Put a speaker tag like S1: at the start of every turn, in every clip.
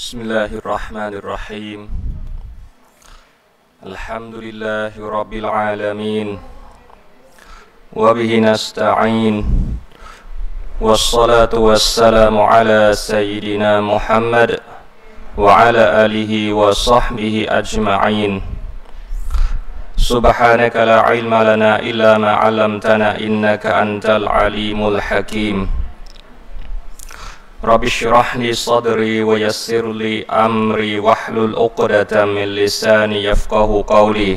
S1: بسم الله الرحمن الرحيم الحمد لله رب العالمين وبه نستعين والصلاة والسلام على سيدنا محمد وعلى آله وصحبه أجمعين سبحانك لا علم لنا إلا ما علمتنا إنك أنت العليم الحكيم رب اشرح لي صدري ويسر لي أمري واحلل عقدة من لساني يفقه قولي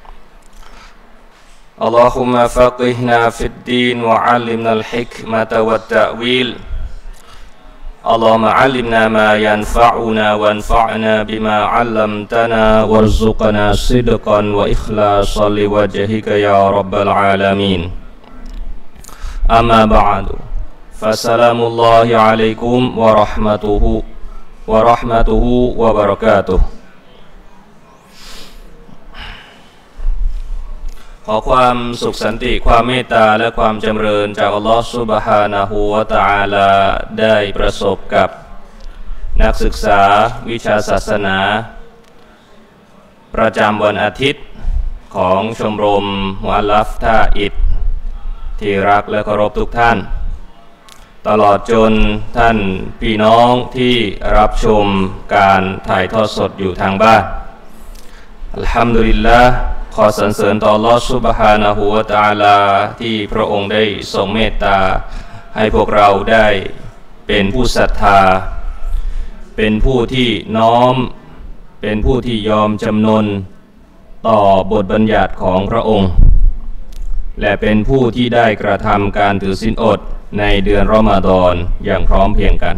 S1: اللهم فقهنا في الدين وعلمنا الحكمة والتأويل اللهم علمنا ما ينفعنا وانفعنا بما علمتنا وارزقنا صدقا وإخلاصا لوجهك يا رب العالمين أما بعد فالسلام الله عليكم ورحمته وبركاته ขอความสุขสันติความเมตตาและความจำเริญจากอัลลอฮฺซุบฮานะฮูวะตะอาลาได้ประสบกับนักศึกษาวิชาศาสนาประจำวันอาทิตย์ของชมรมมุอัลลัฟท่าอิฐที่รักและเคารพทุกท่านตลอดจนท่านพี่น้องที่รับชมการถ่ายทอดสดอยู่ทางบ้านอัลฮัมดุลิลลาห์ขอสรรเสริญต่ออัลลอฮฺซุบฮานะฮูวะตะอาลาที่พระองค์ได้ทรงเมตตาให้พวกเราได้เป็นผู้ศรัทธาเป็นผู้ที่น้อมเป็นผู้ที่ยอมจำนนต่อบทบัญญัติของพระองค์และเป็นผู้ที่ได้กระทำการถือศีลอดในเดือนรอมฎอนอย่างพร้อมเพรียงกัน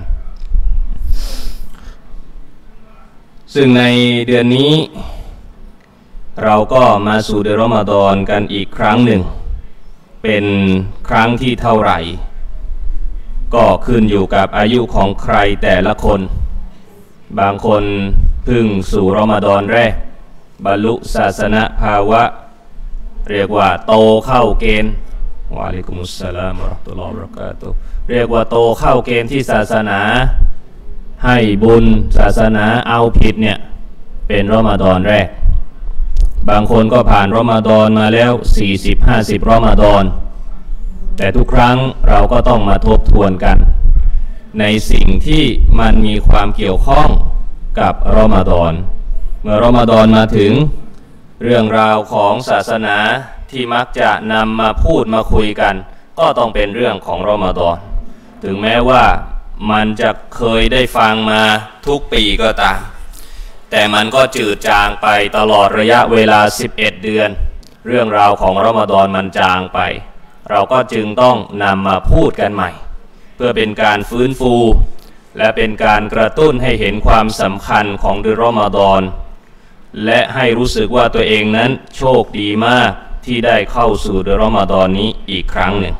S1: ซึ่งในเดือนนี้เราก็มาสู่เดือนรอมฎอนกันอีกครั้งหนึ่งเป็นครั้งที่เท่าไหร่ก็ขึ้นอยู่กับอายุของใครแต่ละคนบางคนเพิ่งสู่รอมฎอนแรกบรรลุศาสนภาวะเรียกว่าโตเข้าเกณฑ์วะอะลัยกุมุสสลามวะเราะห์มะตุลลอฮิวะบะเราะกาตุฮ์เรียกว่าโตเข้าเกณฑ์ที่ศาสนาให้บุญศาสนาเอาผิดเนี่ยเป็นรอมฎอนแรกบางคนก็ผ่านรอมฎอนมาแล้ว 40-50 รอมฎอนแต่ทุกครั้งเราก็ต้องมาทบทวนกันในสิ่งที่มันมีความเกี่ยวข้องกับรอมฎอนเมื่อรอมฎอนมาถึงเรื่องราวของศาสนาที่มักจะนำมาพูดมาคุยกันก็ต้องเป็นเรื่องของรอมฎอนถึงแม้ว่ามันจะเคยได้ฟังมาทุกปีก็ตามแต่มันก็จืดจางไปตลอดระยะเวลา11เดือนเรื่องราวของรอมฎอนมันจางไปเราก็จึงต้องนำมาพูดกันใหม่เพื่อเป็นการฟื้นฟูและเป็นการกระตุ้นให้เห็นความสำคัญของเดือนรอมฎอนและให้รู้สึกว่าตัวเองนั้นโชคดีมากที่ได้เข้าสู่เดือนรอมฎอนนี้อีกครั้งหนึ่ง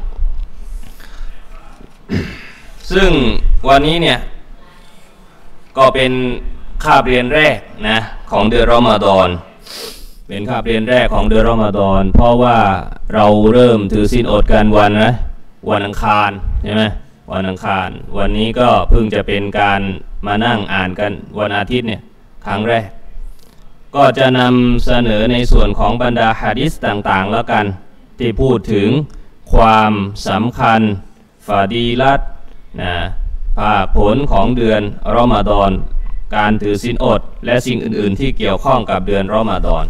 S1: ซึ่งวันนี้เนี่ยก็เป็นคาบเรียนแรกนะของเดือนรอมฎอนเป็นคาบเรียนแรกของเดือนรอมฎอนเพราะว่าเราเริ่มถือศีลอดกันวันอังคารใช่ไหมวันอังคารวันนี้ก็เพิ่งจะเป็นการมานั่งอ่านกันวันอาทิตย์เนี่ยครั้งแรกก็จะนำเสนอในส่วนของบรรดาหะดีษต่างๆแล้วกันที่พูดถึงความสำคัญฟาดีลัตนะภาคผลของเดือนรอมฎอนการถือศีลอดและสิ่งอื่นๆที่เกี่ยวข้องกับเดือนรอมฎอน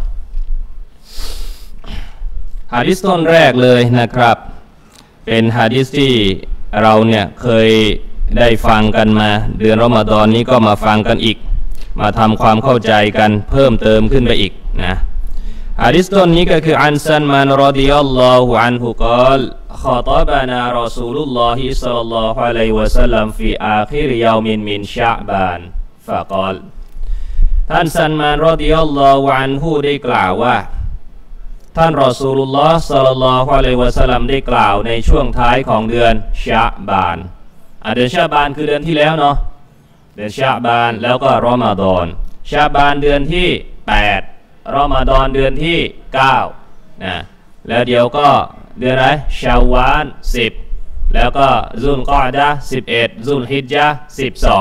S1: หะดีษต้นแรกเลยนะครับเป็นหะดีษที่เราเนี่ยเคยได้ฟังกันมาเดือนรอมฎอนนี้ก็มาฟังกันอีกมาทำความเข้าใจกันเพิ่มเติมขึ้นไปอีกนะหะดีษต้นนี้ก็คืออันซัลมานรอฎิยัลลอฮุอันฮุกล่าวขอฏบนารอซูลุลลอฮิศ็อลลัลลอฮุอะลัยฮิวะซัลลัมฟีอาคิรยอมินมินชะบานฟะกอลท่านซัลมานรอฎิยัลลอฮุอันฮุได้กล่าวว่าท่านรอซูลุลลอฮ์ศ็อลลัลลอฮุอะลัยฮิวะซัลลัมได้กล่าวในช่วงท้ายของเดือนชะบานเดือนชะบานคือเดือนที่แล้วเนาะเดือนชะบานแล้วก็รอมฎอนชะบานเดือนที่8รอมฎอนเดือนที่9นะแล้วเดี๋ยวก็เดือนอะไรชาวาล10แล้วก็ซุลกออดะห์11ซุลฮิจญะห์12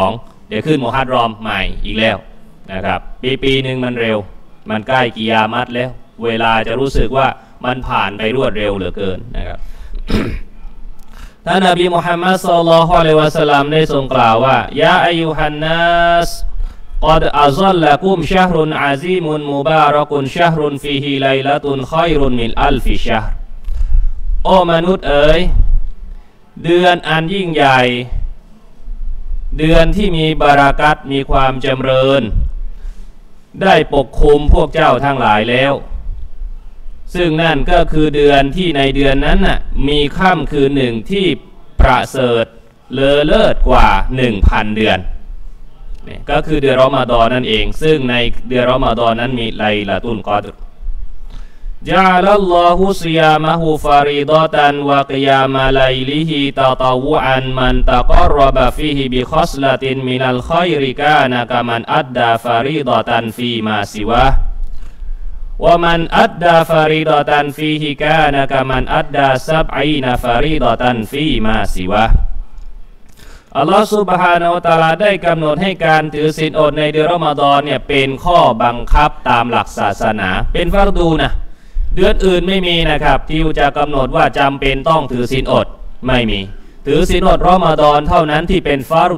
S1: เดี๋ยวขึ้นมุฮัรรอมใหม่อีกแล้วนะครับปีหนึ่งมันเร็วมันใกล้กิยามัตแล้วเวลาจะรู้สึกว่ามันผ่านไปรวดเร็วเหลือเกินนะครับ ท่านนบีมุฮัมมัดศ็อลลัลลอฮุอะลัยฮิวะซัลลัมได้ทรงกล่าวว่ายาอัยยูฮันนัสقد أظلكم شهر عظيم مبارك شهر فيه ليلة خير من ألف شهر โอ้มนุษย์เอ๋ยเดือนอันยิ่งใหญ่เดือนที่มีบารากัตมีความจำเริญได้ปกคลุมพวกเจ้าทั้งหลายแล้วซึ่งนั่นก็คือเดือนที่ในเดือนนั้นน่ะมีค่ำคืนหนึ่งที่ประเสริฐเลอเลิศกว่า 1,000 เดือนนี่ก็คือเดือนรอมฎอนนั่นเองซึ่งในเดือนรอมฎอนนั้นมีไลลาตุลกอดรจาลัลลอฮุซิยามะฮูฟาริฎอตันวะกิยามะไลลิฮิตะตะวุอันมันตะกอรบะฟีฮิบิค็อศละตินมินัลค็อยริกานะกะมันอัดดาฟาริฎอตันฟีมาซิวะวะมันอัดดาฟาริฎอตันฟีฮิกานะกะมันอัดดาซับอีนะฟาริฎอตันฟีมาซิวะอัลลอฮฺซุบฮานะฮูวะตะอาลาได้กำหนดให้การถือศีลอดในเดือนรอมฎอนเนี่ยเป็นข้อบังคับตามหลักศาสนาเป็นฟัรดูนะเดือนอื่นไม่มีนะครับที่จะกำหนดว่าจำเป็นต้องถือศีลอดไม่มีถือศีลอดรอมฎอนเท่านั้นที่เป็นฟัร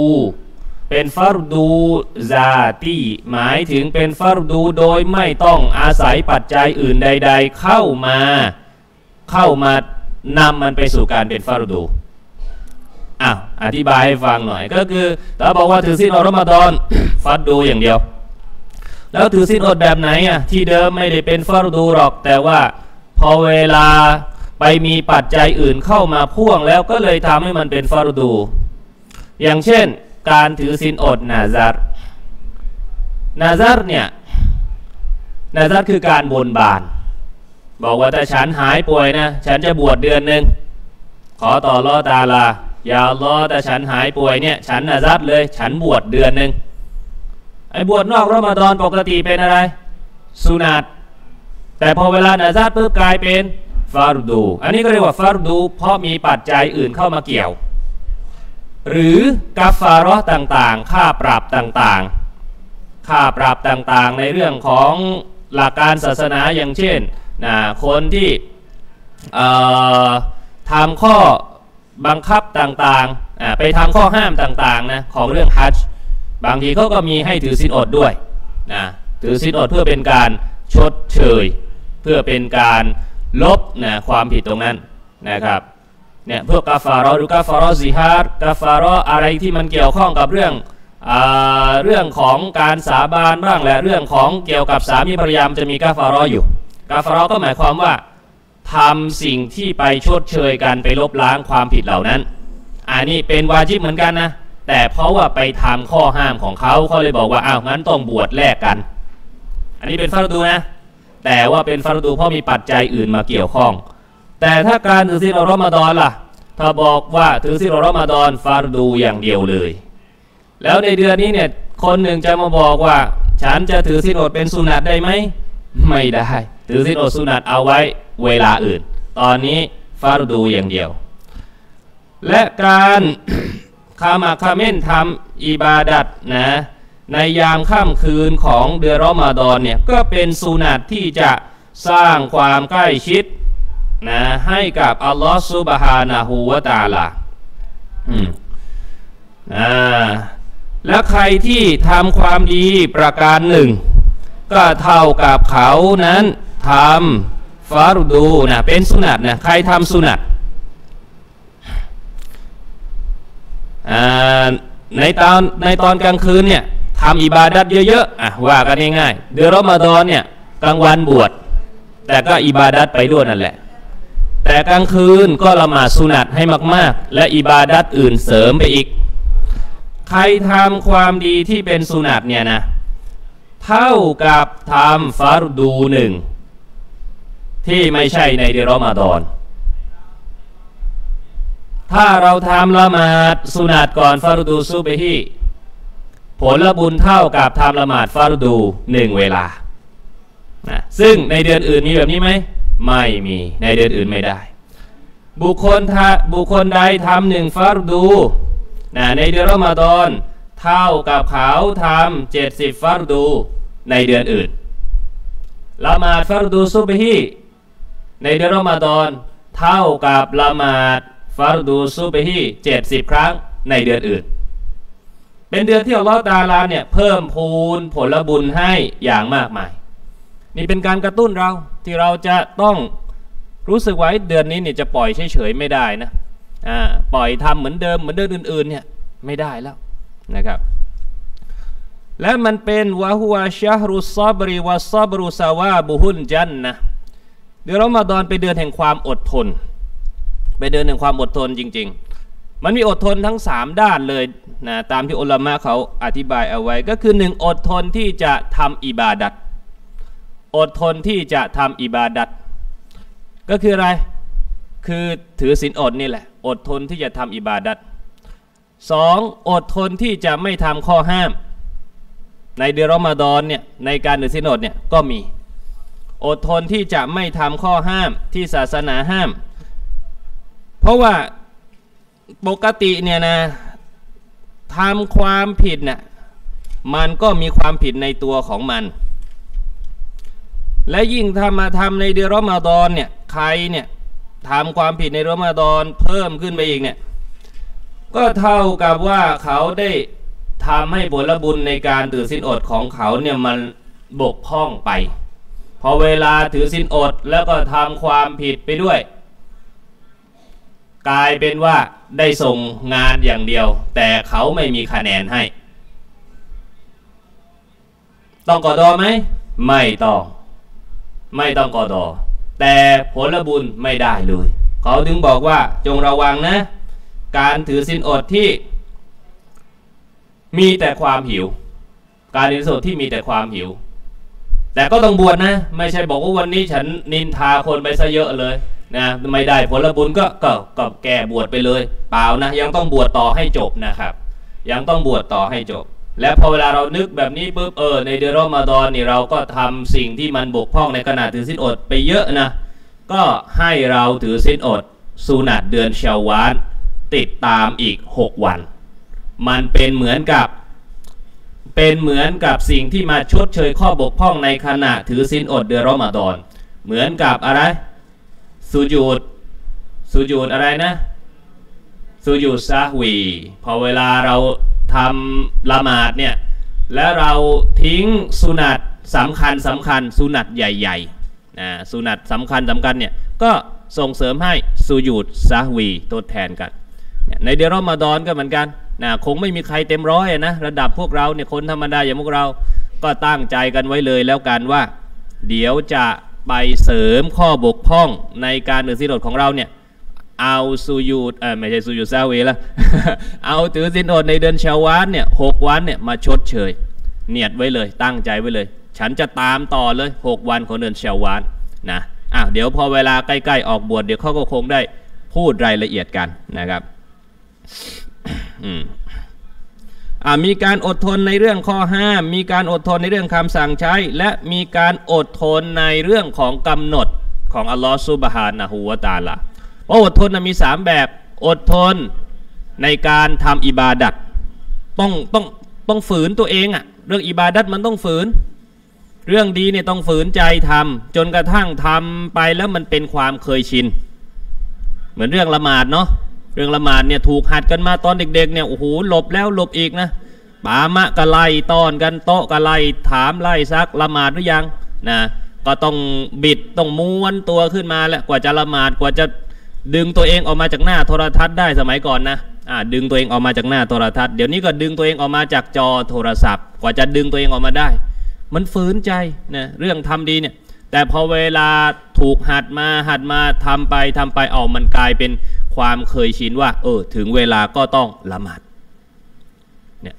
S1: ดูซาตีหมายถึงเป็นฟัรดูโดยไม่ต้องอาศัยปัจจัยอื่นใดๆเข้ามานำมันไปสู่การเป็นฟัรดูอธิบายให้ฟังหน่อยก็คือถ้าบอกว่าถือศีลอดรอมฎอน ฟัรดูอย่างเดียวแล้วถือศีลอดแบบไหนที่เดิมไม่ได้เป็นฟัรดูหรอกแต่ว่าพอเวลาไปมีปัจจัยอื่นเข้ามาพ่วงแล้วก็เลยทำให้มันเป็นฟัรดูอย่างเช่นการถือศีลอดนาซัรเนี่ยนาซัรคือการบนบานบอกว่าถ้าฉันหายป่วยนะฉันจะบวชเดือนหนึ่งขอต่ออัลเลาะห์ตะอาลาอย่าอัลเลาะห์แต่ฉันหายป่วยเนี่ยฉันนาซัรเลยฉันบวชเดือนหนึ่งไอ้บวชนอกรอมฎอนปกติเป็นอะไรสุนัตแต่พอเวลานาซัรปุ๊บกลายเป็นฟัรดูอันนี้ก็เรียกว่าฟัรดูเพราะมีปัจจัยอื่นเข้ามาเกี่ยวหรือกัฟฟาเราะห์ต่างๆค่าปรับต่างๆในเรื่องของหลักการศาสนาอย่างเช่นคนที่ทำข้อบังคับต่างๆไปทำข้อห้ามต่างๆนะของเรื่องฮัจญ์บางทีเขาก็มีให้ถือศีลอดด้วยถือศีลอดเพื่อเป็นการชดเชยเพื่อเป็นการลบความผิดตรงนั้นนะครับเนี่ยพวกกาฟาเราะห์หรือกาฟาเราะห์ซิฮาร์กาฟาเราะห์อะไรที่มันเกี่ยวข้องกับเรื่องของการสาบานบ้างและเรื่องของเกี่ยวกับสามีภรรยาจะมีกาฟาเราะห์อยู่กาฟาเราะห์ก็หมายความว่าทำสิ่งที่ไปชดเชยกันไปลบล้างความผิดเหล่านั้นอันนี้เป็นวาญิบเหมือนกันนะแต่เพราะว่าไปทำข้อห้ามของเขาเลยบอกว่างั้นต้องบวชแลกกันอันนี้เป็นฟัรดูนะแต่ว่าเป็นฟัรดูเพราะมีปัจจัยอื่นมาเกี่ยวข้องแต่ถ้าการถือศีลอดรอมฎอนล่ะถ้าบอกว่าถือศีลอดรอมฎอนฟัรดูอย่างเดียวเลยแล้วในเดือนนี้เนี่ยคนหนึ่งจะมาบอกว่าฉันจะถือศีลอดเป็นสุนัตได้ไหมไม่ได้ถือศีลอดสุนัตเอาไว้เวลาอื่นตอนนี้ฟัรดูอย่างเดียวและการคาเม่นทำอิบาดัตในยามค่ำคืนของเดือนรอมฎอนเนี่ยก็เป็นสุนัตที่จะสร้างความใกล้ชิดให้กับอัลลอฮฺซุบฮานะฮูวะตะอาลาและใครที่ทำความดีประการหนึ่งก็เท่ากับเขานั้นทำฟารุดูเป็นสุนัตใครทำสุนัตในตอนกลางคืนเนี่ยทำอิบาดัตเยอะๆว่ากันง่ายๆเดือนรอมฎอนเนี่ยกลางวันบวชแต่ก็อิบาดัตไปด้วยนั่นแหละแต่กลางคืนก็ละหมาดสุนัตให้มากๆและอิบาดัตอื่นเสริมไปอีกใครทำความดีที่เป็นสุนัตเนี่ยนะเท่ากับทำฟัรดูหนึ่งที่ไม่ใช่ในเดือนรอมฎอนถ้าเราทำละหมาดสุนัตก่อนฟัรดูซุบฮีผลบุญเท่ากับทำละหมาดฟัรดู1เวลาซึ่งในเดือนอื่นมีแบบนี้ไหมไม่มีในเดือนอื่นไม่ได้บุคคลใดทำ1ฟัรดูในเดือนรอมฎอนเท่ากับเขาทำ70ฟัรดูในเดือนอื่นละหมาดฟัรดูซุบฮีในเดือนรอมฎอนเท่ากับละหมาดฟัรดูซุบฮี70ครั้งในเดือนอื่นเป็นเดือนที่อัลลอฮฺตะอาลาเนี่ยเพิ่มพูนผลบุญให้อย่างมากมายนี่เป็นการกระตุ้นเราที่เราจะต้องรู้สึกว่าเดือนนี้เนี่ยจะปล่อยเฉยๆไม่ได้นะปล่อยทำเหมือนเดิมเหมือนเดือนอื่นๆเนี่ยไม่ได้แล้วนะครับและมันเป็นวะฮุวะชะฮรุศศอบริวะศอบรุซาวาบุฮุลจันนะเดือนรอมฎอนเป็นเดือนแห่งความอดทนเป็นเดือนแห่งความอดทนจริงๆมันมีอดทนทั้ง3ด้านเลยนะตามที่อุลามะเขาอธิบายเอาไว้ก็คือ1อดทนที่จะทำอิบาดัตอดทนที่จะทำอิบาดัตก็คืออะไรคือถือศีลอดนี่แหละอดทนที่จะทำอิบาดัต2อดทนที่จะไม่ทำข้อห้ามในเดือนรอมฎอนเนี่ยในการถือศีลอดเนี่ยก็มีอดทนที่จะไม่ทำข้อห้ามที่ศาสนาห้ามเพราะว่าปกติเนี่ยนะทำความผิดน่ะมันก็มีความผิดในตัวของมันและยิ่งมาทำในเดือนรอมฎอนเนี่ยใครเนี่ยทำความผิดในรอมฎอนเพิ่มขึ้นไปอีกเนี่ยก็เท่ากับว่าเขาได้ทำให้ผลบุญในการถือศีลอดของเขาเนี่ยมันบกพร่องไปพอเวลาถือศีลอดแล้วก็ทำความผิดไปด้วยกลายเป็นว่าได้ส่งงานอย่างเดียวแต่เขาไม่มีคะแนนให้ต้องกอดอไหมไม่ต้องกอดอแต่ผลบุญไม่ได้เลยเขาถึงบอกว่าจงระวังนะการถือศีลอดที่มีแต่ความหิวการถือศีลอดที่มีแต่ความหิวแต่ก็ต้องบวชนะไม่ใช่บอกว่าวันนี้ฉันนินทาคนไปซะเยอะเลยนะไม่ได้ผลบุญก็แก่บวชไปเลยเปล่านะยังต้องบวชต่อให้จบนะครับยังต้องบวชต่อให้จบและพอเวลาเรานึกแบบนี้ปุ๊บในเดือนรอมฎอนนี่เราก็ทำสิ่งที่มันบกพร่องในขณะถือศีลอดไปเยอะนะก็ให้เราถือศีลอดสุนัตเดือนชาวาลติดตามอีก6วันมันเป็นเหมือนกับสิ่งที่มาชดเชยข้อบกพร่องในขณะถือศีลอดเดือนรอมฎอนเหมือนกับอะไรสุญูดอะไรนะสุญูดซะฮวีพอเวลาเราทำละหมาดเนี่ยแล้วเราทิ้งสุนัตสำคัญสุนัตใหญ่ๆสุนัตสำคัญเนี่ยก็ส่งเสริมให้สุญูดซะฮวีทดแทนกันในเดือนรอมฎอนก็เหมือนกันคงไม่มีใครเต็มร้อยนะระดับพวกเราเนี่ยคนธรรมดาอย่างพวกเราก็ตั้งใจกันไว้เลยแล้วกันว่าเดี๋ยวจะไปเสริมข้อบกพร่องในการถือศีลอดของเราเนี่ยเอาสุญูดไม่ใช่สุญูดซะฮวีละ เอาถือศีลอดในเดือนชาวาลเนี่ย6วันเนี่ยมาชดเชยเนียดไว้เลยตั้งใจไว้เลยฉันจะตามต่อเลย6วันของเดือนชาวาลนะเดี๋ยวพอเวลาใกล้ๆออกบวชเดี๋ยวเขาก็คงได้พูดรายละเอียดกันนะครับมีการอดทนในเรื่องข้อห้ามมีการอดทนในเรื่องคำสั่งใช้และมีการอดทนในเรื่องของกำหนดของอัลลอฮฺซุบฮานะฮูวะตะอาลาเพราะอดทนมี3แบบอดทนในการทำอิบาดัตต้องฝืนตัวเองเรื่องอิบาดัตมันต้องฝืนเรื่องดีเนี่ยต้องฝืนใจทำจนกระทั่งทำไปแล้วมันเป็นความเคยชินเหมือนเรื่องละหมาดเนาะเรื่องละหมาดเนี่ยถูกหัดกันมาตอนเด็กๆเนี่ยโอ้โหหลบแล้วหลบอีกนะปามะกะไล่ต้อนกันโต๊ะกะไล่ถามไล่ซักละหมาดหรือยังนะก็ต้องบิดต้องม้วนตัวขึ้นมาแล้วกว่าจะละหมาดกว่าจะดึงตัวเองออกมาจากหน้าโทรทัศน์ได้สมัยก่อนนะดึงตัวเองออกมาจากหน้าโทรทัศน์เดี๋ยวนี้ก็ดึงตัวเองออกมาจากจอโทรศัพท์กว่าจะดึงตัวเองออกมาได้มันฝืนใจนะเรื่องทำดีเนี่ยแต่พอเวลาถูกหัดมาทำไปมันกลายเป็นความเคยชินว่าถึงเวลาก็ต้องละหมาดเนี่ย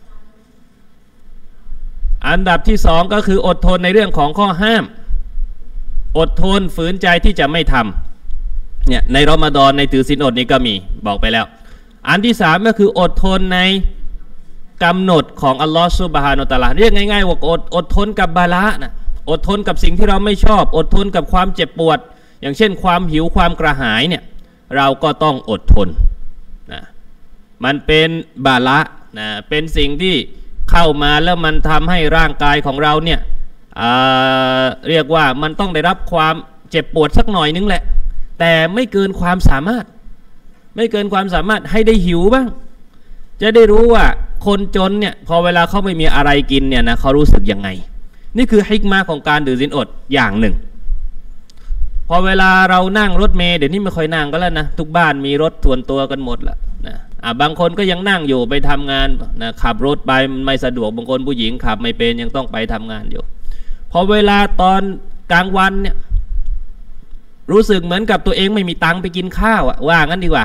S1: อันดับที่2ก็คืออดทนในเรื่องของข้อห้ามอดทนฝืนใจที่จะไม่ทำเนี่ยในรอมฎอนในถือศีลอดนี้ก็มีบอกไปแล้วอันที่3ก็คืออดทนในกำหนดของอัลลอฮฺซุบฮานะฮูวะตะอาลาเรียกง่ายๆว่าอดทนกับบาละนะอดทนกับสิ่งที่เราไม่ชอบอดทนกับความเจ็บปวดอย่างเช่นความหิวความกระหายเนี่ยเราก็ต้องอดทนนะมันเป็นบาละ
S2: นะเป็นสิ่งที่เข้ามาแล้วมันทำให้ร่างกายของเราเนี่ยเรียกว่ามันต้องได้รับความเจ็บปวดสักหน่อยนึงแหละแต่ไม่เกินความสามารถให้ได้หิวบ้างจะได้รู้ว่าคนจนเนี่ยพอเวลาเขาไม่มีอะไรกินเนี่ยนะเขารู้สึกยังไงนี่คือฮิกมาของการถือศีลอดอย่างหนึ่งพอเวลาเรานั่งรถเมล์เดี๋ยวนี้ไม่ค่อยนั่งก็แล้วนะทุกบ้านมีรถส่วนตัวกันหมดละนะบางคนก็ยังนั่งอยู่ไปทำงานนะขับรถไปไม่สะดวกบางคนผู้หญิงขับไม่เป็นยังต้องไปทำงานอยู่พอเวลาตอนกลางวันเนี่ยรู้สึกเหมือนกับตัวเองไม่มีตังค์ไปกินข้าวว่างั้นดีกว่า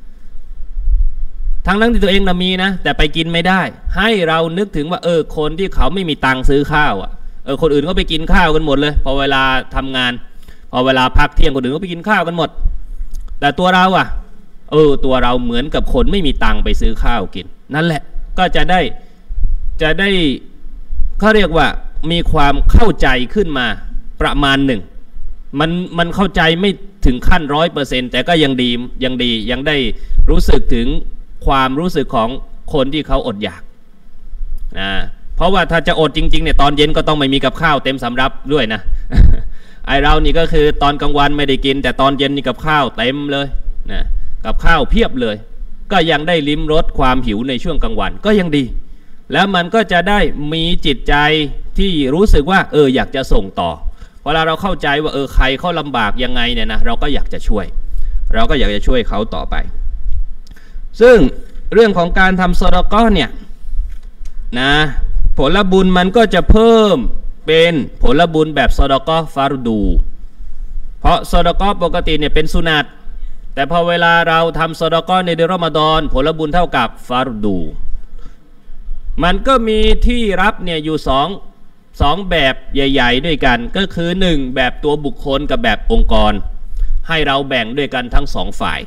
S2: ทั้งที่ตัวเองมีนะแต่ไปกินไม่ได้ให้เรานึกถึงว่าคนที่เขาไม่มีตังค์ซื้อข้าวคนอื่นก็ไปกินข้าวกันหมดเลยพอเวลาทำงานพอเวลาพักเที่ยงคนอื่นก็ไปกินข้าวกันหมดแต่ตัวเราตัวเราเหมือนกับคนไม่มีตังค์ไปซื้อข้าวกินนั่นแหละก็จะได้เขาเรียกว่ามีความเข้าใจขึ้นมาประมาณหนึ่งมันเข้าใจไม่ถึงขั้น100%แต่ก็ยังได้รู้สึกถึงความรู้สึกของคนที่เขาอดอยากเพราะว่าถ้าจะอดจริงๆเนี่ยตอนเย็นก็ต้องไม่มีกับข้าวเต็มสำรับด้วยนะ ไอเรานี่ก็คือตอนกลางวันไม่ได้กินแต่ตอนเย็นนี่กับข้าวเต็มเลยนะกับข้าวเพียบเลยก็ยังได้ลิ้มรสความหิวในช่วงกลางวันก็ยังดีแล้วมันก็จะได้มีจิตใจที่รู้สึกว่าอยากจะส่งต่อเวลาเราเข้าใจว่าใครเขาลำบากยังไงเนี่ยนะเราก็อยากจะช่วยเขาต่อไปซึ่งเรื่องของการทำซอดาเกาะเนี่ยนะผลบุญมันก็จะเพิ่มเป็นผลบุญแบบซอดาเกาะฟารุดูเพราะซอดาเกาะปกติเนี่ยเป็นสุนัตแต่พอเวลาเราทำซอดาเกาะในเดือนรอมฎอนผลบุญเท่ากับฟารุดูมันก็มีที่รับเนี่ยอยู่สองแบบใหญ่ๆด้วยกันก็คือ1แบบตัวบุคคลกับแบบองค์กรให้เราแบ่งด้วยกันทั้ง2ฝ่าย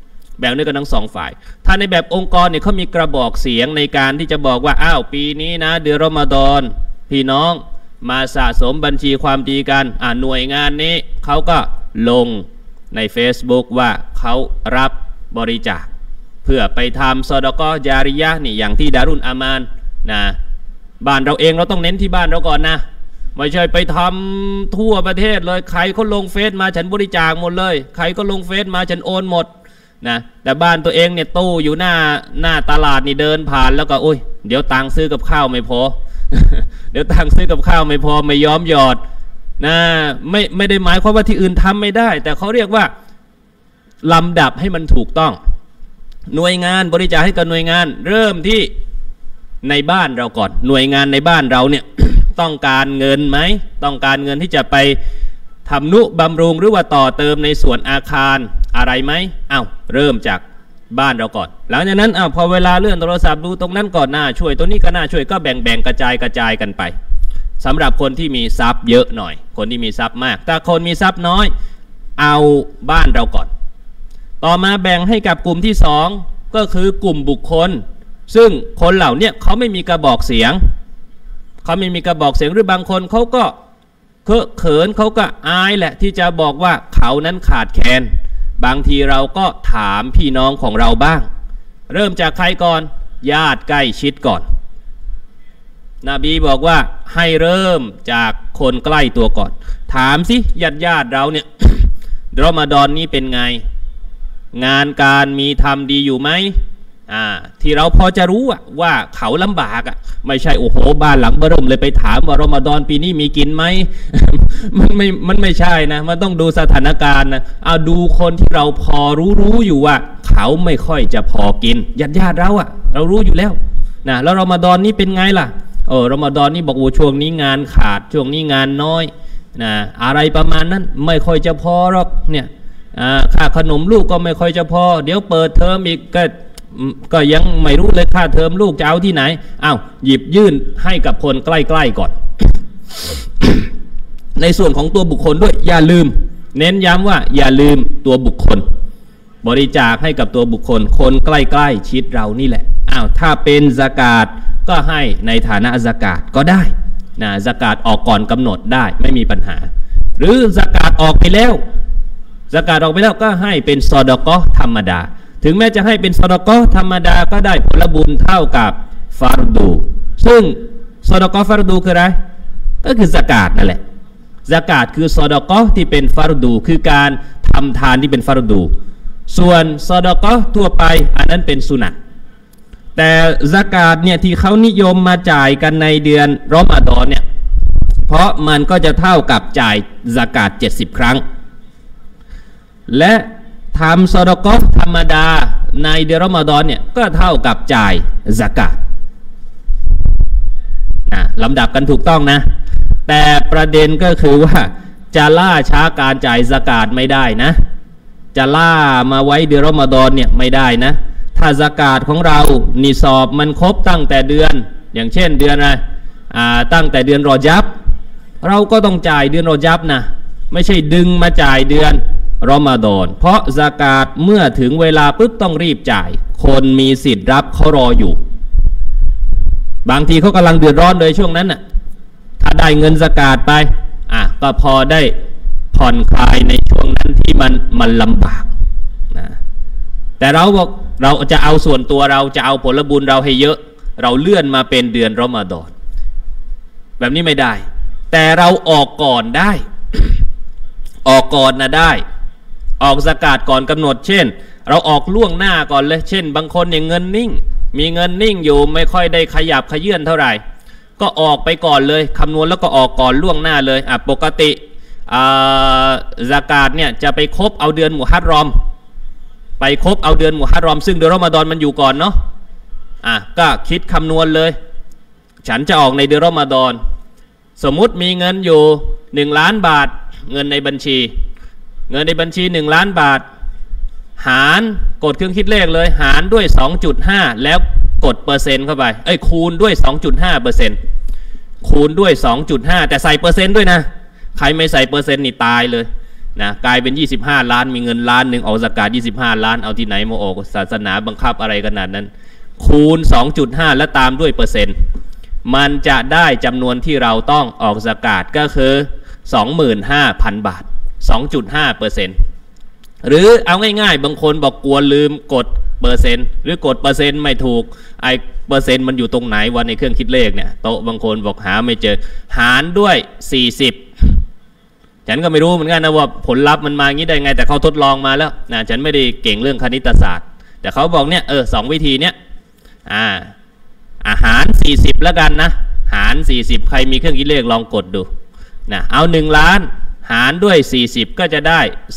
S2: ถ้าในแบบองค์กรเนี่ยเขามีกระบอกเสียงในการที่จะบอกว่าปีนี้นะเดือนรอมฎอนพี่น้องมาสะสมบัญชีความดีกันหน่วยงานนี้เขาก็ลงใน Facebook ว่าเขารับบริจาคเพื่อไปทำซอดาเกาะญาริยะห์นี่อย่างที่ดารุนอามานนะบ้านเราเองเราต้องเน้นที่บ้านเราก่อนนะไม่ใช่ไปทำทั่วประเทศเลยใครเขาลงเฟซมาฉันบริจาคหมดเลยใครก็ลงเฟซมาฉันโอนหมดนะแต่บ้านตัวเองเนี่ยตู้อยู่หน้าตลาดนี่เดินผ่านแล้วก็เดี๋ยวตังค์ซื้อกับข้าวไม่พอ เดี๋ยวตังค์ซื้อกับข้าวไม่พอไม่ยอมหยอดนะไม่ได้หมายความว่าที่อื่นทำไม่ได้แต่เขาเรียกว่าลำดับให้มันถูกต้องหน่วยงานบริจาคให้กับหน่วยงานเริ่มที่ในบ้านเราก่อนหน่วยงานในบ้านเราเนี่ย ต้องการเงินไหมต้องการเงินที่จะไปทำนุบำรุงหรือว่าต่อเติมในส่วนอาคารอะไรไหมเริ่มจากบ้านเราก่อนหลังจากนั้นพอเวลาเลื่อนโทรศัพท์ดูตรงนั้นก่อนน่าช่วยตัวนี้ก็น่าช่วยก็แบ่งกระจายกันไปสำหรับคนที่มีทรัพย์เยอะหน่อยคนที่มีทรัพย์มากแต่คนมีทรัพย์น้อยเอาบ้านเราก่อนต่อมาแบ่งให้กับกลุ่มที่2ก็คือกลุ่มบุคคลซึ่งคนเหล่านี้เขาไม่มีกระบอกเสียงหรือบางคนเขาก็เขินเขาก็อายแหละที่จะบอกว่าเขานั้นขาดแคลนบางทีเราก็ถามพี่น้องของเราบ้างเริ่มจากใครก่อนญาติใกล้ชิดก่อนนบีบอกว่าให้เริ่มจากคนใกล้ตัวก่อนถามสิญาติเราเนี่ย รอมฎอนนี้เป็นไงงานการมีทำดีอยู่ไหมที่เราพอจะรู้ว่าเขาลำบากไม่ใช่บ้านหลังเบิ่มเลยไปถามว่ารอมฎอนปีนี้มีกินไหม มันไม่ใช่นะมันต้องดูสถานการณ์นะดูคนที่เราพอรู้อยู่ว่าเขาไม่ค่อยจะพอกินญาติเราเรารู้อยู่แล้วนะแล้วรอมฎอนนี้เป็นไงล่ะรอมฎอนนี้บอกช่วงนี้งานขาดช่วงนี้งานน้อยนะอะไรประมาณนั้นไม่ค่อยจะพอหรอกเนี่ยค่าขนมลูกก็ไม่ค่อยจะพอเดี๋ยวเปิดเทอมอีกก็ยังไม่รู้เลยค่าเทอมลูกจะเอาที่ไหนหยิบยื่นให้กับคนใกล้ๆก่อน ในส่วนของตัวบุคคลด้วยอย่าลืมเน้นย้ำว่าอย่าลืมตัวบุคคลบริจาคให้กับตัวบุคคลคนใกล้ๆชิดเรานี่แหละถ้าเป็นซะกาตก็ให้ในฐานะซะกาตก็ได้นะซะกาตออกก่อนกำหนดได้ไม่มีปัญหาหรือซะกาตออกไปแล้วก็ให้เป็นซอดาเกาะธรรมดาถึงแม้จะให้เป็นซอดาเกาะห์ธรรมดาก็ได้ผลบุญเท่ากับฟารดูซึ่งซอดาเกาะห์ฟารดูคืออะไรก็คือซะกาตนั่นแหละซะกาตคือซอดาเกาะห์ที่เป็นฟารดูคือการทำทานที่เป็นฟารดูส่วนซอดาเกาะห์ทั่วไปอันนั้นเป็นสุนัตแต่ซะกาตเนี่ยที่เขานิยมมาจ่ายกันในเดือนรอมฎอนเนี่ยเพราะมันก็จะเท่ากับจ่ายซะกาต70 ครั้งและทำซอดาเกาะห์ธรรมดาในเดือนรอมฎอนเนี่ยก็เท่ากับจ่ายซะกาตลำดับกันถูกต้องนะแต่ประเด็นก็คือว่าจะล่าช้าการจ่ายซะกาตไม่ได้นะจะล่ามาไว้เดือนรอมฎอนเนี่ยไม่ได้นะถ้าซะกาตของเรานิซอบมันครบตั้งแต่เดือนอย่างเช่นเดือนอะไรตั้งแต่เดือนรอญับเราก็ต้องจ่ายเดือนรอญับนะไม่ใช่ดึงมาจ่ายเดือนรอมฎอนเพราะซะกาตเมื่อถึงเวลาปุ๊บต้องรีบจ่ายคนมีสิทธิ์รับเขารออยู่บางทีเขากำลังเดือดร้อนเลยช่วงนั้นน่ะถ้าได้เงินซะกาตไปก็พอได้ผ่อนคลายในช่วงนั้นที่มันลำบากนะแต่เราบอกเราจะเอาส่วนตัวเราจะเอาผลบุญเราให้เยอะเราเลื่อนมาเป็นเดือนรอมฎอนแบบนี้ไม่ได้แต่เราออกก่อนได้ ออกก่อนนะได้ออกซะกาตก่อนกำหนดเช่นเราออกล่วงหน้าก่อนเลยเช่นบางคนอย่างเงินนิ่งมีเงินนิ่งอยู่ไม่ค่อยได้ขยับขยื่นเท่าไหร่ก็ออกไปก่อนเลยคำนวณแล้วก็ออกก่อนล่วงหน้าเลยปกติซะกาตเนี่ยจะไปครบเอาเดือนมุฮัรรอมไปครบเอาเดือนมุฮัรรอมซึ่งเดือนรอมฎอนมันอยู่ก่อนเนาะก็คิดคำนวณเลยฉันจะออกในเดือนรอมฎอนสมมุติมีเงินอยู่1 ล้านบาทเงินในบัญชี1 ล้านบาทหารกดเครื่องคิดเลขเลยหารด้วย 2.5 แล้วกดเปอร์เซ็นต์เข้าไปคูณด้วย 2.5% คูณด้วย 2.5 แต่ใส่เปอร์เซ็นต์ด้วยนะใครไม่ใส่เปอร์เซ็นต์นี่ตายเลยนะกลายเป็น25 ล้านมีเงิน1 ล้านออกซะกาต25 ล้านเอาที่ไหนมาออกศาสนาบังคับอะไรขนาดนั้นคูณ 2.5 และตามด้วยเปอร์เซ็นต์มันจะได้จำนวนที่เราต้องออกซะกาตก็คือ 25,000 บาท 2.5% หรือเอาง่ายๆบางคนบอกกลัวลืมกดเปอร์เซ็นต์หรือกดเปอร์เซ็นต์ไม่ถูกเปอร์เซ็นต์มันอยู่ตรงไหนวันในเครื่องคิดเลขเนี่ยโต๊ะบางคนบอกหาไม่เจอหารด้วย40ฉันก็ไม่รู้เหมือนกันนะว่าผลลัพธ์มันมางี้ได้ไงแต่เขาทดลองมาแล้วนะฉันไม่ได้เก่งเรื่องคณิตศาสตร์แต่เขาบอกเนี่ย2 วิธีเนี้ยหาร40แล้วกันนะหาร40ใครมีเครื่องคิดเลขลองกดดูนะเอา1 ล้านหารด้วย40ก็จะได้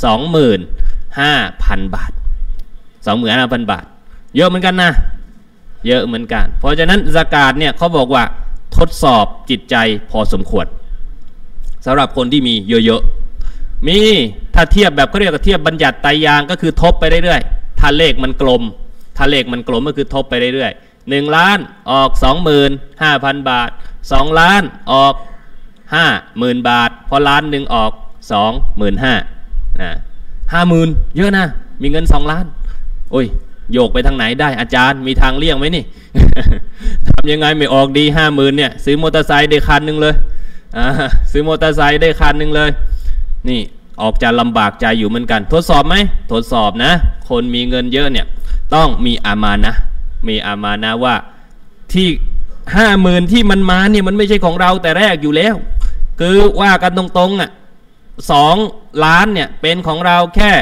S2: 25,000 บาท 25,000 บาทเยอะเหมือนกันนะเยอะเหมือนกันเพราะฉะนั้นซะกาตเนี่ยเขาบอกว่าทดสอบจิตใจพอสมควรสำหรับคนที่มีเยอะๆมีถ้าเทียบแบบเขาเรียกว่าเทียบบัญญัติไตรยางก็คือทบไปเรื่อยๆถ้าเลขมันกลมก็คือทบไปเรื่อยๆ1 ล้านออก 25,000 บาท2 ล้านออก 50,000 บาทพอล้านหนึ่งออก 25,000 นะ 50,000 เยอะนะมีเงิน2 ล้านโอ้ยโยกไปทางไหนได้อาจารย์มีทางเลี่ยงไหมนี่ ทำยังไงไม่ออกดี 50,000 เนี่ยซื้อมอเตอร์ไซค์ได้คันหนึ่งเลยซื้อมอเตอร์ไซค์ได้คันหนึ่งเลยนี่ออกจะลำบากใจอยู่เหมือนกันทดสอบไหมทดสอบนะคนมีเงินเยอะเนี่ยต้องมีอามานะว่าที่ 50,000 ที่มันมาเนี่ยมันไม่ใช่ของเราแต่แรกอยู่แล้วคือว่ากันตรงๆ2 ล้านเนี่ยเป็นของเราแค่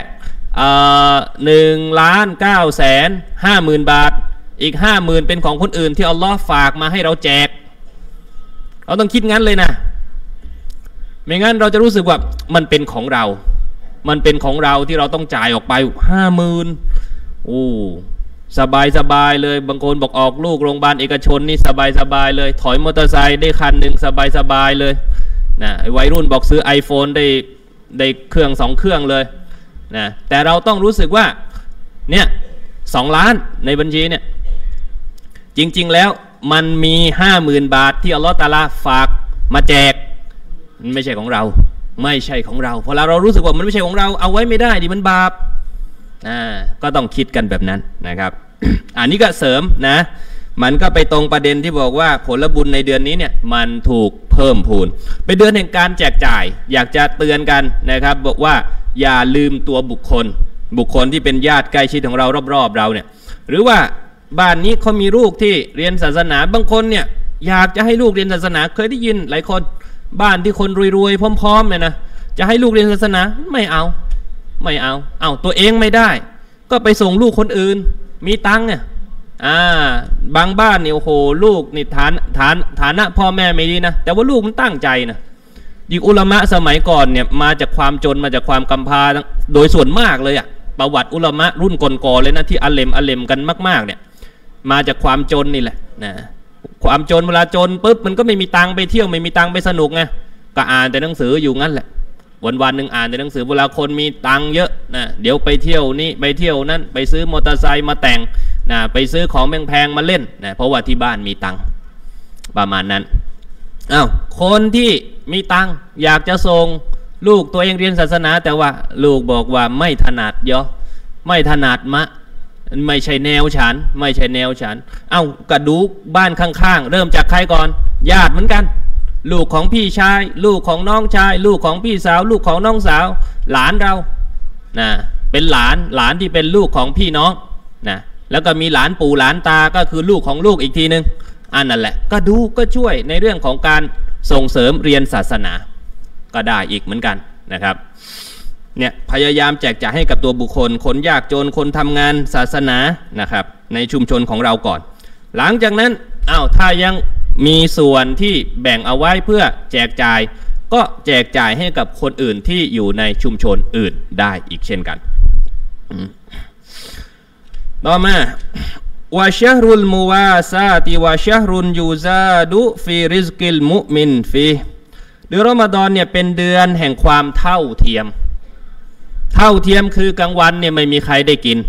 S2: 1,950,000 บาทอีก 50,000 เป็นของคนอื่นที่อัลลอฮ์ฝากมาให้เราแจกเราต้องคิดงั้นเลยนะไม่งั้นเราจะรู้สึกว่ามันเป็นของเราที่เราต้องจ่ายออกไป 50,000 โอ้สบายเลยบางคนบอกออกลูกโรงพยาบาลเอกชนนี่สบายเลยถอยมอเตอร์ไซค์ได้คันหนึ่งสบายเลยนะวัยรุ่นบอกซื้อ iPhone ได้เครื่อง2 เครื่องเลยนะแต่เราต้องรู้สึกว่าเนี่ย2 ล้านในบัญชีเนี่ยจริงๆแล้วมันมี 50,000 บาทที่อัลลอฮฺตะอาลาฝากมาแจกมันไม่ใช่ของเราพอเรารู้สึกว่ามันไม่ใช่ของเราเอาไว้ไม่ได้ดิมันบาปก็ต้องคิดกันแบบนั้นนะครับ อันนี้ก็เสริมนะมันก็ไปตรงประเด็นที่บอกว่าผลบุญในเดือนนี้เนี่ยมันถูกเพิ่มพูนเป็นเดือนแห่งการแจกจ่ายอยากจะเตือนกันนะครับบอกว่าอย่าลืมตัวบุคคลบุคคลที่เป็นญาติใกล้ชิดของเรารอบๆเราเนี่ยหรือว่าบ้านนี้เขามีลูกที่เรียนศาสนาบางคนเนี่ยอยากจะให้ลูกเรียนศาสนาเคยได้ยินหลายคนบ้านที่คนรวยๆพร้อมๆเนี่ยนะจะให้ลูกเรียนศาสนาไม่เอาตัวเองไม่ได้ก็ไปส่งลูกคนอื่นมีตังค์เนี่ยบางบ้านเนี่ยโอ้โหลูกนี่ฐานะพ่อแม่ไม่ดีนะแต่ว่าลูกมันตั้งใจนะยิ่งอุลามะสมัยก่อนเนี่ยมาจากความจนมาจากความกำพร้าโดยส่วนมากเลยอะประวัติอุลามะรุ่นก่อนๆเลยนะที่อัลเลมกันมากๆเนี่ยมาจากความจนนี่แหละนะความจนเวลาจนปุ๊บมันก็ไม่มีตังค์ไปเที่ยวไม่มีตังค์ไปสนุกไงก็อ่านแต่หนังสืออยู่งั้นแหละวันหนึ่งอ่านแต่หนังสือเวลาคนมีตังค์เยอะนะเดี๋ยวไปเที่ยวนี่ไปเที่ยวนั้นไปซื้อมอเตอร์ไซค์มาแต่งนะไปซื้อของแพงๆมาเล่นนะเพราะว่าที่บ้านมีตังค์ประมาณนั้นคนที่มีตังค์อยากจะส่งลูกตัวเองเรียนศาสนาแต่ว่าลูกบอกว่าไม่ถนัดไม่ถนัดไม่ใช่แนวฉันกระดูกบ้านข้างๆเริ่มจากใครก่อนญาติเหมือนกันลูกของพี่ชายลูกของน้องชายลูกของพี่สาวลูกของน้องสาวหลานเรานะเป็นหลานที่เป็นลูกของพี่น้องนะแล้วก็มีหลานปู่หลานตาก็คือลูกของลูกอีกทีนึงนั่นแหละก็ดูก็ช่วยในเรื่องของการส่งเสริมเรียนศาสนาก็ได้อีกเหมือนกันนะครับเนี่ยพยายามแจกจ่ายให้กับตัวบุคคลคนยากจนคนทำงานศาสนานะครับในชุมชนของเราก่อนหลังจากนั้นถ้ายังมีส่วนที่แบ่งเอาไว้เพื่อแจกจ่ายก็แจกจ่ายให้กับคนอื่นที่อยู่ในชุมชนอื่นได้อีกเช่นกันต่อมาวะชะฮรุลมุวาซาติวะชะฮรุนยูซาดุฟีริซกิลมุมินฟีเดือนรอมฎอนเนี่ยเป็นเดือนแห่งความเท่าเทียมคือกลางวันเนี่ยไม่มีใครได้กิน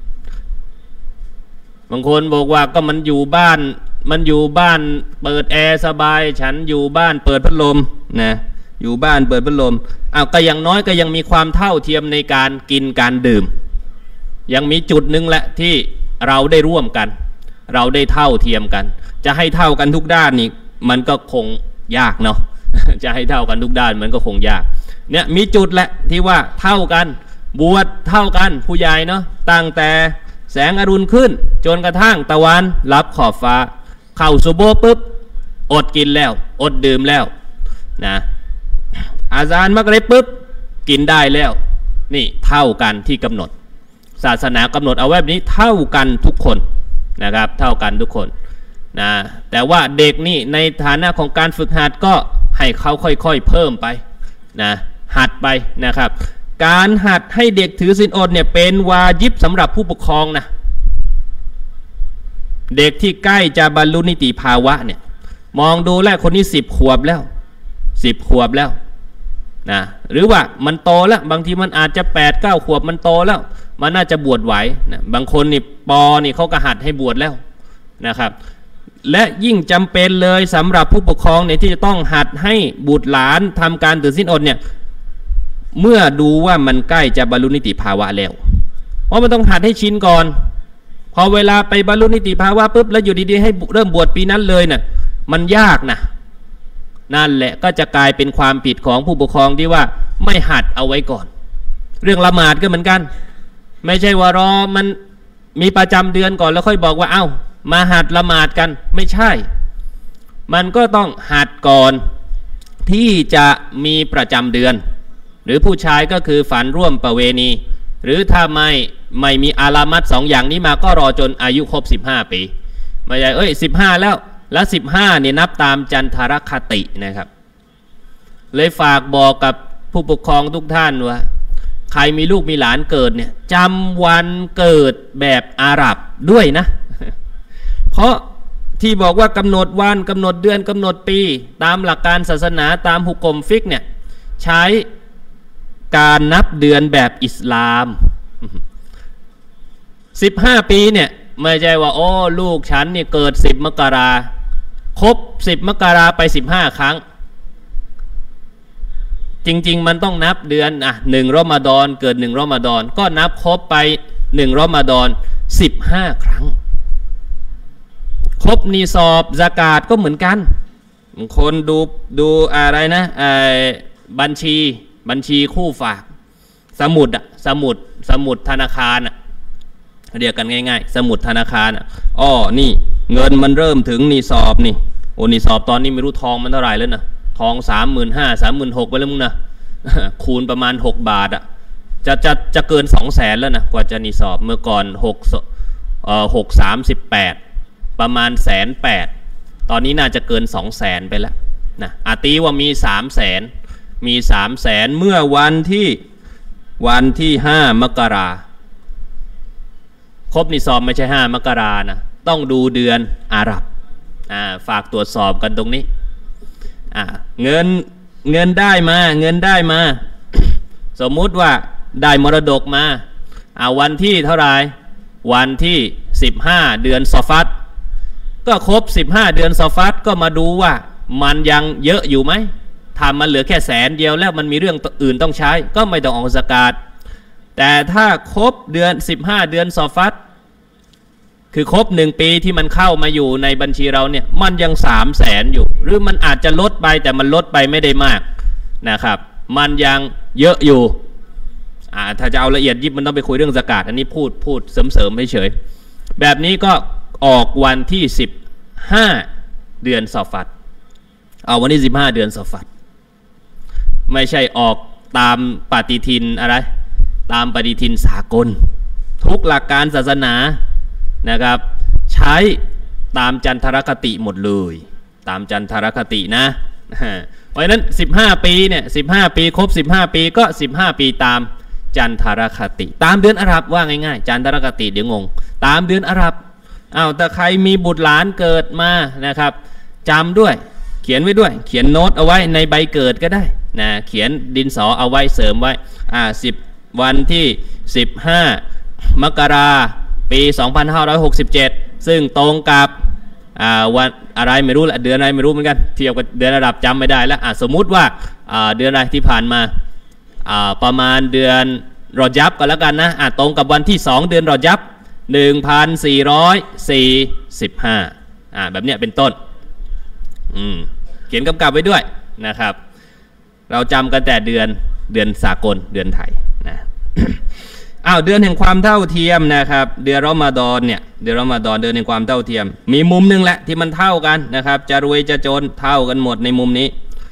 S2: บางคนบอกว่าก็มันอยู่บ้านเปิดแอร์สบายฉันอยู่บ้านเปิดพัดลมนะอยู่บ้านเปิดพัดลมก็อย่างน้อยก็ยังมีความเท่าเทียมในการกินการดื่มยังมีจุดหนึ่งแหละที่เราได้ร่วมกันเราได้เท่าเทียมกันจะให้เท่ากันทุกด้านนี่มันก็คงยากเนาะ จะให้เท่ากันทุกด้านมันก็คงยากเนี่ยมีจุดแหละที่ว่าเท่ากันบวชเท่ากันผู้ใหญ่เนาะตั้งแต่แสงอรุณขึ้นจนกระทั่งตะวันรับขอบฟ้าเข้าซุโบปุ๊บอดกินแล้วอดดื่มแล้วนะอาซานมักริบปุ๊บกินได้แล้วนี่เท่ากันที่กำหนดศาสนากำหนดเอาไว้แบบนี้เท่ากันทุกคนนะครับเท่ากันทุกคนนะแต่ว่าเด็กนี่ในฐานะของการฝึกหัดก็ให้เขาค่อยๆเพิ่มไปนะหัดไปนะครับการหัดให้เด็กถือศีลอดเนี่ยเป็นวาญิบสำหรับผู้ปกครองนะเด็กที่ใกล้จะบรรลุนิติภาวะเนี่ยมองดูแล้วคนนี้10 ขวบแล้วนะหรือว่ามันโตแล้วบางทีมันอาจจะ8-9 ขวบมันโตแล้วมันน่าจะบวชไหวนะบางคนนี่นี่เขาก็หัดให้บวชแล้วนะครับและยิ่งจำเป็นเลยสำหรับผู้ปกครองเนี่ยที่จะต้องหัดให้บุตรหลานทำการถือศีลอดเนี่ยเมื่อดูว่ามันใกล้จะบรรลุนิติภาวะแล้วเพราะมันต้องหัดให้ชินก่อนพอเวลาไปบรรลุนิติภาวะปุ๊บแล้วอยู่ดีๆให้เริ่มบวชปีนั้นเลยน่ะมันยากนะนั่นแหละก็จะกลายเป็นความผิดของผู้ปกครองที่ว่าไม่หัดเอาไว้ก่อนเรื่องละหมาดก็เหมือนกันไม่ใช่ว่ารอมันมีประจำเดือนก่อนแล้วค่อยบอกว่ามาหัดละหมาดกันไม่ใช่มันก็ต้องหัดก่อนที่จะมีประจำเดือนหรือผู้ชายก็คือฝันร่วมประเวณีหรือถ้าไม่มีอาลามัต2 อย่างนี้มาก็รอจนอายุครบ15 ปีไม่ใช่15แล้ว15เนี่ยนับตามจันทรคตินะครับเลยฝากบอกกับผู้ปกครองทุกท่านว่าใครมีลูกมีหลานเกิดเนี่ยจำวันเกิดแบบอาหรับด้วยนะ เพราะที่บอกว่ากำหนดวันกำหนดเดือนกำหนดปีตามหลักการศาสนาตามฮุกมฟิกเนี่ยใช้การนับเดือนแบบอิสลาม 15 ปีเนี่ยไม่ใช่ว่าลูกฉันเนี่ยเกิด10 มกราครบ10 มกราไป15 ครั้งจริงๆมันต้องนับเดือน1 รอมฎอนเกิด1 รอมฎอนก็นับครบไป1 รอมฎอน15 ครั้งครบนิซอบซะกาตก็เหมือนกันคนดูอะไรนะบัญชีคู่ฝากสมุดสมุดธนาคารเรียกกันง่ายๆสมุดธนาคารอ้อนี่เงินมันเริ่มถึงนิสอบนี่โอ้นิสอบตอนนี้ไม่รู้ทองมันเท่าไหร่แล้วนะทอง 35,000 36,000ไปแล้วมึงนะคูณประมาณ6 บาทอ่ะจะเกิน 200,000แล้วนะกว่าจะนิสอบเมื่อก่อน638ประมาณ180,000ตอนนี้น่าจะเกิน 200,000ไปแล้วนะตีว่ามี 300,000 มี 300,000 เมื่อวันที่5 มกราครบนิสอบไม่ใช่5 มกรานะต้องดูเดือนอาหรับฝากตรวจสอบกันตรงนี้เงินได้มา สมมุติว่าได้มรดกมาวันที่เท่าไหร่วันที่15เดือนซอฟัดก็ครบ15เดือนซอฟัดก็มาดูว่ามันยังเยอะอยู่ไหมถ้ามันเหลือแค่100,000 เดียวแล้วมันมีเรื่องอื่นต้องใช้ก็ไม่ต้องออกซะกาตแต่ถ้าครบเดือน15เดือนซอฟัดคือครบ1 ปีที่มันเข้ามาอยู่ในบัญชีเราเนี่ยมันยัง300,000อยู่หรือมันอาจจะลดไปแต่มันลดไปไม่ได้มากนะครับมันยังเยอะอยู่ถ้าจะเอาละเอียดยิบมันต้องไปคุยเรื่องซะกาตอันนี้พูดเสริมๆเฉยๆแบบนี้ก็ออกวันที่15เดือนซอฟัดเอาวันที่15เดือนซอฟัดไม่ใช่ออกตามปฏิทินอะไรตามปฏิทินสากลทุกหลักการศาสนานะครับใช้ตามจันทรคติหมดเลยตามจันทรคตินะเพราะฉะนั้น15 ปีเนี่ย15 ปีครบ15 ปีก็15 ปีตามจันทรคติตามเดือนอาหรับว่าง่ายๆจันทรคติเดี๋ยวงงตามเดือนอาหรับแต่ใครมีบุตรหลานเกิดมานะครับจำด้วยเขียนไว้ด้วยเขียนโน้ตเอาไว้ในใบเกิดก็ได้นะเขียนดินสอเอาไว้เสริมไว้วันที่15 มกราปี 2567ซึ่งตรงกับวันอะไรไม่รู้ละเดือนอะไรไม่รู้เหมือนกันเทียบกับเดือนอาหรับจำไม่ได้แล้วสมมุติว่าเดือนอะไรที่ผ่านมาประมาณเดือนรอญับก็แล้วกันนะตรงกับวันที่2เดือนรอญับ1445แบบเนี้ยเป็นต้นเขียนกำกับไว้ด้วยนะครับเราจำกันแต่เดือนสากลเดือนไทยนะเดือนแห่งความเท่าเทียมนะครับเดือนรอมฎอนเนี่ยเดือนรอมฎอนเดือนแห่งความเท่าเทียมมีมุมนึงแหละที่มันเท่ากันนะครับจะรวยจะจนเท่ากันหมดในมุมนี้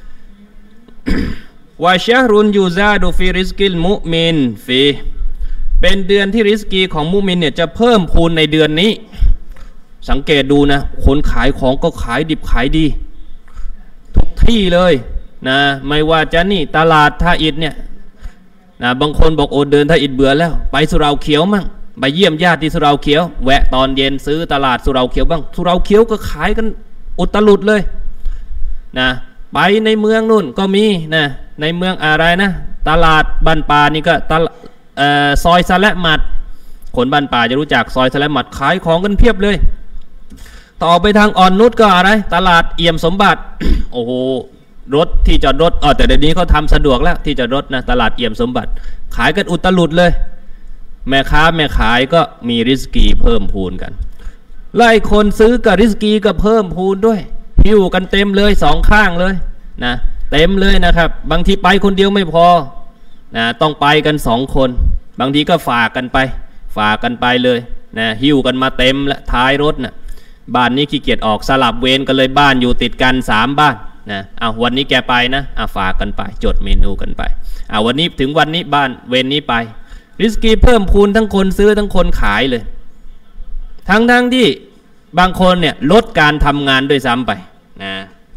S2: วะชะฮรุนยูซาดูฟิริสกิลมุมินฟีเป็นเดือนที่ริสกีของมุมินเนี่ยจะเพิ่มพูนในเดือนนี้สังเกตดูนะคนขายของก็ขายดิบขายดีทุกที่เลยนะไม่ว่าจะนี่ตลาดท่าอิฐเนี่ยนะบางคนบอกโอ้เดินท่าอิฐเบื่อแล้วไปสุเหร่าเขียวมั่งไปเยี่ยมญาติที่สุเหร่าเขียวแวะตอนเย็นซื้อตลาดสุเหร่าเขียวบ้างสุเหร่าเขียวก็ขายกันอุตลุดเลยนะไปในเมืองนู่นก็มีนะในเมืองอะไรนะตลาดบ้านป่านี่ก็ซอยสะและหมัดคนบ้านป่าจะรู้จักซอยสะและหมัดขายของกันเพียบเลยต่อไปทางอ่อนนุชก็อะไรตลาดเอี่ยมสมบัติ โอ้โหรถที่จอดรถแต่เดี๋ยวนี้เขาทำสะดวกแล้วที่จอดรถนะตลาดเอี่ยมสมบัติขายกันอุตลุดเลยแม่ค้าแม่ขายก็มีริสกีเพิ่มพูนกันไล่คนซื้อกับริสกีก็เพิ่มพูนด้วยหิ้วกันเต็มเลย2 ข้างเลยนะเต็มเลยนะครับบางทีไปคนเดียวไม่พอนะต้องไปกัน2 คนบางทีก็ฝากกันไปเลยนะหิ้วกันมาเต็มและท้ายรถนะบ้านนี้ขี้เกียจออกสลับเวรกันเลยบ้านอยู่ติดกัน3 บ้านนะวันนี้แกไปนะฝากกันไปจดเมนูกันไปวันนี้ถึงวันนี้บ้านเวรนี้ไปริสกีเพิ่มพูนทั้งคนซื้อทั้งคนขายเลยทั้งที่บางคนเนี่ยลดการทำงานด้วยซ้ำไปนะ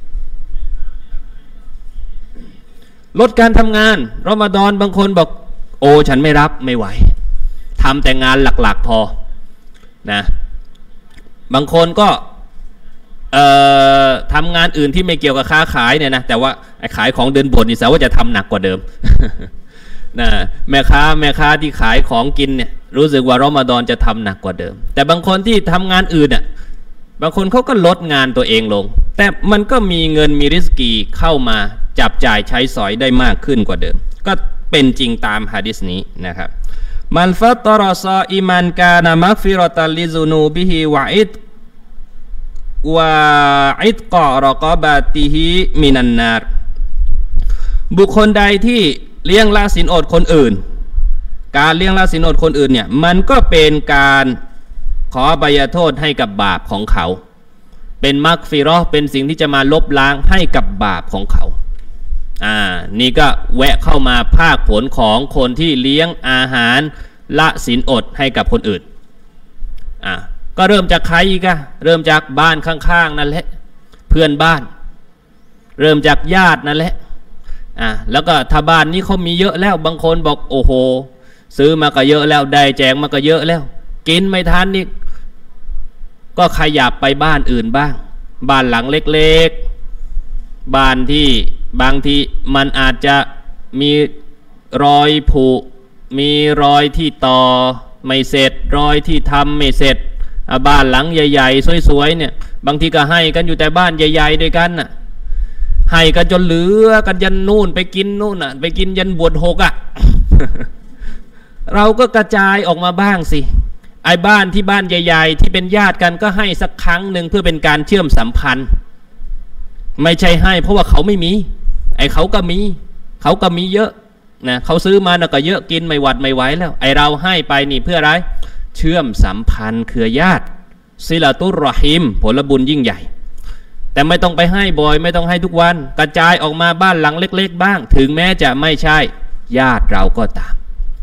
S2: ลดการทำงานรอมฎอนบางคนบอกโอ้ฉันไม่รับไม่ไหวทำแต่งานหลักๆพอนะบางคนก็ทำงานอื่นที่ไม่เกี่ยวกับค้าขายเนี่ยนะแต่ว่าขายของเดินบนนี่แสดงว่าจะทำหนักกว่าเดิม นะแม่ค้าที่ขายของกินเนี่ยรู้สึกว่ารอมฎอนจะทำหนักกว่าเดิมแต่บางคนที่ทำงานอื่นอ่ะบางคนเขาก็ลดงานตัวเองลงแต่มันก็มีเงินมีริสกีเข้ามาจับจ่ายใช้สอยได้มากขึ้นกว่าเดิมก็เป็นจริงตามหะดีษนี้นะครับมันฟัตตรอซออิมันกานะมักฟิรอตัลลิซุนูบิฮิวะอิดกอรอกอบาติฮิมินันนารบุคคลใดที่เลี้ยงละศีลอดคนอื่นการเลี้ยงละศีลอดคนอื่นเนี่ยมันก็เป็นการขออภัยโทษให้กับบาปของเขาเป็นมักฟิเราะห์เป็นสิ่งที่จะมาลบล้างให้กับบาปของเขานี่ก็แวะเข้ามาภาคผลของคนที่เลี้ยงอาหารละศีลอดให้กับคนอื่นก็เริ่มจากใครอีกอะเริ่มจากบ้านข้างๆนั่นแหละเพื่อนบ้านเริ่มจากญาตินั่นแหละแล้วก็ถ้าบ้านนี้เขามีเยอะแล้วบางคนบอกโอ้โหซื้อมาก็เยอะแล้วได้แจกมาก็เยอะแล้วกินไม่ทันนี่ก็ขยับไปบ้านอื่นบ้างบ้านหลังเล็กๆบ้านที่บางทีมันอาจจะมีรอยผุมีรอยที่ต่อไม่เสร็จรอยที่ทำไม่เสร็จบ้านหลังใหญ่ๆสวยๆเนี่ยบางทีก็ให้กันอยู่แต่บ้านใหญ่ๆด้วยกันน่ะให้กันจนเหลือกันยันนู่นไปกินนู่นไปกินยันบวชหกเราก็กระจายออกมาบ้างสิไอ้บ้านที่บ้านใหญ่ๆที่เป็นญาติกันก็ให้สักครั้งหนึ่งเพื่อเป็นการเชื่อมสัมพันธ์ไม่ใช่ให้เพราะว่าเขาไม่มีไอ้เขาก็มีเยอะนะเขาซื้อมาก็เยอะกินไม่หวัดไม่ไหวแล้วไอ้เราให้ไปนี่เพื่ออะไรเชื่อมสัมพันธ์เครือญาติซิลาตุรรอฮิมผลบุญยิ่งใหญ่แต่ไม่ต้องไปให้บ่อยไม่ต้องให้ทุกวันกระจายออกมาบ้านหลังเล็กๆบ้างถึงแม้จะไม่ใช่ญาติเราก็ตาม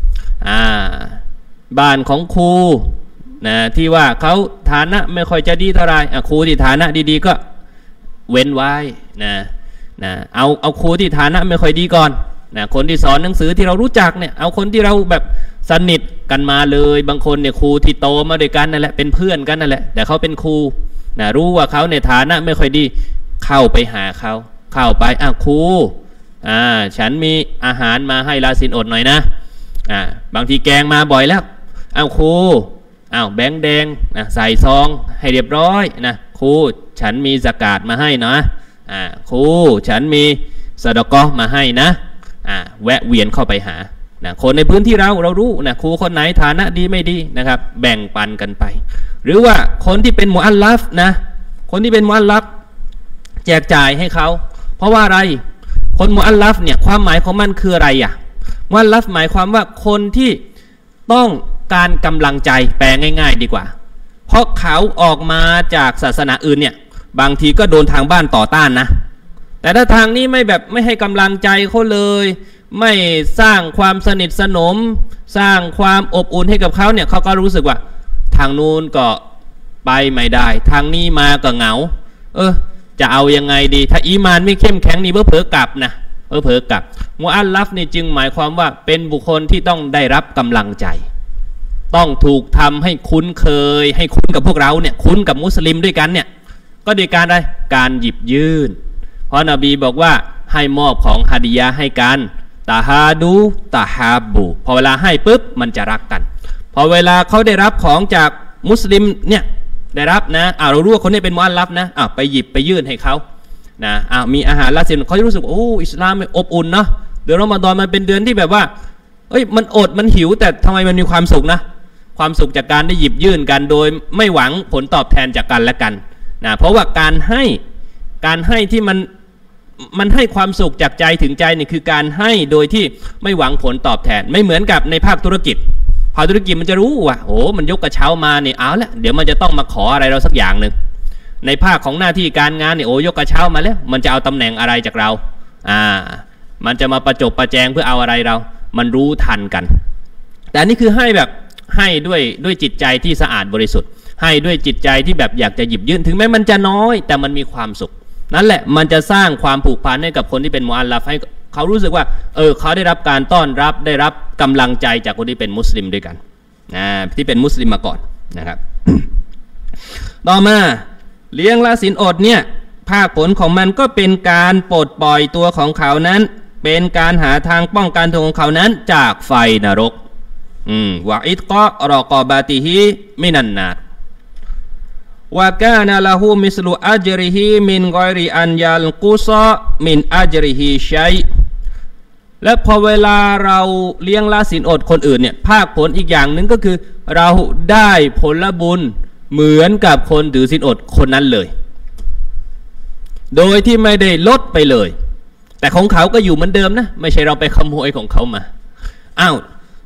S2: บ้านของครูนะที่ว่าเขาฐานะไม่ค่อยจะดีเท่าไรครูที่ฐานะดีๆก็เว้นไว้นะเอาครูที่ฐานะไม่ค่อยดีก่อนนะคนที่สอนหนังสือที่เรารู้จักเนี่ยเอาคนที่เราแบบสนิทกันมาเลยบางคนเนี่ยครูที่โตมาด้วยกันนั่นแหละเป็นเพื่อนกันนั่นแหละแต่เขาเป็นครูนะรู้ว่าเขาในฐานะไม่ค่อยดีเข้าไปหาเขาเข้าไปครูฉันมีอาหารมาให้ลาศีลอดหน่อยนะบางทีแกงมาบ่อยแล้วครูแบงค์แดงใส่ซองให้เรียบร้อยนะครูฉันมีซะกาตมาให้นะครูฉันมีซะดะกอฮ์มาให้นะแวะเวียนเข้าไปหาคนในพื้นที่เรารู้นะครูคนไหนฐานะดีไม่ดีนะครับแบ่งปันกันไปหรือว่าคนที่เป็นมุอัลลัฟนะคนที่เป็นมุอัลลัฟแจกจ่ายให้เขาเพราะว่าอะไรคนมุอัลลัฟเนี่ยความหมายของมันคืออะไรมุอัลลัฟหมายความว่าคนที่ต้องการกำลังใจแปลง่ายๆดีกว่าเพราะเขาออกมาจากศาสนาอื่นเนี่ยบางทีก็โดนทางบ้านต่อต้านนะแต่ถ้าทางนี้ไม่ให้กำลังใจเขาเลยไม่สร้างความสนิทสนมสร้างความอบอุ่นให้กับเขาเนี่ยเขาก็รู้สึกว่าทางนู้นก็ไปไม่ได้ทางนี้มาก็เหงาจะเอายังไงดีถ้าอีมานไม่เข้มแข็งนี่เผลอกลับนะเผลอกลับมุอัลลัฟนี่จึงหมายความว่าเป็นบุคคลที่ต้องได้รับกำลังใจต้องถูกทำให้คุ้นเคยให้คุ้นกับพวกเราเนี่ยคุ้นกับมุสลิมด้วยกันเนี่ยก็โดยการอะไรการหยิบยื่นเพราะนบีบอกว่าให้มอบของฮาดิยะให้กันตาฮาดูตาฮาบูพอเวลาให้ปุ๊บมันจะรักกันพอเวลาเขาได้รับของจากมุสลิมเนี่ยได้รับนะเรารู้ว่าคนนี้เป็นมุอัลลัฟนะไปหยิบไปยื่นให้เขานะมีอาหารละศีลเขาจะรู้สึกโอ้อิสลามอบอุ่นเนาะเดือนรอมฎอนมันเป็นเดือนที่แบบว่ามันอดมันหิวแต่ทำไมมันมีความสุขนะความสุขจากการได้หยิบยื่นกันโดยไม่หวังผลตอบแทนจากกันและกันนะเพราะว่าการให้ที่มันให้ความสุขจากใจถึงใจนี่คือการให้โดยที่ไม่หวังผลตอบแทนไม่เหมือนกับในภาคธุรกิจมันจะรู้ว่ามันยกกระเช้ามาเนี่ยเอาละเดี๋ยวมันจะต้องมาขออะไรเราสักอย่างหนึ่งในภาคของหน้าที่การงานเนี่ยยกกระเช้ามาแล้วมันจะเอาตำแหน่งอะไรจากเรามันจะมาประจบประแจงเพื่อเอาอะไรเรามันรู้ทันกันแต่นี่คือให้แบบให้ด้วยจิตใจที่สะอาดบริสุทธิ์ให้ด้วยจิตใจที่แบบอยากจะหยิบยื่นถึงแม้มันจะน้อยแต่มันมีความสุขนั่นแหละมันจะสร้างความผูกพันให้กับคนที่เป็นมุอัลลัฟให้เขารู้สึกว่าเขาได้รับการต้อนรับได้รับกำลังใจจากคนที่เป็นมุสลิมด้วยกันที่เป็นมุสลิมมาก่อนนะครับ ต่อมาเลี้ยงละศีลอดเนี่ยภาคผลของมันก็เป็นการปลดปล่อยตัวของเขานั้นเป็นการหาทางป้องกันตัวของเขานั้นจากไฟนรกวะอิตกะรอกอบาติฮิมินันนาร์วะกานะละฮูมิสลุอัจริฮิมินกอยริอันยัลกุซะมินอัจริฮิชัยและพอเวลาเราเลี้ยงละศีลอดคนอื่นเนี่ยภาคผลอีกอย่างหนึ่งก็คือเราได้ผลบุญเหมือนกับคนถือศีลอดคนนั้นเลยโดยที่ไม่ได้ลดไปเลยแต่ของเขาก็อยู่เหมือนเดิมนะไม่ใช่เราไปขโมยของเขามา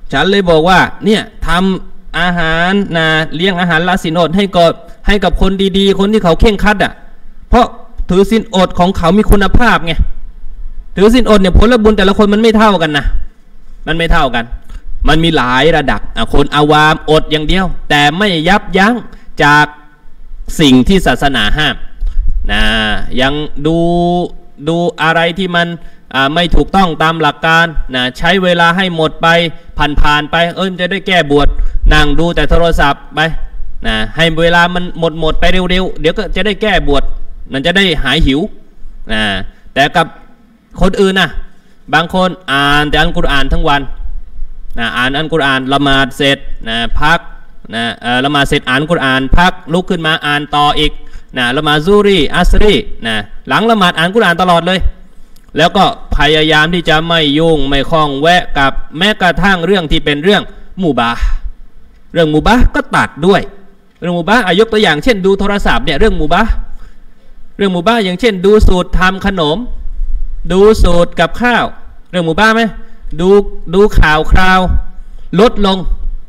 S2: ฉันเลยบอกว่าเนี่ยทำอาหารนะเลี้ยงอาหารละศีลอดให้กับคนดีๆคนที่เขาเข่งคัดอ่ะเพราะถือศีลอดของเขามีคุณภาพไงถือศีลอดเนี่ยผลบุญแต่ละคนมันไม่เท่ากันนะมันไม่เท่ากันมันมีหลายระดับคนอาวามอดอย่างเดียวแต่ไม่ยับยั้งจากสิ่งที่ศาสนาห้ามนะยังดูอะไรที่มันไม่ถูกต้องตามหลักการนะใช้เวลาให้หมดไปผ่านไปจะได้แก้บวชนั่งดูแต่โทรศัพท์ไปนะให้เวลามันหมดไปเร็วๆเดี๋ยวก็จะได้แก้บวชมันจะได้หายหิวนะแต่กับคนอื่นนะบางคนอ่านแต่อัลกุรอานทั้งวันนะอ่านอัลกุรอานละหมาดเสร็จนะพักนะละหมาดเสร็จอ่านกุรอานพักลุกขึ้นมาอ่านต่ออีกนะละหมาดซูรีอัสรีนะหลังละหมาดอ่านกุรอานตลอดเลยแล้วก็พยายามที่จะไม่ยุ่งไม่คล้องแวะกับแม้กระทั่งเรื่องที่เป็นเรื่องมุบาห์เรื่องมุบาห์ก็ตัดด้วยเรื่องมุบาห์ยกตัวอย่างเช่นดูโทรศัพท์เนี่ยเรื่องมุบาห์อย่างเช่นดูสูตรทำขนมดูสูตรกับข้าวเรื่องมุบาห์ไหมดูข่าวคราวลดลง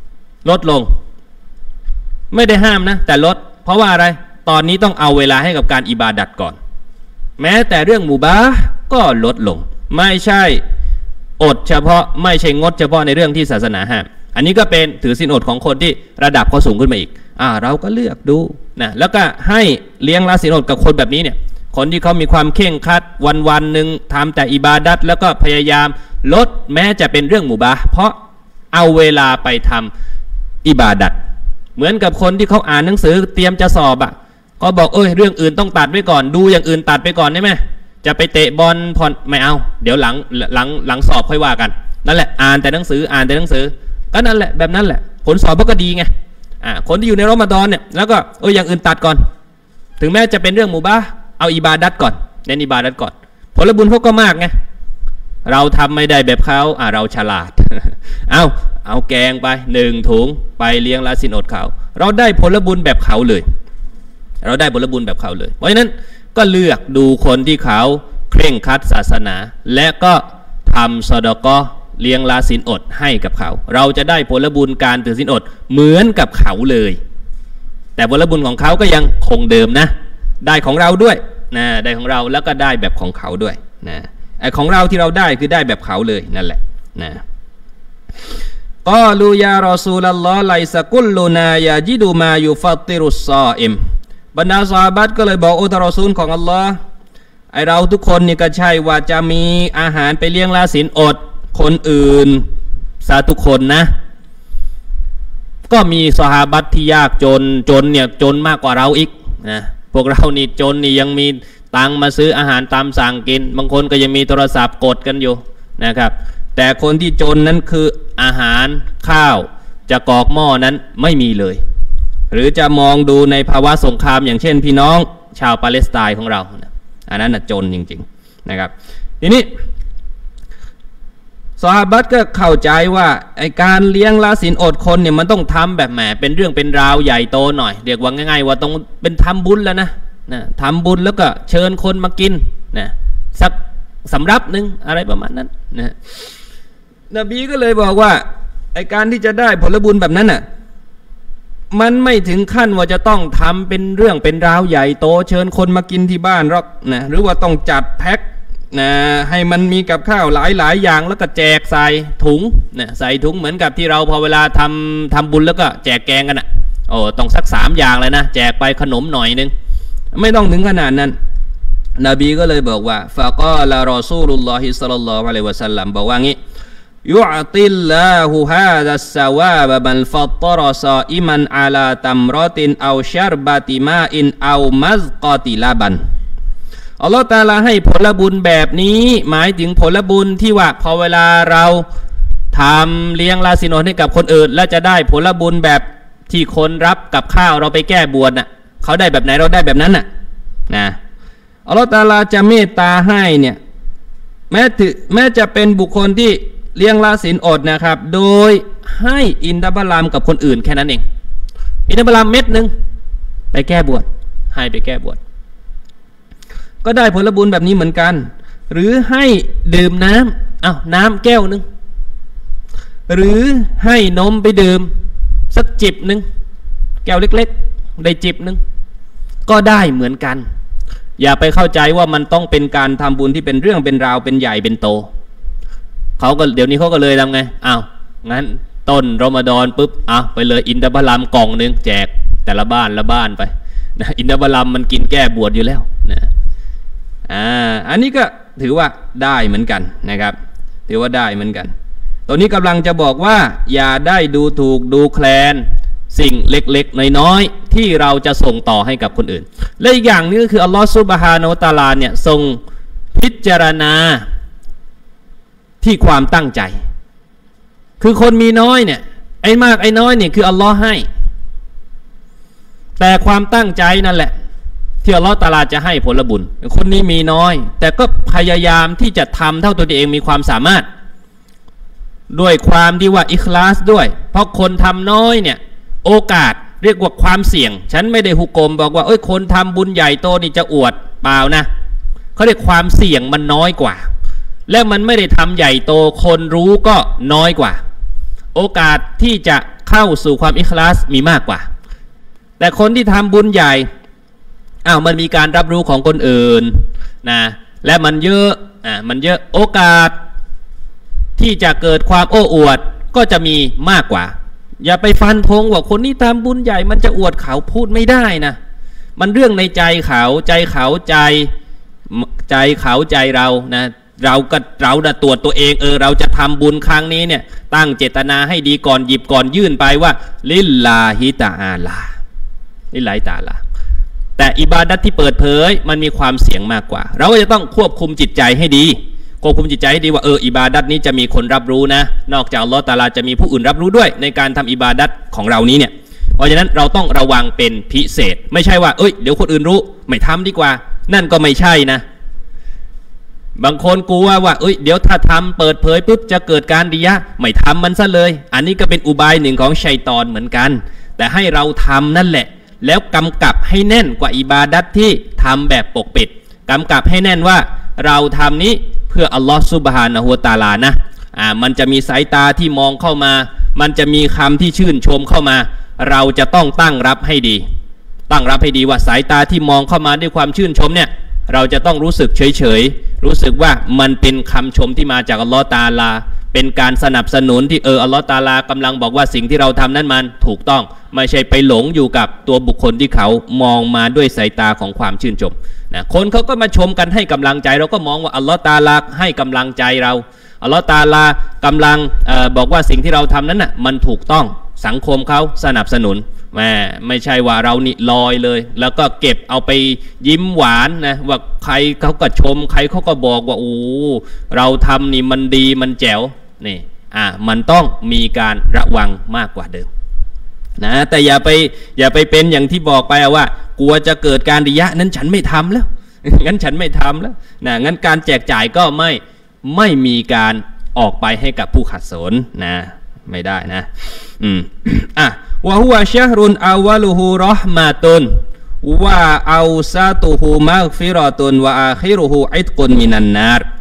S2: ไม่ได้ห้ามนะแต่ลดเพราะว่าอะไรตอนนี้ต้องเอาเวลาให้กับการอิบาดัตก่อนแม้แต่เรื่องมุบาห์ก็ลดลงไม่ใช่อดเฉพาะไม่ใช่งดเฉพาะในเรื่องที่ศาสนาห้ามอันนี้ก็เป็นถือศีลอดของคนที่ระดับเขาสูงขึ้นมาอีกเราก็เลือกดูนะแล้วก็ให้เลี้ยงละศีลอดกับคนแบบนี้เนี่ยคนที่เขามีความเคร่งครัดวันหนึ่งทำแต่อิบาดัตแล้วก็พยายามลดแม้จะเป็นเรื่องมุบาห์เพราะเอาเวลาไปทำอิบาดัตเหมือนกับคนที่เขาอ่านหนังสือเตรียมจะสอบก็บอกเรื่องอื่นต้องตัดไว้ก่อนดูอย่างอื่นตัดไปก่อนได้ไหมจะไปเตะบอลผ่อนไม่เอาเดี๋ยวหลังสอบค่อยว่ากันนั่นแหละอ่านแต่หนังสือก็นั่นแหละแบบนั้นแหละผลสอบก็ดีไงคนที่อยู่ในรอมฎอนเนี่ยแล้วก็อย่างอื่นตัดก่อนถึงแม้จะเป็นเรื่องมุบาห์เอาอิบาดัตก่อนเน้นอิบาดัตก่อนผลบุญเขาก็มากไงเราทำไม่ได้แบบเขาเราฉลาด เอาแกงไป1 ถุงไปเลี้ยงละศีลอดเขาเราได้ผลบุญแบบเขาเลยเพราะฉะนั้นก็เลือกดูคนที่เขาเคร่งครัดศาสนาและก็ทำซอดาเกาะห์เลี้ยงละศีลอดให้กับเขาเราจะได้ผลบุญการถือศีลอดเหมือนกับเขาเลยแต่ผลบุญของเขาก็ยังคงเดิมนะได้ของเราด้วยนะได้ของเราแล้วก็ได้แบบของเขาด้วยนะไอ้ของเราที่เราได้คือได้แบบเขาเลยนั่นแหละนะกอลูยารอซูลัลลอฮ์ไลซะกุลลูนายาจิดูมายุฟัตติรุสซออิมบรรดาซอฮาบะห์ก็เลยบอกท่านรอซูลของอัลลอฮ์ไอเราทุกคนนี่ก็ใช่ว่าจะมีอาหารไปเลี้ยงละศีลอดคนอื่นซะทุกคนนะก็มีซอฮาบะห์ที่ยากจนเนี่ยจนมากกว่าเราอีกนะพวกเรานี่จนนี่ยังมีตังมาซื้ออาหารตามสั่งกินบางคนก็ยังมีโทรศัพท์กดกันอยู่นะครับแต่คนที่จนนั้นคืออาหารข้าวจะกอกหม้อนั้นไม่มีเลยหรือจะมองดูในภาวะสงครามอย่างเช่นพี่น้องชาวปาเลสไตน์ของเราอันนั้นจนจริงๆนะครับทีนี้ซอฮาบะห์ก็เข้าใจว่าไอการเลี้ยงละศีลอดคนเนี่ยมันต้องทำแบบแหมเป็นเรื่องเป็นราวใหญ่โตหน่อยเรียกว่าง่ายๆว่าต้องเป็นทำบุญแล้วนะทำบุญแล้วก็เชิญคนมากินนะสักสำรับหนึ่งอะไรประมาณนั้นนะนบีก็เลยบอกว่าไอการที่จะได้ผลบุญแบบนั้นน่ะมันไม่ถึงขั้นว่าจะต้องทำเป็นเรื่องเป็นราวใหญ่โตเชิญคนมากินที่บ้านหรอกนะหรือว่าต้องจัดแพ็คนะให้มันมีกับข้าวหลายอย่างแล้วก็แจกใส่ถุงนะใส่ถุงเหมือนกับที่เราพอเวลาทำบุญแล้วก็แจกแกงกันต้องสัก3 อย่างเลยนะแจกไปขนมหน่อยนึงไม่ต้องถึงขนาดนั้นนบีก็เลยบอกว่าฟะกอลารอซูลุลลอฮิศ็อลลัลลอฮุอะลัยฮิวะซัลลัมบอกว่างี้ยุอติลลาฮุฮาซัสซาวาบะบัลฟัตตรซออิมันอะลาตัมรอตินเอาชัรบะติมาอินเอามัซกอติลาบันอัลลอฮฺตะอาลาให้ผลบุญแบบนี้หมายถึงผลบุญที่ว่าพอเวลาเราทำเลี้ยงละศีลอดให้กับคนอื่นแล้วจะได้ผลบุญแบบที่คนรับกับข้าวเราไปแก้บวชเขาได้แบบไหนเราได้แบบนั้นนะอัลลอฮฺตะอาลาจะเมตตาให้เนี่ยแม้จะเป็นบุคคลที่เลี้ยงละศีลอดนะครับโดยให้อินทผลัมกับคนอื่นแค่นั้นเองอินทผลัมเม็ดนึงไปแก้บวชให้ไปแก้บวชก็ได้ผลบุญแบบนี้เหมือนกันหรือให้ดื่มน้ำน้ำแก้วนึงหรือให้นมไปดื่มสักจิบหนึ่งแก้วเล็กๆได้จิบหนึ่งก็ได้เหมือนกันอย่าไปเข้าใจว่ามันต้องเป็นการทำบุญที่เป็นเรื่องเป็นราวเป็นใหญ่เป็นโตเขาก็เดี๋ยวนี้เขาก็เลยทำไงงั้นต้นรอมฎอนปุ๊บไปเลยอินทผลัมกล่องนึงแจกแต่ละบ้านละบ้านไปนะอินทผลัมมันกินแก้บวชอยู่แล้วนะอันนี้ก็ถือว่าได้เหมือนกันนะครับถือว่าได้เหมือนกันตัวนี้กำลังจะบอกว่าอย่าได้ดูถูกดูแคลนสิ่งเล็กๆน้อยๆที่เราจะส่งต่อให้กับคนอื่นและอีกอย่างนึงก็คืออัลลอฮฺซุบฮานะฮูวะตะอาลาเนี่ยทรงพิจารณาที่ความตั้งใจคือคนมีน้อยเนี่ยไอ้มากไอ้น้อยเนี่ยคืออัลลอฮ์ให้แต่ความตั้งใจนั่นแหละที่อัลลอฮ์ตะอาลาจะให้ผลบุญคนนี้มีน้อยแต่ก็พยายามที่จะทำเท่าตัวเองมีความสามารถด้วยความที่ว่าอิคลาสด้วยเพราะคนทำน้อยเนี่ยโอกาสเรียกว่าความเสี่ยงฉันไม่ได้หุกกลมบอกว่าคนทำบุญใหญ่โตนี่จะอวดเปล่านะเขาเรียกความเสี่ยงมันน้อยกว่าและมันไม่ได้ทำใหญ่โตคนรู้ก็น้อยกว่าโอกาสที่จะเข้าสู่ความอิคลาสมีมากกว่าแต่คนที่ทำบุญใหญ่มันมีการรับรู้ของคนอื่นนะและมันเยอะโอกาสที่จะเกิดความโอ้อวดก็จะมีมากกว่าอย่าไปฟันธงว่าคนนี้ทำบุญใหญ่มันจะอวดเขาพูดไม่ได้นะมันเรื่องในใจเขาใจเขาใจเรานะเราตรวจตัวเองเราจะทำบุญครั้งนี้เนี่ยตั้งเจตนาให้ดีก่อนหยิบก่อนยื่นไปว่าลิลลาฮิตะอาลาลิลลาฮิตะอาลาแต่อิบาดัตที่เปิดเผยมันมีความเสี่ยงมากกว่าเราก็จะต้องควบคุมจิตใจให้ดีควบคุมจิตใจให้ดีว่าอิบาดัตนี้จะมีคนรับรู้นะนอกจากอัลเลาะห์ตะอาลาจะมีผู้อื่นรับรู้ด้วยในการทำอิบาดัตของเรานี้เนี่ยเพราะฉะนั้นเราต้องระวังเป็นพิเศษไม่ใช่ว่าเดี๋ยวคนอื่นรู้ไม่ทำดีกว่านั่นก็ไม่ใช่นะบางคนกลัวว่าเดี๋ยวถ้าทำเปิดเผยปุ๊บจะเกิดการริยะห์ไม่ทำมันซะเลยอันนี้ก็เป็นอุบายหนึ่งของชัยฏอนเหมือนกันแต่ให้เราทำนั่นแหละแล้วกำกับให้แน่นกว่าอิบาดัตที่ทำแบบปกปิดกำกับให้แน่นว่าเราทำนี้เพื่ออัลลอฮฺซุบฮานะฮูวะตะอาลานะมันจะมีสายตาที่มองเข้ามามันจะมีคำที่ชื่นชมเข้ามาเราจะต้องตั้งรับให้ดีว่าสายตาที่มองเข้ามาด้วยความชื่นชมเนี่ยเราจะต้องรู้สึกเฉยรู้สึกว่ามันเป็นคำชมที่มาจากอัลลอฮฺตะอาลาเป็นการสนับสนุนที่อัลลอฮฺตะอาลากำลังบอกว่าสิ่งที่เราทำนั้นมันถูกต้องไม่ใช่ไปหลงอยู่กับตัวบุคคลที่เขามองมาด้วยสายตาของความชื่นชมนะคนเขาก็มาชมกันให้กำลังใจเราก็มองว่าอัลลอฮฺตะอาลาให้กำลังใจเราอัลลอฮฺตะอาลากำลังบอกว่าสิ่งที่เราทำนั้นน่ะมันถูกต้องสังคมเขาสนับสนุนไม่ใช่ว่าเรานี่ลอยเลยแล้วก็เก็บเอาไปยิ้มหวานนะว่าใครเขาก็ชมใครเขาก็บอกว่าเราทำนี่มันดีมันแจ๋วนี่มันต้องมีการระวังมากกว่าเดิมนะแต่อย่าไปเป็นอย่างที่บอกไปว่ากลัวจะเกิดการริยะห์นั้นฉันไม่ทำแล้ว งั้นฉันไม่ทำแล้วนะงั้นการแจกจ่ายก็ไม่มีการออกไปให้กับผู้ขัดสนนะไม่ได้นะวะฮุวะชะฮรุนอาวะลุฮูเราะห์มะตุนวะเอาซาตุฮูมัฆฟิเราะตุนวะอาคิรุฮูอิตกุนมินันนาร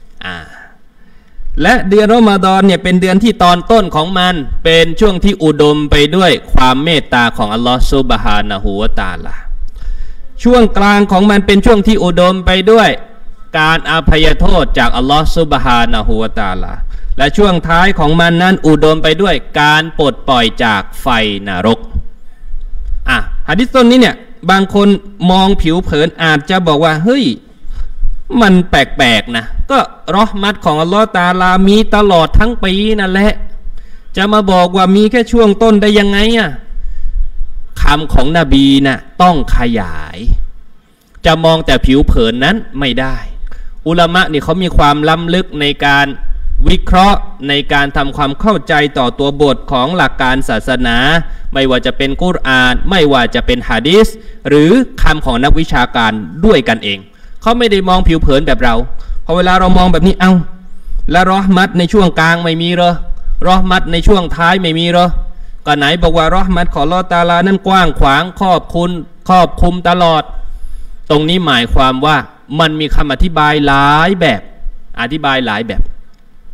S2: และเดือนรอมฎอนเนี่ยเป็นเดือนที่ตอนต้นของมันเป็นช่วงที่อุดมไปด้วยความเมตตาของอัลลอฮฺซุบฮานะฮูวะตะอาลาช่วงกลางของมันเป็นช่วงที่อุดมไปด้วยการอภัยโทษจากอัลลอฮฺซุบฮานะฮูวะตะอาลาและช่วงท้ายของมันนั้นอุดมไปด้วยการปลดปล่อยจากไฟนรกหะดีษต้นนี้เนี่ยบางคนมองผิวเผินอาจจะบอกว่าเฮ้ยมันแปลกๆนะก็เราะห์มัตของอัลลอฮฺตะอาลามีตลอดทั้งปีนั่นแหละจะมาบอกว่ามีแค่ช่วงต้นได้ยังไงคำของนบีน่ะต้องขยายจะมองแต่ผิวเผินนั้นไม่ได้อุลามะนี่เขามีความล้ำลึกในการวิเคราะห์ในการทำความเข้าใจต่อตัวบทของหลักการศาสนาไม่ว่าจะเป็นกุรอานไม่ว่าจะเป็นหะดีษหรือคำของนักวิชาการด้วยกันเองเขาไม่ได้มองผิวเผินแบบเราพอเวลาเรามองแบบนี้แล้วเราะห์มัตในช่วงกลางไม่มีเหรอเราะห์มัตในช่วงท้ายไม่มีเหรอก็ไหนบอกว่าเราะห์มัตของอัลเลาะห์ตะอาลานั้นกว้างขวางครอบคลุมตลอดตรงนี้หมายความว่ามันมีคำอธิบายหลายแบบ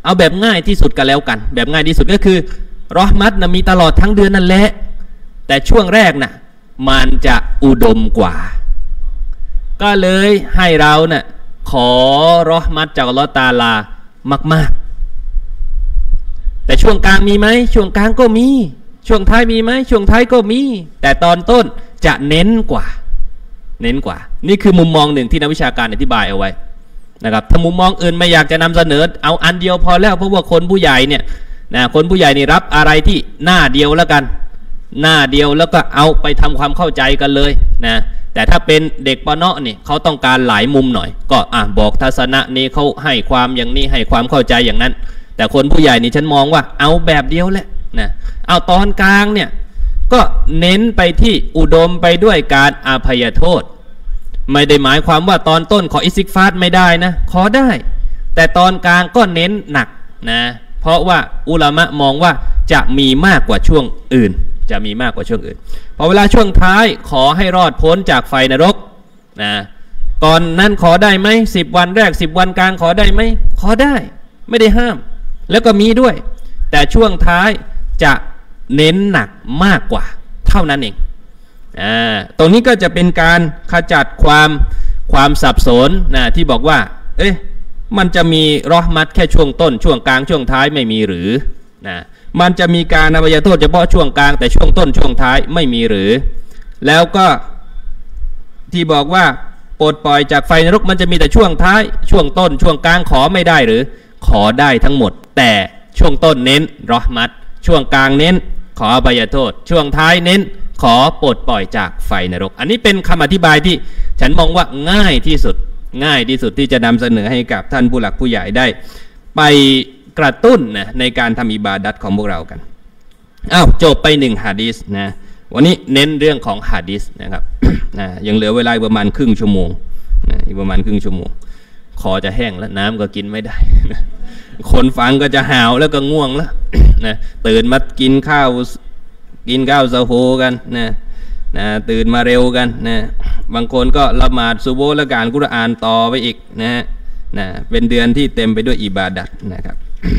S2: เอาแบบง่ายที่สุดกันแล้วกันแบบง่ายที่สุดก็คือรอห์มัตนะมีตลอดทั้งเดือนนั่นแหละแต่ช่วงแรกน่ะมันจะอุดมกว่าก็เลยให้เราน่ะขอรอห์มัตจากอัลเลาะห์ตะอาลามากๆแต่ช่วงกลางมีไหมช่วงกลางก็มีช่วงท้ายมีไหมช่วงท้ายก็มีแต่ตอนต้นจะเน้นกว่านี่คือมุมมองหนึ่งที่นักวิชาการอธิบายเอาไว้นะครับถ้ามุมมองอื่นไม่อยากจะนำเสนอเอาอันเดียวพอแล้วเพราะว่าคนผู้ใหญ่เนี่ยนะคนผู้ใหญ่นี่รับอะไรที่หน้าเดียวแล้วกันหน้าเดียวแล้วก็เอาไปทำความเข้าใจกันเลยนะแต่ถ้าเป็นเด็กปะเนาะนี่เขาต้องการหลายมุมหน่อยก็บอกทัศนะนี้เขาให้ความอย่างนี้ให้ความเข้าใจอย่างนั้นแต่คนผู้ใหญ่นี่ฉันมองว่าเอาแบบเดียวแหละนะเอาตอนกลางเนี่ยก็เน้นไปที่อุดมไปด้วยการอภัยโทษไม่ได้หมายความว่าตอนต้นขออิสติฆฟารไม่ได้นะขอได้แต่ตอนกลางก็เน้นหนักนะเพราะว่าอุลามะมองว่าจะมีมากกว่าช่วงอื่นพอเวลาช่วงท้ายขอให้รอดพ้นจากไฟนรกนะก่อนนั้นขอได้ไหม10 วันแรก10 วันกลางขอได้ไหมขอได้ไม่ได้ห้ามแล้วก็มีด้วยแต่ช่วงท้ายจะเน้นหนักมากกว่าเท่านั้นเองตรงนี้ก็จะเป็นการขจัดความสับสนนะที่บอกว่ามันจะมีรอห์มัตแค่ช่วงต้นช่วงกลางช่วงท้ายไม่มีหรือนะมันจะมีการอภัยโทษเฉพาะช่วงกลางแต่ช่วงต้นช่วงท้ายไม่มีหรือแล้วก็ที่บอกว่าปลดปล่อยจากไฟนรกมันจะมีแต่ช่วงท้ายช่วงต้นช่วงกลางขอไม่ได้หรือขอได้ทั้งหมดแต่ช่วงต้นเน้นรอห์มัตช่วงกลางเน้นขออภัยโทษช่วงท้ายเน้นขอปลดปล่อยจากไฟนรกอันนี้เป็นคำอธิบายที่ฉันมองว่าง่ายที่สุดที่จะนำเสนอให้กับท่านผู้หลักผู้ใหญ่ได้ไปกระตุ้นนะในการทำอิบาดัตของพวกเรากันจบไป1หะดีษนะวันนี้เน้นเรื่องของหะดีษนะครับ ยังเหลือเวลาประมาณครึ่งชั่วโมงอีกประมาณครึ่งชั่วโมงคอจะแห้งแล้วน้ำก็กินไม่ได้ คนฟังก็จะหาวแล้วก็ง่วงแล้ว นะตื่นมากินข้าวซะโฮกันนะตื่นมาเร็วกันนะบางคนก็ละหมาดซุโบฮ์และการกุรอานต่อไปอีกนะเป็นเดือนที่เต็มไปด้วยอิบาดัตนะครับ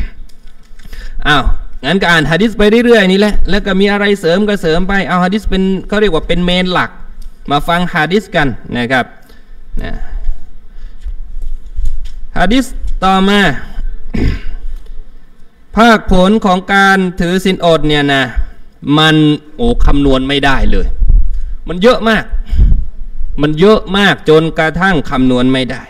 S2: งั้นก็อ่านหะดีษไปเรื่อยๆนี่แหละแล้วก็มีอะไรเสริมก็เสริมไปเอาหะดีษเป็นเขาเรียกว่าเป็นเมนหลักมาฟังหะดีษกันนะครับหะดีษต่อมา ภาคผลของการถือศีลอดเนี่ยนะมันคำนวณไม่ได้เลยมันเยอะมากจนกระทั่งคำนวณไม่ได้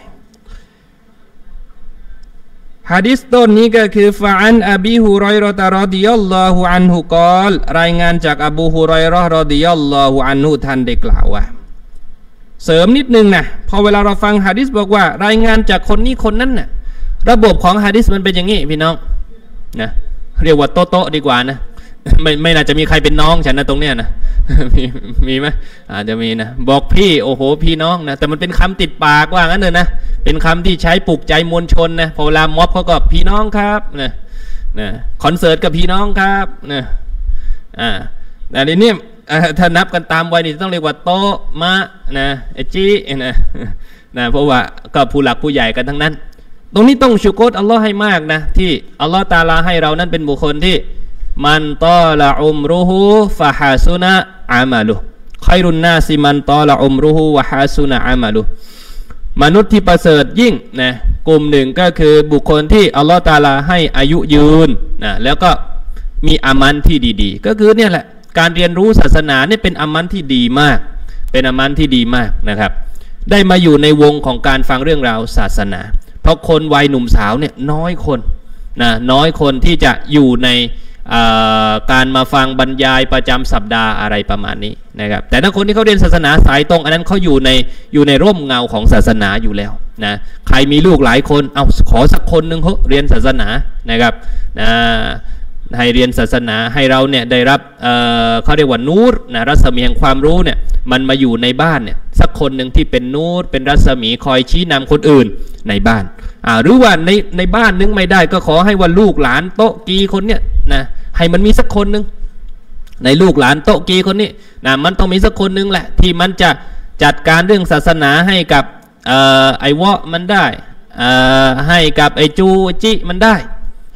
S2: หะดีษต้นนี้ก็คือฟะอันอบีฮุรอยเราะฮ์รอฎิยัลลอฮุอันฮุกอลรายงานจากอบูฮุรอยเราะห์รอฎิยัลลอฮุอันฮุท่านได้กล่าวว่าเสริมนิดนึงนะพอเวลาเราฟังหะดีษบอกว่ารายงานจากคนนี้คนนั้นน่ะระบบของหะดีษมันเป็นอย่างนี้พี่น้องนะเรียกว่าโต๊ะดีกว่านะไม่น่าจะมีใครเป็นน้องฉันนะตรงเนี้ยนะ มีไหมอาจจะมีนะบอกพี่โอ้โหพี่น้องนะแต่มันเป็นคำติดปากว่างั้นเลยนะเป็นคำที่ใช้ปลุกใจมวลชนนะพอเวลาม็อบเขาก็พี่น้องครับนะคอนเสิร์ตกับพี่น้องครับนะแต่ในนี้ถ้านับกันตามวัยนี่ต้องเรียกว่าโตมะนะไอจีนะเพราะว่าก็ผู้หลักผู้ใหญ่กันทั้งนั้นตรงนี้ต้องชุกรอัลลอฮ์ให้มากนะที่อัลลอฮ์ตะอาลาให้เรานั้นเป็นบุคคลที่มันตอละอุมรุฮูฟะฮาซุนะอามาลุคอยรุนนาซิมันตอละอุมรุฮูวะฮาซุนะอามาลุมนุษย์ที่ประเสริฐยิ่งนะกลุ่มหนึ่งก็คือบุคคลที่อัลลอฮ์ตะอาลาให้อายุยืนนะแล้วก็มีอามันที่ดีๆก็คือเนี่ยแหละการเรียนรู้ศาสนาเนี่ยเป็นอามันที่ดีมากนะครับได้มาอยู่ในวงของการฟังเรื่องราวศาสนาเพราะคนวัยหนุ่มสาวเนี่ยน้อยคนที่จะอยู่ในการมาฟังบรรยายประจำสัปดาห์อะไรประมาณนี้นะครับแต่ถ้าคนที่เขาเรียนศาสนาสายตรงอันนั้นเขาอยู่ในร่มเงาของศาสนาอยู่แล้วนะใครมีลูกหลายคนเอาขอสักคนหนึ่งเรียนศาสนานะครับให้เรียนศาสนาให้เราเนี่ยได้รับเขาเรียกว่านูรนะรัศมีแห่งความรู้เนี่ยมันมาอยู่ในบ้านเนี่ยสักคนหนึ่งที่เป็นนูรเป็นรัศมีคอยชี้นำคนอื่นในบ้านหรือว่าในบ้านนึงไม่ได้ก็ขอให้ว่าลูกหลานโตกีคนเนี่ยนะให้มันมีสักคนหนึ่งในลูกหลานโตกีคนนี้นะมันต้องมีสักคนหนึ่งแหละที่มันจะจัดการเรื่องศาสนาให้กับไอวะมันได้ให้กับไอจูจิมันได้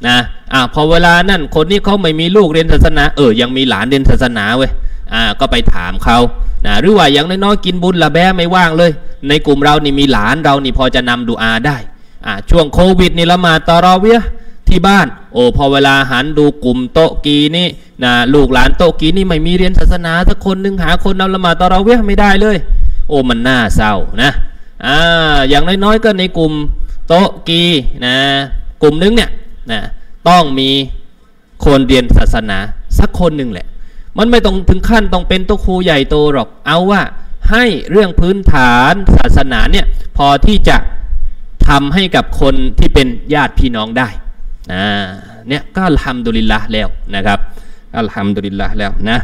S2: นะพอเวลานั่นคนนี้เขาไม่มีลูกเรียนศาสนายังมีหลานเรียนศาสนาเว้ยก็ไปถามเขานะหรือว่าอย่างน้อยๆกินบุญละแบะไม่ว่างเลยในกลุ่มเรานี่มีหลานเรานี่พอจะนำดุอาได้ช่วงโควิดนี่ละหมาดตะเราะวีห์ที่บ้านพอเวลาหันดูกลุ่มโตะกีนี่นะลูกหลานโตะกีนี่ไม่มีเรียนศาสนาสักคนนึงหาคนนำละหมาดตะเราะวีห์ไม่ได้เลยมันน่าเศร้านะอย่างน้อยๆก็ในกลุ่มโตะกีนะกลุ่มนึงเนี่ยนะต้องมีคนเรียนศาสนาสักคนหนึ่งแหละมันไม่ต้องถึงขั้นต้องเป็นโต๊ะครูใหญ่โตหรอกเอาว่าให้เรื่องพื้นฐานศาสนาเนี่ยพอที่จะทำให้กับคนที่เป็นญาติพี่น้องได้เนี่ยก็อัลฮัมดุลิลละห์แล้วนะครับอัลฮัมดุลิลละห์แล้วนะ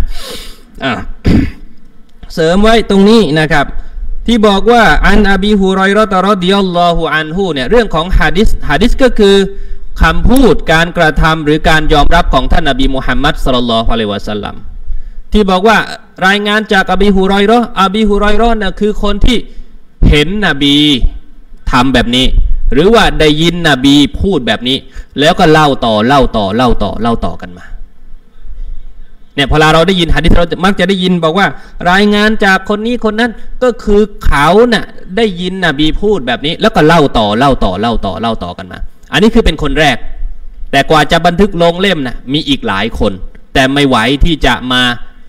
S2: เสริมไว้ตรงนี้นะครับที่บอกว่าอันอบีฮุรอยเราะฮ์รอฎิยัลลอฮุอันฮุเนี่ยเรื่องของหะดีษก็คือคำพูดการกระทำหรือการยอมรับของท่านนบีมุฮัมมัดศ็อลลัลลอฮุอะลัยฮิวะซัลลัมที่บอกว่ารายงานจากอบีฮุรอยเราะห์น่ะคือคนที่เห็นนบีทำแบบนี้หรือว่าได้ยินนบีพูดแบบนี้แล้วก็เล่าต่อกันมาเนี่ยพอเราได้ยินหะดีษเรามักจะได้ยินบอกว่ารายงานจากคนนี้คนนั้นก็คือเขาน่ะได้ยินนบีพูดแบบนี้แล้วก็เล่าต่อกันมาอันนี้คือเป็นคนแรกแต่กว่าจะบันทึกลงเล่มน่ะมีอีกหลายคนแต่ไม่ไหวที่จะมา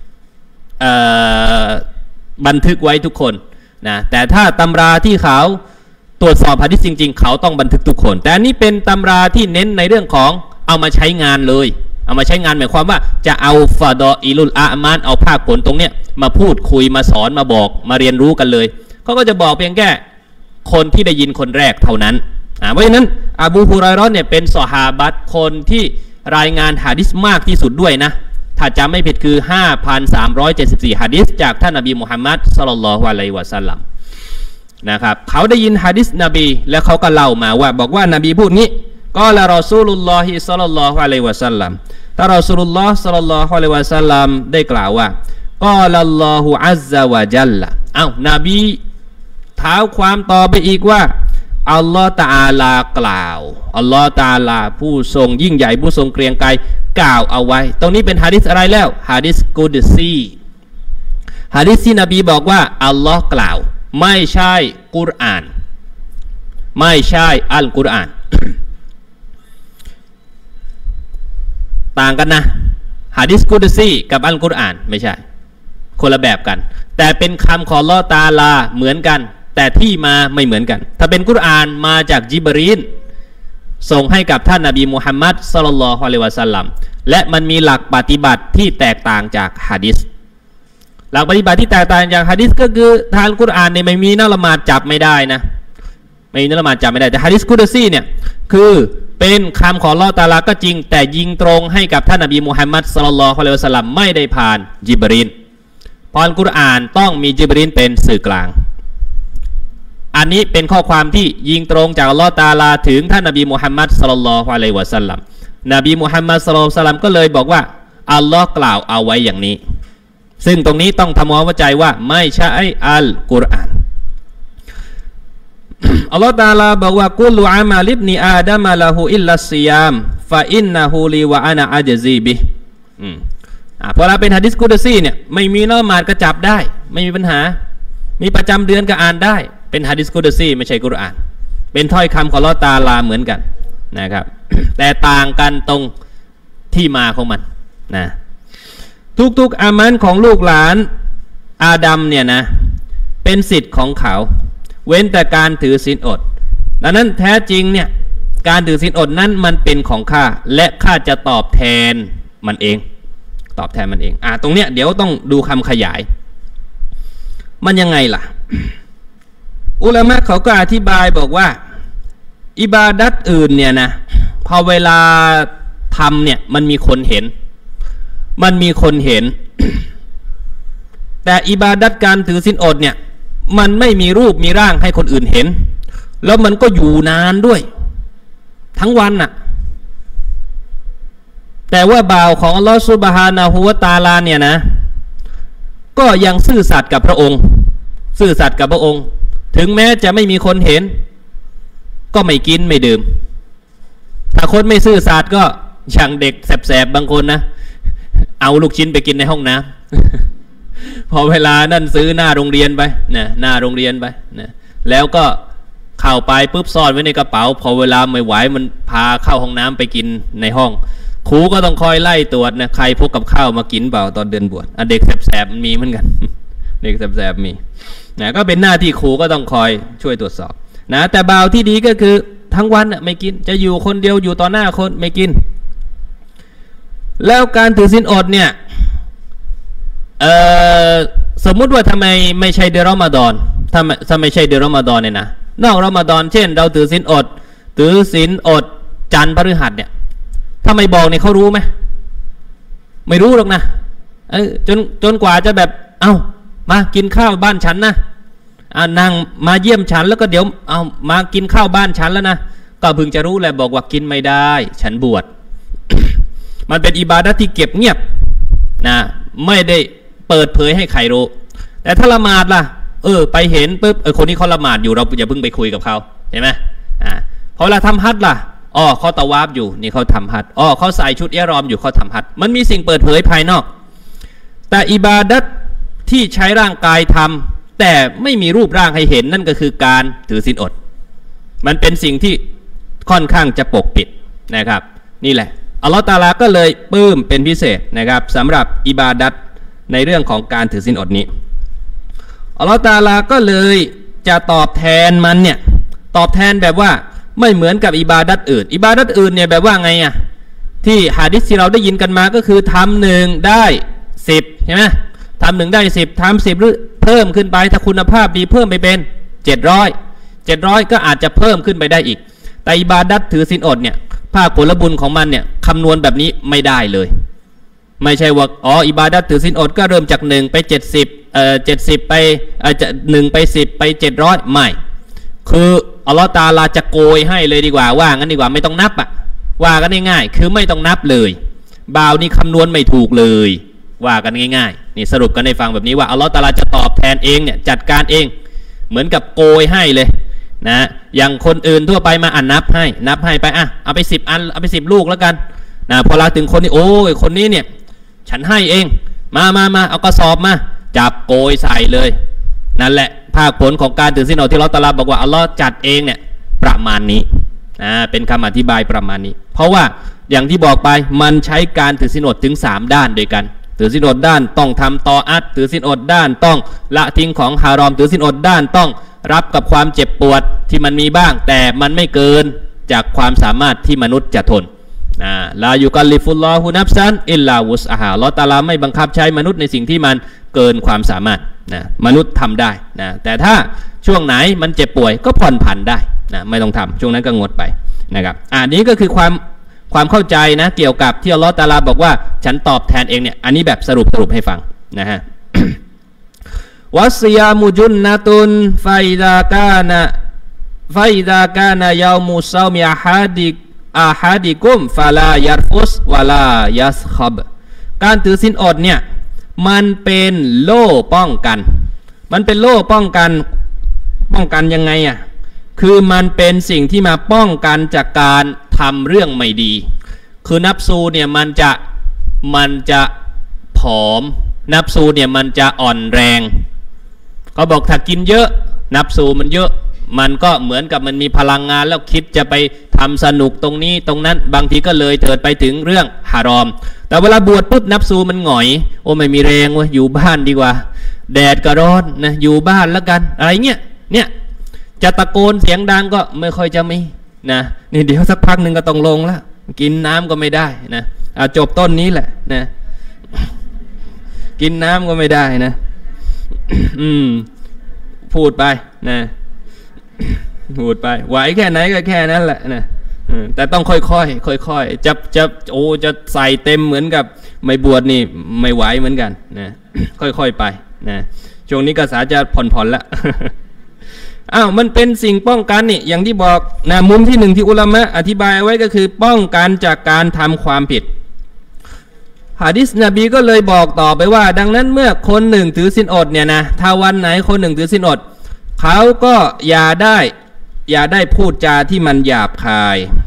S2: บันทึกไว้ทุกคนนะแต่ถ้าตำราที่เขาตรวจสอบหะดีษจริงๆเขาต้องบันทึกทุกคนแต่อันนี้เป็นตำราที่เน้นในเรื่องของเอามาใช้งานเลยเอามาใช้งานหมายความว่าจะเอาฟาดออิลุลอาอามานเอาภาคผลตรงเนี้ยมาพูดคุยมาสอนมาบอกมาเรียนรู้กันเลยเขาก็จะบอกเพียงแค่คนที่ได้ยินคนแรกเท่านั้นเพราะฉะนั้นอบูฮุรอยเราะห์เนี่ยเป็นซอฮาบะห์คนที่รายงานหะดีษมากที่สุดด้วยนะถ้าจำไม่ผิดคือ 5,374 หะดีษจากท่านนบีมุฮัมมัดศ็อลลัลลอฮุอะลัยฮิวะซัลลัมนะครับเขาได้ยินหะดีษนบีแล้วเขาก็เล่ามาว่าบอกว่านบีพูดงี้กอละรอซูลุลลอฮิศ็อลลัลลอฮุอะลัยฮิวะซัลลัมท่านรอซูลุลลอฮ์ศ็อลลัลลอฮุอะลัยฮิวะซัลลัมได้กล่าวว่ากอลัลลอฮุอัซซะวะญัลละนบีท้าวความต่อไปอีกว่าอัลลอฮ์ตะอาลากล่าวอัลลอฮ์ตะอาลาผู้ทรงยิ่งใหญ่ผู้ทรงเกรียงไกรกล่าวเอาไว้ตรงนี้เป็นหะดีษอะไรแล้วหะดีษกุดซีหะดีษที่นบีบอกว่าอัลลอฮ์กล่าวไม่ใช่กุรอานไม่ใช่อัลกุรอาน ต่างกันนะหะดีษกุดซีกับอัลกุรอานไม่ใช่คนละแบบกันแต่เป็นคำของอัลลอฮ์ตะอาลาเหมือนกันแต่ที่มาไม่เหมือนกันถ้าเป็นกุรอานมาจากญิบรีลส่งให้กับท่านนบีมุฮัมมัดศ็อลลัลลอฮุอะลัยฮิวะซัลลัมและมันมีหลักปฏิบัติที่แตกต่างจากหะดีษหลักปฏิบัติที่แตกต่างจากหะดีษก็คือทานกุรอานเนี่ยไม่มีนักละหมาดจับไม่ได้นะไม่มีนักละหมาดจับไม่ได้แต่หะดีษกุดซีเนี่ยคือเป็นคำของอัลเลาะห์ตะอาลาก็จริงแต่ยิงตรงให้กับท่านนบีมุฮัมมัดศ็อลลัลลอฮุอะลัยฮิวะซัลลัมไม่ได้ผ่านญิบรีลเพราะอัลกุรอานต้องมีญิบรีลเป็นสื่อกลางอันนี้เป็นข้อความที่ยิงตรงจากอัลเลาะห์ตะอาลาถึงท่านนบีมุฮัมมัดศ็อลลัลลอฮุอะลัยฮิวะซัลลัมนบีมุฮัมมัดศ็อลลัลลอฮุอะลัยฮิวะซัลลัมก็เลยบอกว่าอัลลอฮ์กล่าวเอาไว้อย่างนี้ซึ่งตรงนี้ต้องทำความเข้าใจว่าไม่ใช่อัลกุรอานอัลลอฮ์ตะอาลาบอกว่ากุลุอามัลิบนีอาดัมละฮูอิลลัสซิยามฟะอินนะฮูลีวะอานะอัจซีบิพอเราเป็นหะดีษกุดซีเนี่ยไม่มีละหมาดก็จับได้ไม่มีปัญหามีประจำเดือนก็อ่านได้เป็นหะดีษกุดซีไม่ใช่กุรอานเป็นถ้อยคำของอัลเลาะห์ตะอาลาเหมือนกันนะครับ แต่ต่างกันตรงที่มาของมันนะทุกๆอามันของลูกหลานอาดัมเนี่ยนะเป็นสิทธิ์ของเขาเว้นแต่การถือศีลอดดังนั้นแท้จริงเนี่ยการถือศีลอดนั้นมันเป็นของข้าและข้าจะตอบแทนมันเองตอบแทนมันเองตรงเนี้ยเดี๋ยวต้องดูคำขยายมันยังไงล่ะอุลามะเขาก็อธิบายบอกว่าอิบาดัตอื่นเนี่ยนะพอเวลาทำเนี่ยมันมีคนเห็นแต่อิบาดัตการถือศีลอดเนี่ยมันไม่มีรูปมีร่างให้คนอื่นเห็นแล้วมันก็อยู่นานด้วยทั้งวันน่ะแต่ว่าบ่าวของอัลลอฮฺซุบฮานะฮูวะตะอาลาเนี่ยนะก็ยังซื่อสัตย์กับพระองค์ถึงแม้จะไม่มีคนเห็นก็ไม่กินไม่ดื่มถ้าคนไม่ซื่อสัตย์ก็อย่างเด็กแสบๆบางคนนะเอาลูกชิ้นไปกินในห้องน้ำ พอเวลานั่นซื้อหน้าโรงเรียนไปนะหน้าโรงเรียนไปนะแล้วก็เข้าไปปุ๊บซ่อนไว้ในกระเป๋าพอเวลาไม่ไหวมันพาเข้าห้องน้ำไปกินในห้องครูก็ต้องคอยไล่ตรวจนะใครพกกับข้าวมากินเปล่าตอนเดือนบวชเด็กแสบๆมันมีเหมือนกัน เด็กแสบๆมีนะก็เป็นหน้าที่ครูก็ต้องคอยช่วยตรวจสอบนะแต่บ่าวที่ดีก็คือทั้งวันไม่กินจะอยู่คนเดียวอยู่ต่อหน้าคนไม่กินแล้วการถือศีลอดเนี่ยสมมุติว่าทำไมไม่ใช่เดือนรอมฎอนถ้าไม่ใช่เดือนรอมฎอนเนี่ยนะนอกรอมฎอนเช่นเราถือศีลอดจันทร์พฤหัสเนี่ยถ้าไม่บอกเนี่ยเขารู้ไหมไม่รู้หรอกนะจนกว่าจะแบบมากินข้าวบ้านฉันนะนั่งมาเยี่ยมฉันแล้วก็เดี๋ยวมากินข้าวบ้านฉันแล้วนะก็พึงจะรู้แหละบอกว่ากินไม่ได้ฉันบวช มันเป็นอิบาดะห์ที่เก็บเงียบนะไม่ได้เปิดเผยให้ใครรู้แต่ถ้าละหมาดล่ะไปเห็นปุ๊บคนนี้เขาละหมาดอยู่เราอย่าเพิ่งไปคุยกับเขาเห็นไหมพอเวลาทำฮัจญ์ล่ะเขาตะวาฟอยู่นี่เขาทำฮัจญ์เขาใส่ชุดอิหรอมอยู่เขาทำฮัจญ์มันมีสิ่งเปิดเผยภายนอกแต่อิบาดะห์ที่ใช้ร่างกายทำแต่ไม่มีรูปร่างให้เห็นนั่นก็คือการถือศีลอดมันเป็นสิ่งที่ค่อนข้างจะปกปิดนะครับนี่แหละอัลลอฮฺตะอาลาก็เลยปลื้มเป็นพิเศษนะครับสำหรับอิบาดะห์ในเรื่องของการถือศีลอดนี้อัลลอฮฺตะอาลาก็เลยจะตอบแทนมันเนี่ยตอบแทนแบบว่าไม่เหมือนกับอิบาดะห์อื่นอิบาดะห์อื่นเนี่ยแบบว่าไงที่หะดีษที่เราได้ยินกันมาก็คือทำหนึ่งได้10ใช่ไหมทำหนึ่งได้10ทำ10หรือเพิ่มขึ้นไปถ้าคุณภาพดีเพิ่มไปเป็น700ก็อาจจะเพิ่มขึ้นไปได้อีกแต่อิบาดะห์ถือศีลอดเนี่ยภาคผลบุญของมันเนี่ยคำนวณแบบนี้ไม่ได้เลยไม่ใช่ว่าอิบาดะห์ถือศีลอดก็เริ่มจาก1ไป70ไปจะ1ไป10ไป700ไม่คืออัลลอฮฺตะอาลาจะโกยให้เลยดีกว่าว่างั้นดีกว่าไม่ต้องนับว่ากันง่ายๆคือไม่ต้องนับเลยบ่าวนี่คำนวณไม่ถูกเลยว่ากันง่ายๆนี่สรุปกันให้ฟังแบบนี้ว่าอัลลอฮฺตะอาลาจะตอบแทนเองเนี่ยจัดการเองเหมือนกับโกยให้เลยนะอย่างคนอื่นทั่วไปมานับให้ไปเอาไป10 อันเอาไป10 ลูกแล้วกันนะพอเราถึงคนนี้คนนี้เนี่ยฉันให้เองมาเอากระสอบมาจับโกยใส่เลยนั่นแหละภาคผลของการถือศีลอดที่อัลเลาะห์ตะอาลาบอกว่าอัลเลาะห์จัดเองเนี่ยประมาณนี้เป็นคำอธิบายประมาณนี้เพราะว่าอย่างที่บอกไปมันใช้การถือศีลอดถึง3ด้านด้วยกันถือศีลอดด้านต้องทำตออัตถือศีลอดด้านต้องละทิ้งของฮารอมถือศีลอดด้านต้องรับกับความเจ็บปวดที่มันมีบ้างแต่มันไม่เกินจากความสามารถที่มนุษย์จะทนลายุกัลลิฟุลลอฮุนัฟซันอิลลาวุสอาฮาอัลเลาะห์ตะอาลาไม่บังคับใช้มนุษย์ในสิ่งที่มันเกินความสามารถมนุษย์ทำได้แต่ถ้าช่วงไหนมันเจ็บป่วยก็ผ่อนผันได้ไม่ต้องทำช่วงนั้นก็งดไปนะครับนี้ก็คือความเข้าใจนะเกี่ยวกับที่อัลเลาะห์ตะอาลาบอกว่าฉันตอบแทนเองเนี่ยอันนี้แบบสรุปให้ฟังนะฮะวัสยามุจุนนะตุนไฟดากานะยามุซามิอาฮาดิกุมฟาลายัรฟุสวาลายัสคับการถือศีลอดเนี่ยมันเป็นโล่ป้องกันมันเป็นโล่ป้องกันยังไงคือมันเป็นสิ่งที่มาป้องกันจากการทำเรื่องไม่ดีคือนับซูเนี่ยมันจะผอมนับซูเนี่ยมันจะอ่อนแรงเขาบอกถ้ากินเยอะนับซูมันเยอะมันก็เหมือนกับมันมีพลังงานแล้วคิดจะไปทำสนุกตรงนี้ตรงนั้นบางทีก็เลยเถิดไปถึงเรื่องฮารอมแต่เวลาบวชปุ๊บนับซูมันหงอยไม่มีแรงวะอยู่บ้านดีกว่าแดดก็ร้อนนะอยู่บ้านแล้วกันอะไรเงี้ยจะตะโกนเสียงดังก็ไม่ค่อยจะมีนะนี่เดี๋ยวสักพักหนึ่งก็ต้องลงแล้วกินน้ำก็ไม่ได้นะจบต้นนี้แหละนะกินน้ำก็ไม่ได้นะพูดไปนะพูดไปไหวแค่ไหนก็แค่นั้นแหละนะแต่ต้องค่อยๆจะใส่เต็มเหมือนกับไม่บวชนี่ไม่ไหวเหมือนกันนะค่อยๆไปนะช่วงนี้กษาจะผ่อนละมันเป็นสิ่งป้องกันนี่อย่างที่บอกนะมุมที่1ที่อุลามะอธิบายไว้ก็คือป้องกันจากการทำความผิดหะดีษนบีก็เลยบอกต่อไปว่าดังนั้นเมื่อคนหนึ่งถือศีลอดเนี่ยนะถ้าวันไหนคนหนึ่งถือศีลอดเขาก็อย่าได้พูดจาที่มันหยาบคายพ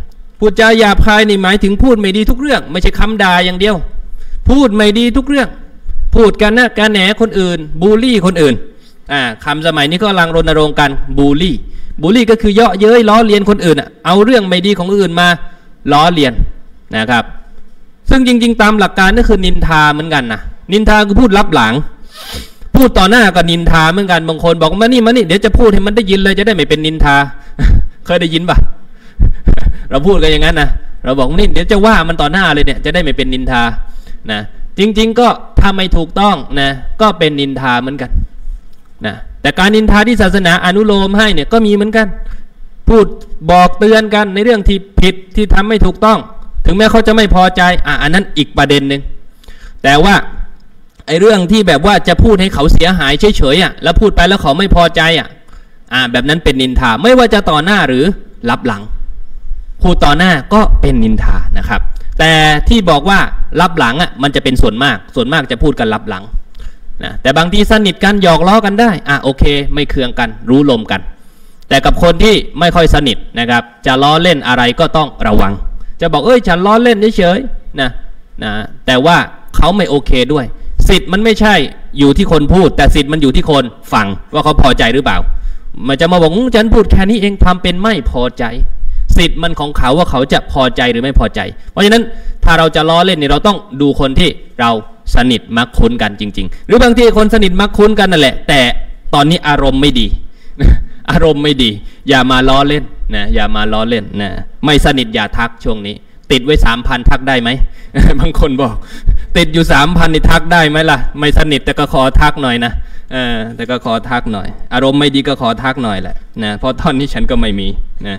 S2: พูดจาหยาบคายนี่หมายถึงพูดไม่ดีทุกเรื่องไม่ใช่คำด่าอย่างเดียวพูดไม่ดีทุกเรื่องพูดกันนะการแหนคนอื่นบูลลี่คนอื่นคำสมัยนี้ก็กำลังรณรงค์กันบูลลี่ก็คือเยาะเย้ยล้อเลียนคนอื่นเอาเรื่องไม่ดีของอื่นมาล้อเลียนนะครับซึ่งจริงๆตามหลักการก็คือนินทาเหมือนกันนะนินทาคือพูดลับหลังพูดต่อหน้าก็นินทาเหมือนกันบางคนบอกมานี่เดี๋ยวจะพูดให้มันได้ยินเลยจะได้ไม่เป็นนินทา เคยได้ยินปะ เราพูดกันอย่างนั้นนะเราบอกนี่เดี๋ยวจะว่ามันต่อหน้าเลยเนี่ยจะได้ไม่เป็นนินทานะจริงๆก็ถ้าไม่ถูกต้องนะก็เป็นนินทาเหมือนกันนะแต่การนินทาที่ศาสนาอนุโลมให้เนี่ยก็มีเหมือนกันพูดบอกเตือนกันในเรื่องที่ผิดที่ทำไม่ถูกต้องถึงแม้เขาจะไม่พอใจอันนั้นอีกประเด็นหนึ่งแต่ว่าไอ้เรื่องที่แบบว่าจะพูดให้เขาเสียหายเฉยๆแล้วพูดไปแล้วเขาไม่พอใจแบบนั้นเป็นนินทาไม่ว่าจะต่อหน้าหรือลับหลังพูดต่อหน้าก็เป็นนินทานะครับแต่ที่บอกว่าลับหลังมันจะเป็นส่วนมากจะพูดกันลับหลังนะแต่บางทีสนิทกันหยอกล้อกันได้โอเคไม่เคืองกันรู้ลมกันแต่กับคนที่ไม่ค่อยสนิทนะครับจะล้อเล่นอะไรก็ต้องระวังจะบอกฉันล้อเล่นเฉยๆนะแต่ว่าเขาไม่โอเคด้วยสิทธิ์มันไม่ใช่อยู่ที่คนพูดแต่สิทธิ์มันอยู่ที่คนฟังว่าเขาพอใจหรือเปล่ามันจะมาบอกฉันพูดแค่นี้เองทำเป็นไม่พอใจสิทธิ์มันของเขาว่าเขาจะพอใจหรือไม่พอใจเพราะฉะนั้นถ้าเราจะล้อเล่นเนี่ยเราต้องดูคนที่เราสนิทมักคุ้นกันจริงๆหรือบางทีคนสนิทมักคุ้นกันนั่นแหละแต่ตอนนี้อารมณ์ไม่ดีอารมณ์ไม่ดีอย่ามาล้อเล่นนะอย่ามาล้อเล่นนะไม่สนิทอย่าทักช่วงนี้ติดไว้ 3,000 ทักได้ไหม บางคนบอกติดอยู่ 3,000 นี่ทักได้ไหมล่ะไม่สนิทแต่ก็ขอทักหน่อยนะแต่ก็ขอทักหน่อยอารมณ์ไม่ดีก็ขอทักหน่อยแหละนะเพราะตอนนี้ฉันก็ไม่มีนะ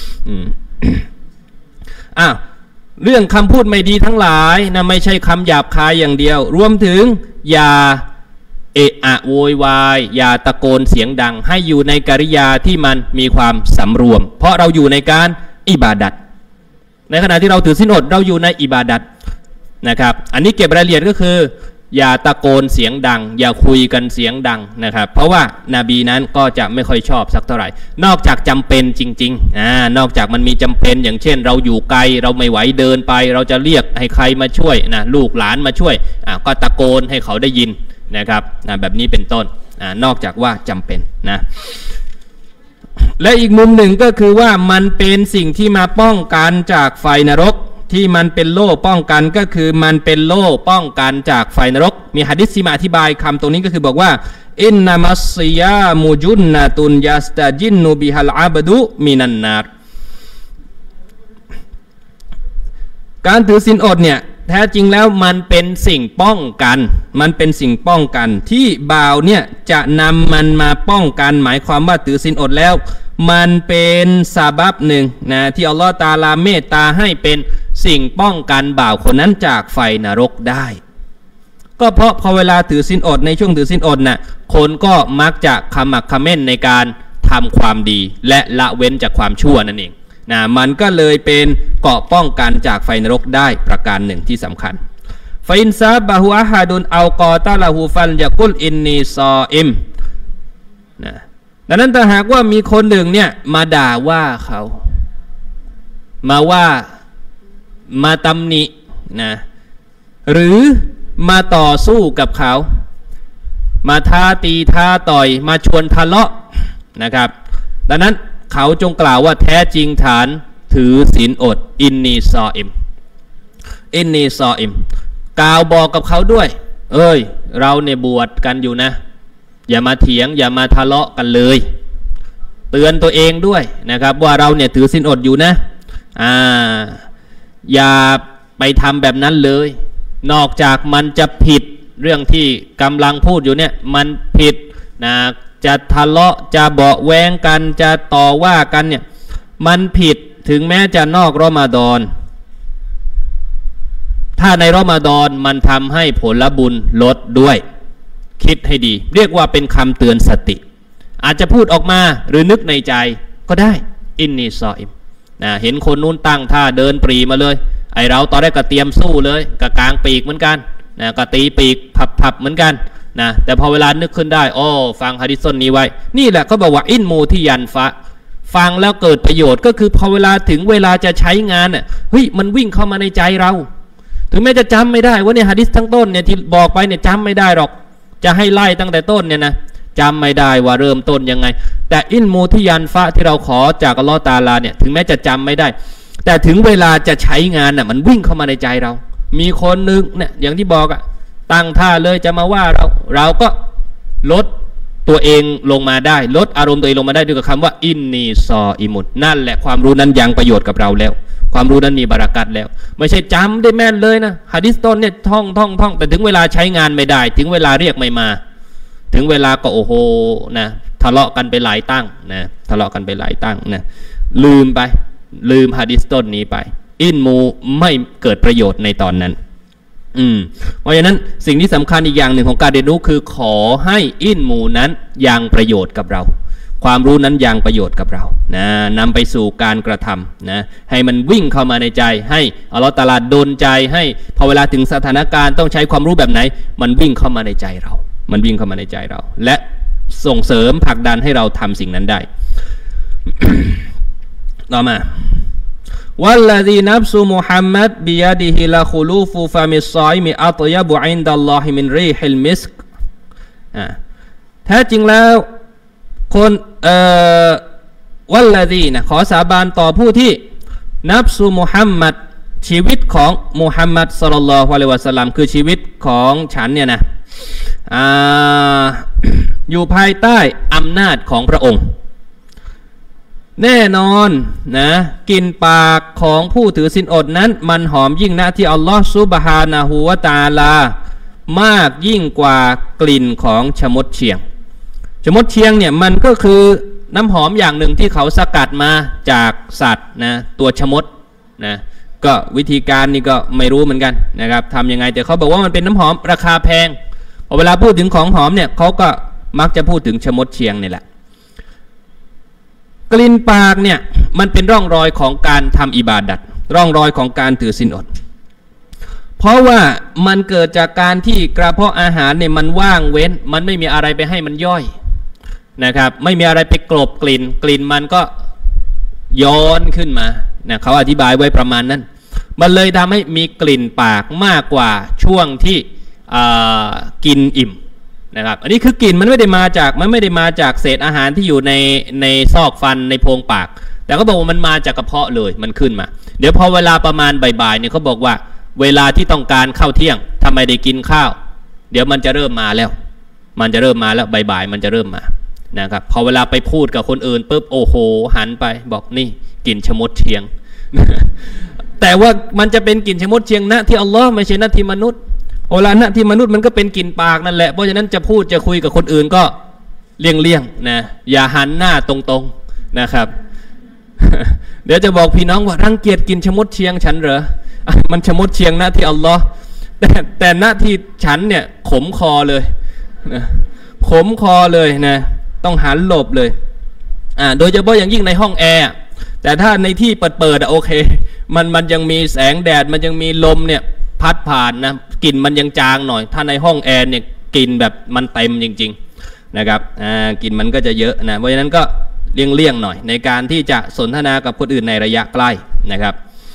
S2: เรื่องคำพูดไม่ดีทั้งหลายนะไม่ใช่คำหยาบคายอย่างเดียวรวมถึงอย่าเอะอะโวยวายอย่าตะโกนเสียงดังให้อยู่ในกิริยาที่มันมีความสำรวมเพราะเราอยู่ในการอิบาดัตในขณะที่เราถือศีลอดเราอยู่ในอิบาดัตนะครับอันนี้เก็บรายละเอียดก็คืออย่าตะโกนเสียงดังอย่าคุยกันเสียงดังนะครับเพราะว่านาบีนั้นก็จะไม่ค่อยชอบสักเท่าไหร่นอกจากจำเป็นจริงๆนอกจากมันมีจำเป็นอย่างเช่นเราอยู่ไกลเราไม่ไหวเดินไปเราจะเรียกให้ใครมาช่วยนะลูกหลานมาช่วยก็ตะโกนให้เขาได้ยินนะครับแบบนี้เป็นต้นนอกจากว่าจำเป็นนะและอีกมุมหนึ่งก็คือว่ามันเป็นสิ่งที่มาป้องกันจากไฟนรกที่มันเป็นโล่ป้องกันก็คือมันเป็นโล่ป้องกันจากไฟนรกมีหะดีษที่มาอธิบายคำตรงนี้ก็คือบอกว่าอินนามัสซิยามุจุนนะตุนยัสตาจินนูบิฮัลอาบดุมินันนาร์การถือศีลอดเนี่ยแท้จริงแล้วมันเป็นสิ่งป้องกันมันเป็นสิ่งป้องกันที่บ่าวเนี่ยจะนำมันมาป้องกันหมายความว่าถือศีลอดแล้วมันเป็นซาบับหนึ่งนะที่อัลลอฮฺตะอาลาเมตตาให้เป็นสิ่งป้องกันบ่าวคนนั้นจากไฟนรกได้ก็เพราะพอเวลาถือศีลอดในช่วงถือศีลอดน่ะคนก็มักจะขมักเขม้นในการทำความดีและละเว้นจากความชั่วนั่นเองนะมันก็เลยเป็นเกราะป้องกันจากไฟนรกได้ประการหนึ่งที่สำคัญฟาอินซาบะฮูอะฮาดุนเอากอตาละฮูฟันยะกุลอินนีซออิมนะดังนั้นถ้าหากว่ามีคนหนึ่งเนี่ยมาด่าว่าเขามาว่ามาตำหนินะหรือมาต่อสู้กับเขามาท้าตีท้าต่อยมาชวนทะเลาะนะครับดังนั้นเขาจงกล่าวว่าแท้จริงฐานถือศีลอดอินนีซออิมอินนีซออิมกล่าวบอกกับเขาด้วยเราเนี่ยบวชกันอยู่นะอย่ามาเถียงอย่ามาทะเลาะกันเลยเตือนตัวเองด้วยนะครับว่าเราเนี่ยถือศีลอดอยู่นะอย่าไปทำแบบนั้นเลยนอกจากมันจะผิดเรื่องที่กำลังพูดอยู่เนี่ยมันผิดนะจะทะเลาะจะเบาะแว้งกันจะต่อว่ากันเนี่ยมันผิดถึงแม้จะนอกรอมฎอนถ้าในรอมฎอนมันทำให้ผลบุญลดด้วยคิดให้ดีเรียกว่าเป็นคำเตือนสติอาจจะพูดออกมาหรือนึกในใจก็ได้อินนีซออิมนะเห็นคนนู้นตั้งท่าเดินปรีมาเลยไอเราตอนแรกก็เตรียมสู้เลยกับกลางปีกเหมือนกันนะก็ตีปีกพับเหมือนกันนะแต่พอเวลานึกขึ้นได้ฟังหะดีษนี้ไว้นี่แหละเขาบอกว่าอินมูที่ยันฟะไฟฟังแล้วเกิดประโยชน์ก็คือพอเวลาถึงเวลาจะใช้งานเฮ้ยมันวิ่งเข้ามาในใจเราถึงแม้จะจำไม่ได้ว่าเนี่ยหะดีษทั้งต้นเนี่ยที่บอกไปเนี่ยจำไม่ได้หรอกจะให้ไล่ตั้งแต่ต้นเนี่ยนะจำไม่ได้ว่าเริ่มต้นยังไงแต่อิลมูที่ยันฟะที่เราขอจากอัลลอฮฺตะอาลาเนี่ยถึงแม้จะจำไม่ได้แต่ถึงเวลาจะใช้งานมันวิ่งเข้ามาในใจเรามีคนนึงเนี่ยอย่างที่บอกตั้งท่าเลยจะมาว่าเราก็ลดตัวเองลงมาได้ลดอารมณ์ตัวเองลงมาได้ด้วยกับคำว่าอินนีซออิมุนนั่นแหละความรู้นั้นยังประโยชน์กับเราแล้วความรู้นั้นมีบารักัตแล้วไม่ใช่จำได้แม่นเลยนะหะดีษต้นเนี่ยท่องแต่ถึงเวลาใช้งานไม่ได้ถึงเวลาเรียกไม่มาถึงเวลาก็โอ้โหนะทะเลาะกันไปหลายตั้งนะทะเลาะกันไปหลายตั้งนะลืมหะดีษต้นนี้ไปอินมูไม่เกิดประโยชน์ในตอนนั้นเพราะฉะนั้นสิ่งที่สำคัญอีกอย่างหนึ่งของการเรียนรู้คือขอให้อินมูนั้นยังประโยชน์กับเราความรู้นั้นยังประโยชน์กับเรานะนำไปสู่การกระทำนะให้มันวิ่งเข้ามาในใจให้อัลลอฮฺตะอาลาดลใจให้พอเวลาถึงสถานการณ์ต้องใช้ความรู้แบบไหนมันวิ่งเข้ามาในใจเรามันวิ่งเข้ามาในใจเราและส่งเสริมผลักดันให้เราทำสิ่งนั้นได้ ต่อมาวัลลซีนับซุมุฮัมมัดบิยาดิฮิลาคุลูฟูฟามิซอยมิอัตยะบุอินดัลลอฮิมินรีฮิลมิสกแท้จริงแล้วคนวัลลซีนะขอสาบานต่อผู้ที่นับซุมุฮัมมัดชีวิตของมุฮัมมัดศ็อลลัลลอฮุอะลัยฮิวะซัลลัมคือชีวิตของฉันเนี่ยนะอยู่ภายใต้อำนาจของพระองค์แน่นอนนะกลิ่นปากของผู้ถือศีลอดนั้นมันหอมยิ่งนะที่อัลลอฮฺซุบฮานะฮูวะตะอาลามากยิ่งกว่ากลิ่นของชมดเชียงชมดเชียงเนี่ยมันก็คือน้ำหอมอย่างหนึ่งที่เขาสกัดมาจากสัตว์นะตัวชมดนะก็วิธีการนี่ก็ไม่รู้เหมือนกันนะครับทำยังไงแต่เขาบอกว่ามันเป็นน้ำหอมราคาแพงพอเวลาพูดถึงของหอมเนี่ยเขาก็มักจะพูดถึงชมดเชียงนี่แหละกลิ่นปากเนี่ยมันเป็นร่องรอยของการทำอิบาดัตร่องรอยของการถือศีลอดเพราะว่ามันเกิดจากการที่กระเพาะอาหารเนี่ยมันว่างเว้นมันไม่มีอะไรไปให้มันย่อยนะครับไม่มีอะไรไปกลบกลิ่นมันก็ย้อนขึ้นมานะเขาอธิบายไว้ประมาณนั้นมันเลยทำให้มีกลิ่นปากมากกว่าช่วงที่กินอิ่มนะครับอันนี้คือกลิ่นมันไม่ได้มาจากเศษอาหารที่อยู่ในซอกฟันในโพรงปากแต่ก็บอกว่ามันมาจากกระเพาะเลยมันขึ้นมาเดี๋ยวพอเวลาประมาณบ่ายๆเนี่ยเขาบอกว่าเวลาที่ต้องการข้าวเที่ยงทำไมได้กินข้าวเดี๋ยวมันจะเริ่มมาแล้วบ่ายๆมันจะเริ่มมานะครับพอเวลาไปพูดกับคนอื่นปุ๊บโอ้โหหันไปบอกนี่กลิ่นชมดเชียง แต่ว่ามันจะเป็นกลิ่นชมดเชียงนะที่อัลลอฮ์ไม่ใช่นะที่มนุษย์โอลานะที่มนุษย์มันก็เป็นกลิ่นปากนั่นแหละเพราะฉะนั้นจะพูดจะคุยกับคนอื่นก็เลี่ยงนะอย่าหันหน้าตรงๆนะครับ เดี๋ยวจะบอกพี่น้องว่ารังเกียจกลิ่นชมดเชียงฉันเหรอ มันชมดเชียงนะที่อัลลอฮ์แต่หน้าที่ฉันเนี่ยขมคอเลยนะขมคอเลยนะต้องหันหลบเลยโดยเฉพาะอย่างยิ่งในห้องแอร์แต่ถ้าในที่เปิดโอเคมันยังมีแสงแดดมันยังมีลมเนี่ยพัดผ่านนะกลิ่นมันยังจางหน่อยถ้าในห้องแอร์เนี่ยกลิ่นแบบมันเต็มจริงๆนะครับกลิ่นมันก็จะเยอะนะเพราะฉะนั้นก็เลี่ยงหน่อยในการที่จะสนทนากับคนอื่นในระยะใกล้นะครับ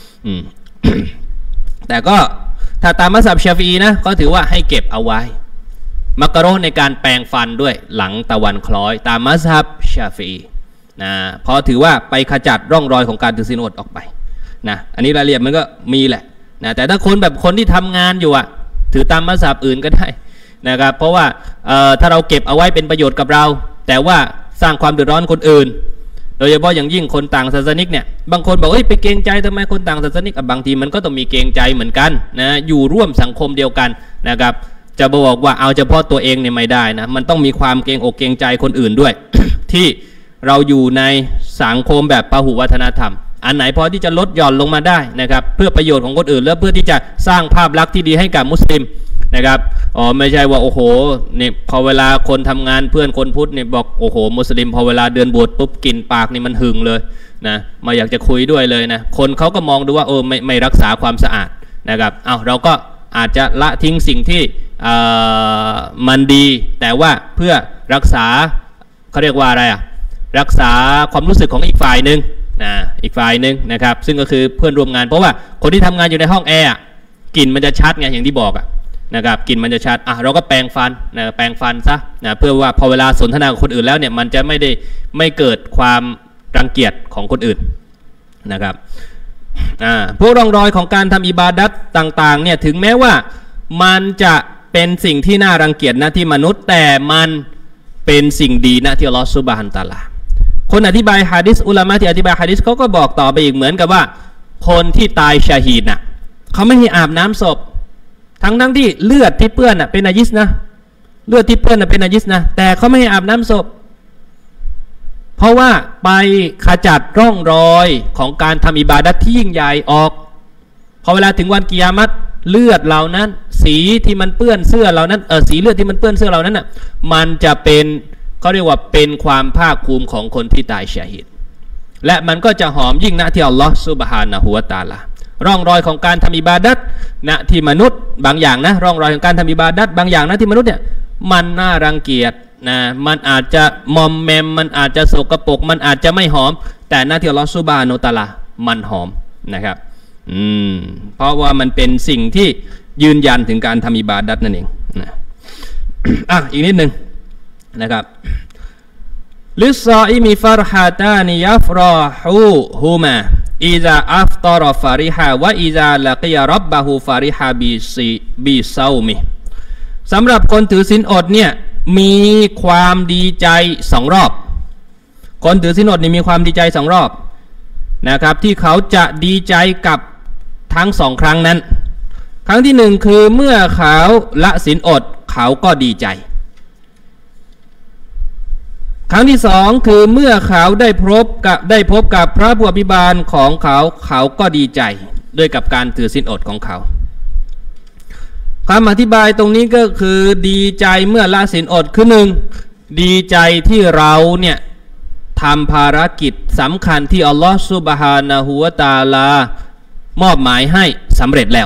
S2: แต่ก็ถ้าตามมัซฮับชาฟีอีนะก็ถือว่าให้เก็บเอาไว้มักรุฮ์ในการแปรงฟันด้วยหลังตะวันคล้อยตามมัซฮับชาฟีอีนะเพราะถือว่าไปขจัดร่องรอยของการถือศีลอดออกไปนะอันนี้รายละเอียดมันก็มีแหละนะแต่ถ้าคนที่ทำงานอยู่ถือตามมัซฮับอื่นก็ได้นะครับเพราะว่าถ้าเราเก็บเอาไว้เป็นประโยชน์กับเราแต่ว่าสร้างความเดือดร้อนคนอื่นโดยเฉพาะอย่างยิ่งคนต่างศาสนิกเนี่ยบางคนบอกไปเกรงใจทำไมคนต่างศาสนิกบางทีมันก็ต้องมีเกรงใจเหมือนกันนะอยู่ร่วมสังคมเดียวกันนะครับจะบอกว่าเอาเฉพาะตัวเองเนี่ยไม่ได้นะมันต้องมีความเกรงอกเกรงใจคนอื่นด้วย ที่เราอยู่ในสังคมแบบพหุวัฒนธรรมอันไหนพอที่จะลดหย่อนลงมาได้นะครับเพื่อประโยชน์ของคนอื่นและเพื่อที่จะสร้างภาพลักษณ์ที่ดีให้กับมุสลิมนะครับไม่ใช่ว่าโอ้โหเนี่ยพอเวลาคนทำงานเพื่อนคนพุทธเนี่ยบอกโอ้โหมุสลิมพอเวลาเดือนบวชปุ๊บกินปากนี่มันหึงเลยนะมาอยากจะคุยด้วยเลยนะคนเขาก็มองดูว่าไม่รักษาความสะอาดนะครับเราก็อาจจะละทิ้งสิ่งที่มันดีแต่ว่าเพื่อรักษาเขาเรียกว่าอะไรรักษาความรู้สึกของอีกฝ่ายหนึ่งอีกฝ่ายหนึ่งนะครับซึ่งก็คือเพื่อนร่วมงานเพราะว่าคนที่ทำงานอยู่ในห้องแอร์กลิ่นมันจะชัดไงอย่างที่บอกนะครับกลิ่นมันจะชัดเราก็แปรงฟันแปรงฟันซะเพื่อว่าพอเวลาสนทนากับคนอื่นแล้วเนี่ยมันจะไม่เกิดความรังเกียจของคนอื่นนะครับพวกร่องรอยของการทำอิบาดัตต่างๆเนี่ยถึงแม้ว่ามันจะเป็นสิ่งที่น่ารังเกียจนะที่มนุษย์แต่มันเป็นสิ่งดีนะที่อัลลอฮฺซุบฮานะฮูวะตะอาลาคนอธิบายหะดีษอุลามะที่อธิบายหะดีษเขาก็บอกต่อไปอีกเหมือนกับว่าคนที่ตายชะฮีดน่ะเขาไม่ให้อาบน้ำศพทั้งที่เลือดที่เปื้อนเป็นนาญิสนะเลือดที่เปื้อนเป็นนาญิสนะแต่เขาไม่ให้อาบน้ำศพเพราะว่าไปขจัดร่องรอยของการทำอิบาดัตที่ยิ่งใหญ่ออกพอเวลาถึงวันกิยามัตเลือดเหล่านั้นสีที่มันเปื้อนเสื้อเหล่านั้นสีเลือดที่มันเปื้อนเสื้อเหล่านั้นน่ะมันจะเป็นเขาเรียกว่าเป็นความภาคภูมิของคนที่ตายชะฮีดและมันก็จะหอมยิ่งณที่อัลลอฮฺซุบฮานะฮูวะตะอาลาร่องรอยของการทำอิบาดัตณที่มนุษย์บางอย่างนะร่องรอยของการทำอิบาดัตบางอย่างณที่มนุษย์เนี่ยมันน่ารังเกียจมันอาจจะมอมแมมมันอาจจะสกปรกมันอาจจะไม่หอมแต่ณที่อัลลอฮฺซุบฮานะฮูวะตะอาลามันหอมนะครับเพราะว่ามันเป็นสิ่งที่ยืนยันถึงการทำอิบาดัตนั่นเองนะอีกนิดนึงนะครับลิซออิมิฟารฮาตานิยัฟรอฮูฮูมาอิซาอัฟตอรฟาริฮาวะอิซาละกิยารับบะฮูฟาริฮาบิซาอุมิสำหรับคนถือศีลอดเนี่ยมีความดีใจ2 รอบคนถือศีลอดนี่มีความดีใจ2 รอบนะครับที่เขาจะดีใจกับทั้ง2 ครั้งนั้นครั้งที่1คือเมื่อเขาละศีลอดเขาก็ดีใจครั้งที่2คือเมื่อเขาได้พบกับพระผู้อภิบาลของเขาก็ดีใจด้วยกับการถือศีลอดของเขาคำอธิบายตรงนี้ก็คือดีใจเมื่อละศีลอดคือ1ดีใจที่เราเนี่ยทำภารกิจสำคัญที่อัลลอฮฺซุบฮานะฮูวะตะอาลามอบหมายให้สำเร็จแล้ว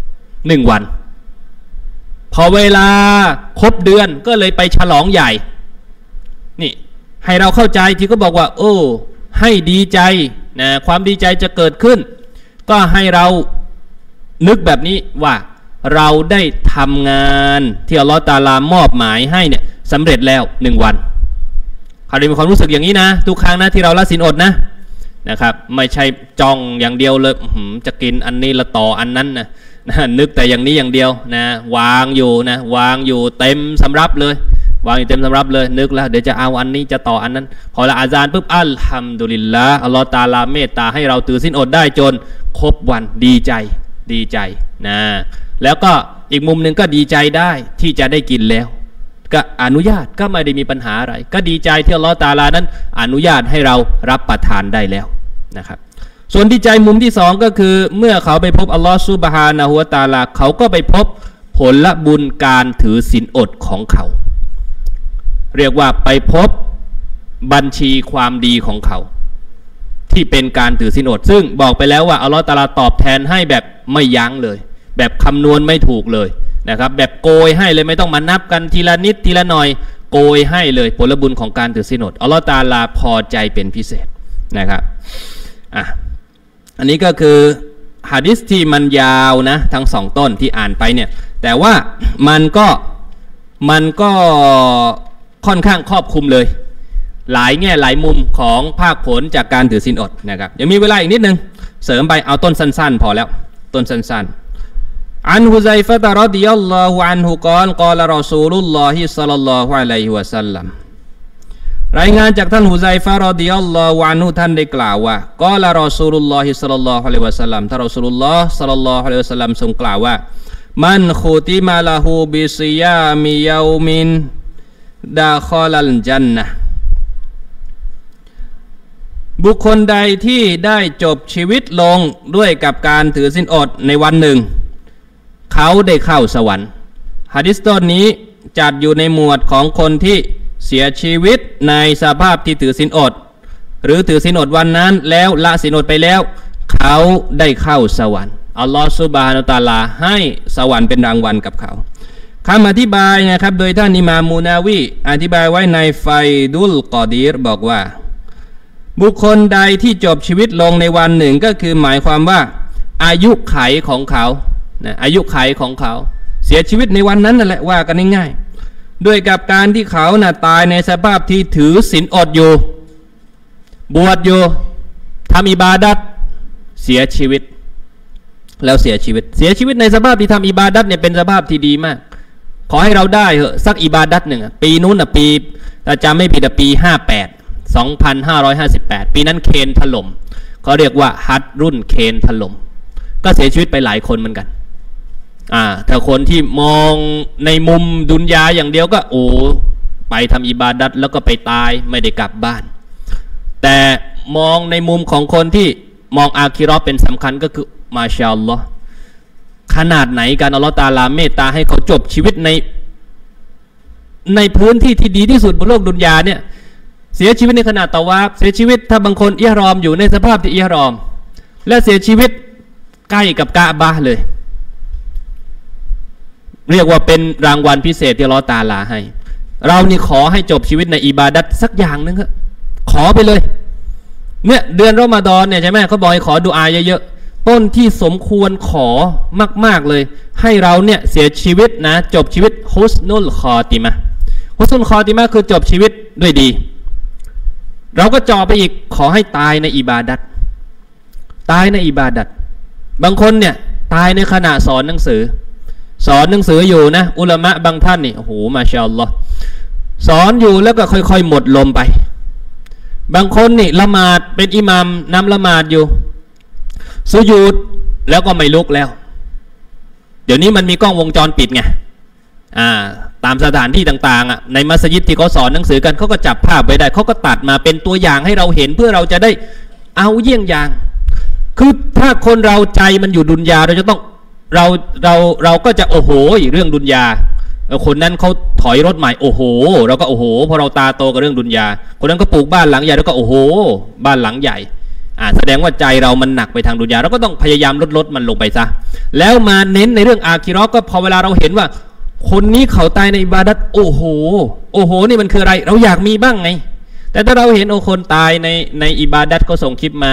S2: 1 วันพอเวลาครบเดือนก็เลยไปฉลองใหญ่นี่ให้เราเข้าใจที่เขาบอกว่าโอ้ให้ดีใจนะความดีใจจะเกิดขึ้นก็ให้เรานึกแบบนี้ว่าเราได้ทำงานที่อัลลอฮฺตะอาลามอบหมายให้เนี่ยสำเร็จแล้ว1 วันเขาได้มีความรู้สึกอย่างนี้นะทุกครั้งนะที่เราละศีลอดนะครับไม่ใช่จ้องอย่างเดียวเลยจะกินอันนี้ละต่ออันนั้นนะนึกแต่อย่างนี้อย่างเดียวนะวางอยู่เต็มสำรับเลยวางอยู่เต็มสำรับเลยนึกแล้วเดี๋ยวจะเอาอันนี้จะต่ออันนั้นพอละอาซานปุ๊บอัลฮัมดุลิลละอัลลอฮฺตะอาลาเมตตาให้เราถือศีลอดได้จนครบวันดีใจนะแล้วก็อีกมุมหนึ่งก็ดีใจได้ที่จะได้กินแล้วก็อนุญาตก็ไม่ได้มีปัญหาอะไรก็ดีใจที่อัลลอฮฺตะอาลานั้นอนุญาตให้เรารับประทานได้แล้วนะครับส่วนดีใจมุมที่2ก็คือเมื่อเขาไปพบอัลลอฮฺซุบฮานะฮูวะตะอาลาเขาก็ไปพบผลบุญการถือศีลอดของเขาเรียกว่าไปพบบัญชีความดีของเขาที่เป็นการถือศีลอดซึ่งบอกไปแล้วว่าอัลลอฮฺตะอาลาตอบแทนให้แบบไม่ยั้งเลยแบบคำนวณไม่ถูกเลยนะครับแบบโกยให้เลยไม่ต้องมานับกันทีละนิดทีละหน่อยโกยให้เลยผลบุญของการถือศีลอดอัลลอฮฺตะอาลาพอใจเป็นพิเศษนะครับอันนี้ก็คือหะดีษที่มันยาวนะทั้ง2 ต้นที่อ่านไปเนี่ยแต่ว่ามันก็ค่อนข้างครอบคลุมเลยหลายแง่หลายมุมของภาคผลจากการถือศีลอดนะครับยังมีเวลาอีกนิดนึงเสริมไปเอาต้นสั้นๆพอแล้วต้นสั้นๆอันฮุซัยฟะตะรอฎิยัลลอฮุอันฮุกอลกอลรอซูลุลลอฮิศ็อลลัลลอฮุอะลัยฮิวะซัลลัมรายงานจากท่านฮุซัยฟะรอฎิยัลลอฮุอันฮุท่านได้กล่าวว่ากอลรอซูลุลลอฮิศ็อลลัลลอฮุอะลัยฮิวะซัลลัมท่านรอซูลุลลอฮ์ศ็อลลัลลอฮุอะลัยฮิวะซัลลัมทรงกล่าวว่ามันคุติมาละฮูบิซิยามิยาอุมินดาคอลัลจันนะบุคคลใดที่ได้จบชีวิตลงด้วยกับการถือศีลอดในวันหนึ่งเขาได้เข้าสวรรค์หะดีษต้นนี้จัดอยู่ในหมวดของคนที่เสียชีวิตในสภาพที่ถือศีลอดหรือถือศีลอดวันนั้นแล้วละศีลอดไปแล้วเขาได้เข้าสวรรค์อัลลอฮฺซุบฮานะฮูวะตะอาลาให้สวรรค์เป็นรางวัลกับเขาคำอธิบายนะครับโดยท่านอิหม่ามมูนาวีอธิบายไว้ในไฟดุลกอดีรบอกว่าบุคคลใดที่จบชีวิตลงในวันหนึ่งก็คือหมายความว่าอายุไขของเขานะอายุไขของเขาเสียชีวิตในวันนั้นนั่นแหละว่ากันง่ายๆด้วยกับการที่เขาน่ะตายในสภาพที่ถือศีลอดอยู่บวชอยู่ทำอิบาดัตเสียชีวิตแล้วเสียชีวิตในสภาพที่ทำอิบาดัตเนี่ยเป็นสภาพที่ดีมากขอให้เราได้เหอะสักอิบาดัตหนึ่งปีนู้นปีถ้าจำไม่ผิดปี2558ปีนั้นเคนถล่มเขาเรียกว่าฮัดรุ่นเคนถล่มก็เสียชีวิตไปหลายคนเหมือนกันถ้าคนที่มองในมุมดุนยาอย่างเดียวก็ไปทำอิบาดัตแล้วก็ไปตายไม่ได้กลับบ้านแต่มองในมุมของคนที่มองอาคิเราะห์เป็นสำคัญก็คือมาชาอัลลอฮ์ขนาดไหนการอัลลอฮ์ตะอาลาเมตตาให้เขาจบชีวิตในพื้นที่ที่ดีที่สุดบนโลกดุนยาเนี่ยเสียชีวิตในขณะตะวาฟเสียชีวิตถ้าบางคนอิหรอมอยู่ในสภาพที่อิหรอมและเสียชีวิตใกล้กับกะบะห์เลยเรียกว่าเป็นรางวัลพิเศษที่อัลเลาะห์ตะอาลาให้เรานี่ขอให้จบชีวิตในอิบาดัตสักอย่างนึงครับขอไปเลยเนี่ยเดือนรอมฎอนเนี่ยใช่ไหมเขาบอกให้ขอดุอาเยอะๆต้นที่สมควรขอมากๆเลยให้เราเนี่ยเสียชีวิตนะจบชีวิตฮุสนุลคอติมะฮุสนุลคอติมะคือจบชีวิตด้วยดีเราก็จ่อไปอีกขอให้ตายในอิบาดัตบางคนเนี่ยตายในขณะสอนหนังสืออยู่นะอุลามะบางท่านนี่โอ้โหมาชาอัลลอฮ์สอนอยู่แล้วก็ค่อยๆหมดลมไปบางคนนี่ละหมาดเป็นอิหมัมนำละหมาดอยู่สุญูดแล้วก็ไม่ลุกแล้วเดี๋ยวนี้มันมีกล้องวงจรปิดไงตามสถานที่ต่างๆในมัสยิดที่เขาสอนหนังสือกันเขาก็จับภาพไว้ได้เขาก็ตัดมาเป็นตัวอย่างให้เราเห็นเพื่อเราจะได้เอาเยี่ยงอย่างคือถ้าคนเราใจมันอยู่ดุนยาเราจะต้องเราก็จะโอ้โหเรื่องดุนยาคนนั้นเขาถอยรถใหม่โอ้โหเราก็โอ้โหพอเราตาโตกับเรื่องดุนยาคนนั้นก็ปลูกบ้านหลังใหญ่แล้วก็โอ้โหบ้านหลังใหญ่แสดงว่าใจเรามันหนักไปทางดุนยาเราก็ต้องพยายามลดมันลงไปซะแล้วมาเน้นในเรื่องอาคิเราะห์ก็พอเวลาเราเห็นว่าคนนี้เขาตายในอิบาดัตโอ้โหนี่มันคืออะไรเราอยากมีบ้างไงแต่ถ้าเราเห็นคนตายในอิบาดัตก็ส่งคลิปมา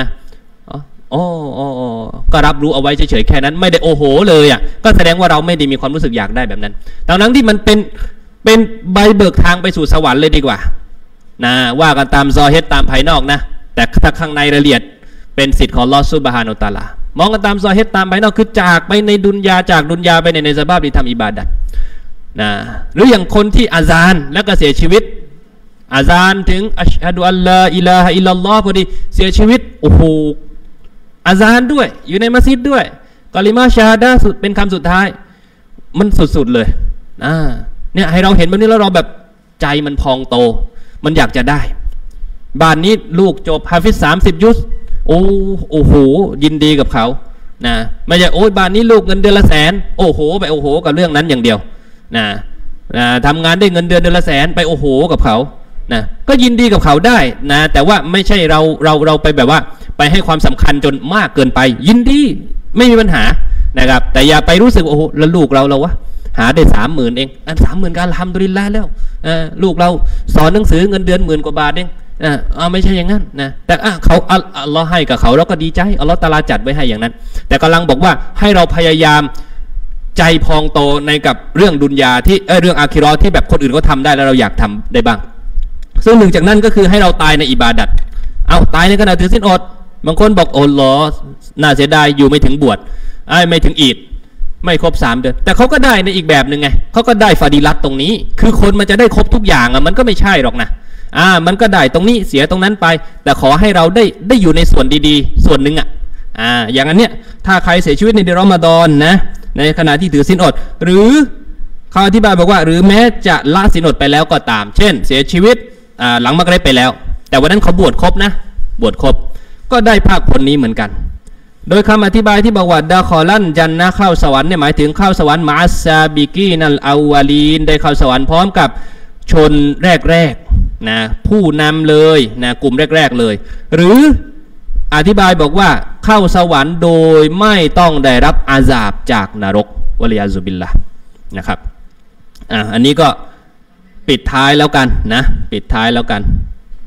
S2: ก็รับรู้เอาไว้เฉยๆแค่นั้นไม่ได้โอ้โหเลยก็แสดงว่าเราไม่ได้มีความรู้สึกอยากได้แบบนั้นทั้งที่มันเป็นใบเบิกทางไปสู่สวรรค์เลยดีกว่านะว่ากันตามซอฮิรตามภายนอกนะแต่ถ้าข้างในรายละเอียดเป็นสิทธิ์ของอัลเลาะห์ซุบฮานะฮูวะตะอาลามองกันตามซอฮิรตามภายนอกคือจากไปในดุนยาจากดุนยาไปในสภาพที่ทำอิบาดัตนะหรืออย่างคนที่อาซานแล้วก็เสียชีวิตอาซานถึงอัชฮะดุอัลลอฮ์อิลาฮะอิลลัลลอฮ์พอดีเสียชีวิตโอ้โหอาซานด้วยอยู่ในมัสยิดด้วยกะลิมาชาฮาดะห์เป็นคำสุดท้ายมันสุดๆเลยเนี่ยให้เราเห็นแบบนี้แล้วเราแบบใจมันพองโตมันอยากจะได้บ้านนี้ลูกจบฮาฟิซ30 ยุสโอ้โหยินดีกับเขานะไม่ใช่บ้านนี้ลูกเงินเดือนละแสนโอ้โหไปโอ้โหกับเรื่องนั้นอย่างเดียวนะทำงานได้เงินเดือนละแสนไปโอ้โหกับเขานะก็ยินดีกับเขาได้นะแต่ว่าไม่ใช่เราไปแบบว่าไปให้ความสำคัญจนมากเกินไปยินดีไม่มีปัญหานะครับแต่อย่าไปรู้สึกโอ้โหแล้วลูกเราวะหาได้30,000เอง30,000ก็อัลฮัมดุลิลละห์แล้วลูกเราสอนหนังสือเงินเดือน10,000 กว่าบาทเองไม่ใช่อย่างนั้นนะแต่เขาอัลลอฮ์ให้กับเขาเราก็ดีใจอัลลอฮ์ตะอาลาจัดไว้ให้อย่างนั้นแต่กำลังบอกว่าให้เราพยายามใจพองโตในกับเรื่องดุนยาที่เรื่องอาคิเราะห์ที่แบบคนอื่นก็ทำได้แล้วเราอยากทำได้บ้างซึ่งหนึ่งจากนั้นก็คือให้เราตายในอิบาดัตตายในขณะถือศีลอดบางคนบอกโอ้ลอน่าเสียดายอยู่ไม่ถึงบวชไม่ถึงอีดไม่ครบ3 เดือนแต่เขาก็ได้ในอีกแบบหนึ่งไงเขาก็ได้ฟาดิลัตตรงนี้คือคนมันจะได้ครบทุกอย่างมันก็ไม่ใช่หรอกนะมันก็ได้ตรงนี้เสียตรงนั้นไปแต่ขอให้เราได้อยู่ในส่วนดีๆส่วนหนึ่งอย่างนั้นเนี่ยถ้าใครเสียชีวิตในเดือนรอมฎอนนะในขณะที่ถือศีลอดหรือเขาอธิบายบอกว่าหรือแม้จะละศีลอดไปแล้วก็ตามเช่นเสียชีวิตหลังมักริบไปแล้วแต่วันนั้นเขาบวชครบนะบวชครบก็ได้ภาคผลนี้เหมือนกันโดยคำอธิบายที่บอกว่าดาคอลันจันนะเข้าสวรรค์เนี่ยหมายถึงเข้าสวรรค์มะอัสซาบิกีนัลอาวาลีนได้เข้าสวรรค์พร้อมกับชนแรกๆนะผู้นำเลยนะกลุ่มแรกๆเลยหรืออธิบายบอกว่าเข้าสวรรค์โดยไม่ต้องได้รับอาซาบจากนรกวะลียาซุบิลละนะครับอันนี้ก็ปิดท้ายแล้วกันนะปิดท้ายแล้วกัน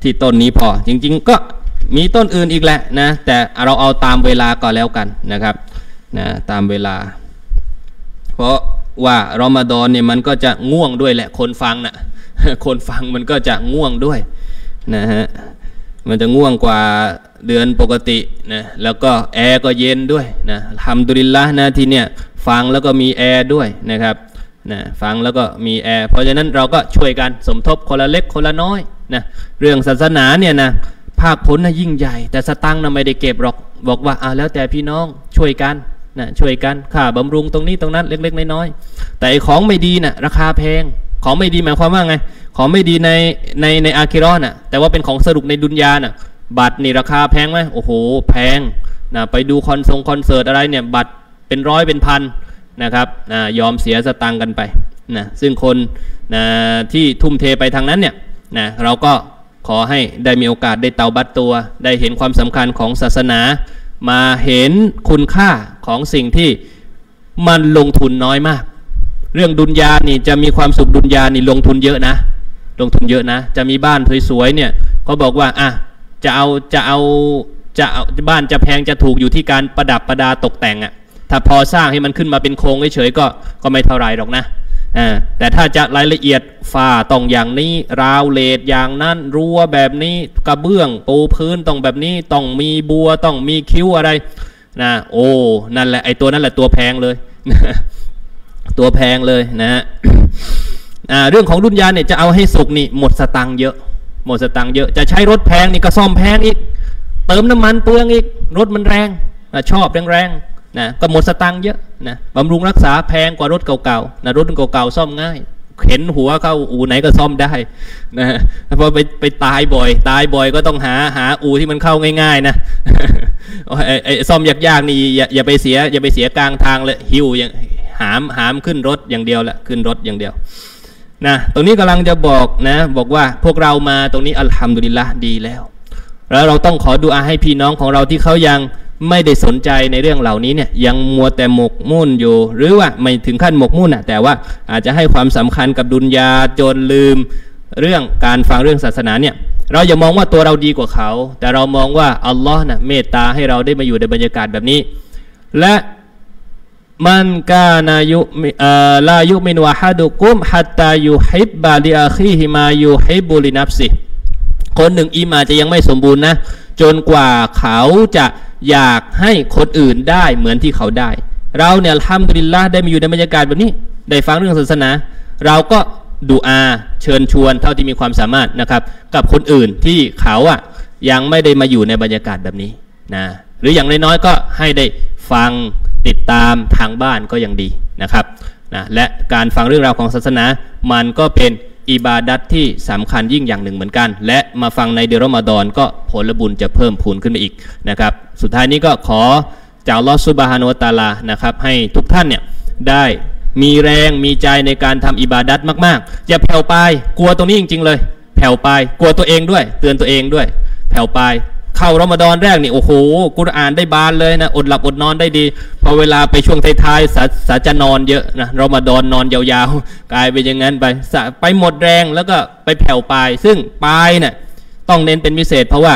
S2: ที่ต้นนี้พอจริงๆก็มีต้นอื่นอีกแหละนะแต่เราเอาตามเวลาก็แล้วกันนะครับนะตามเวลาเพราะว่ารอมฎอนเนี่ยมันก็จะง่วงด้วยแหละคนฟังนะคนฟังมันก็จะง่วงด้วยนะฮะมันจะง่วงกว่าเดือนปกตินะแล้วก็แอร์ก็เย็นด้วยนะอัลฮัมดุลิลละห์นะที่เนี่ยฟังแล้วก็มีแอร์ด้วยนะครับนะฟังแล้วก็มีแอร์เพราะฉะนั้นเราก็ช่วยกันสมทบคนละเล็กคนละน้อยนะเรื่องศาสนาเนี่ยนะภาคผลนะยิ่งใหญ่แต่สตังค์นะไม่ได้เก็บหรอกบอกว่าแล้วแต่พี่น้องช่วยกันนะช่วยกันค่าบำรุงตรงนี้ตรงนั้นเล็กๆน้อยๆแต่ของไม่ดีนะราคาแพงของไม่ดีหมายความว่าไงของไม่ดีในอาคิเราะห์น่ะแต่ว่าเป็นของสรุปในดุนยาน่ะบัตรนี่ราคาแพงไหมโอ้โหแพงนะไปดูคอนเสิร์ตอะไรเนี่ยบัตรเป็นร้อยเป็นพันนะครับยอมเสียสตังค์กันไปนะซึ่งคนนะที่ทุ่มเทไปทางนั้นเนี่ยนะเราก็ขอให้ได้มีโอกาสได้เตาบัตรตัวได้เห็นความสำคัญของศาสนามาเห็นคุณค่าของสิ่งที่มันลงทุนน้อยมากเรื่องดุนยานี่จะมีความสุขดุนยานี่ลงทุนเยอะนะลงทุนเยอะนะจะมีบ้านสวยๆเนี่ยเขาบอกว่าจะเอาบ้านจะแพงจะถูกอยู่ที่การประดับประดาตกแต่งถ้าพอสร้างให้มันขึ้นมาเป็นโครงเฉยๆก็ไม่เท่าไรหรอกนะแต่ถ้าจะรายละเอียดฝ้าต้องอย่างนี้ราวเลดอย่างนั้นรั้วแบบนี้กระเบื้องปูพื้นต้องแบบนี้ต้องมีบัวต้องมีคิ้วอะไรนะโอ้นั่นแหละไอ้ตัวนั่นแหละตัวแพงเลยตัวแพงเลยนะฮะเรื่องของดุนยาเนี่ยจะเอาให้สุกนี่หมดสตังค์เยอะหมดสตังค์เยอะจะใช้รถแพงนี่ก็ซ่อมแพงอีกเติมน้ำมันเปลืองอีกรถมันแรงชอบแรงๆนะก็หมดสตังค์เยอะนะบำรุงรักษาแพงกว่ารถเก่าๆนะรถเก่าๆซ่อมง่ายเข็นหัวเข้าอู่ไหนก็ซ่อมได้นะเพราะไปตายบ่อยก็ต้องหาอู่ที่มันเข้าง่ายๆนะไอ้ซ่อมยากๆนี่อย่าไปเสียกลางทางเลยหิวอย่างหามขึ้นรถอย่างเดียวแหละขึ้นรถอย่างเดียวนะตรงนี้กำลังจะบอกนะบอกว่าพวกเรามาตรงนี้อัลฮัมดุลิลละห์ดีแล้วเราต้องขอดุอาให้พี่น้องของเราที่เขายังไม่ได้สนใจในเรื่องเหล่านี้เนี่ยยังมัวแต่หมกมุ่นอยู่หรือว่าไม่ถึงขั้นหมกมุ่นแต่ว่าอาจจะให้ความสำคัญกับดุนยาจนลืมเรื่องการฟังเรื่องศาสนาเนี่ยเราอย่ามองว่าตัวเราดีกว่าเขาแต่เรามองว่าอัลลอฮ์นะเมตตาให้เราได้มาอยู่ในบรรยากาศแบบนี้และมันกานายุลายุมินวะฮัดุกุมฮัตตายุฮิบบาลิอาคีฮิมายุฮิบุลินัฟซิคนหนึ่งอีมานจะยังไม่สมบูรณ์นะจนกว่าเขาจะอยากให้คนอื่นได้เหมือนที่เขาได้เราเนี่ยอัลฮัมดุลิลละห์ได้มาอยู่ในบรรยากาศแบบนี้ได้ฟังเรื่องศาสนาเราก็ดุอาเชิญชวนเท่าที่มีความสามารถนะครับกับคนอื่นที่เขายังไม่ได้มาอยู่ในบรรยากาศแบบนี้นะหรืออย่างน้อยๆก็ให้ได้ฟังติดตามทางบ้านก็ยังดีนะครับนะและการฟังเรื่องราวของศาสนามันก็เป็นอิบาดัตที่สำคัญยิ่งอย่างหนึ่งเหมือนกันและมาฟังในเดือนรอมฎอนก็ผลบุญจะเพิ่มพูนขึ้นไปอีกนะครับสุดท้ายนี้ก็ขอจากอัลเลาะห์ซุบฮานะฮูวะตะอาลานะครับให้ทุกท่านเนี่ยได้มีแรงมีใจในการทำอิบาดัตมากๆอย่าแผ่วปลายกลัวตรงนี้จริงๆเลยแผ่วปลายกลัวตัวเองด้วยเตือนตัวเองด้วยแผ่วปลายเข้ารอมฎอนแรกนี่โอ้โหกุรอานได้บานเลยนะอดหลับอดนอนได้ดีพอเวลาไปช่วงท้ายๆสาจะนอนเยอะนะรอมฎอนนอนยาวๆกลายเป็นอย่างนั้นไปหมดแรงแล้วก็ไปแผ่วปลายซึ่งปลายเนี่ยต้องเน้นเป็นพิเศษเพราะว่า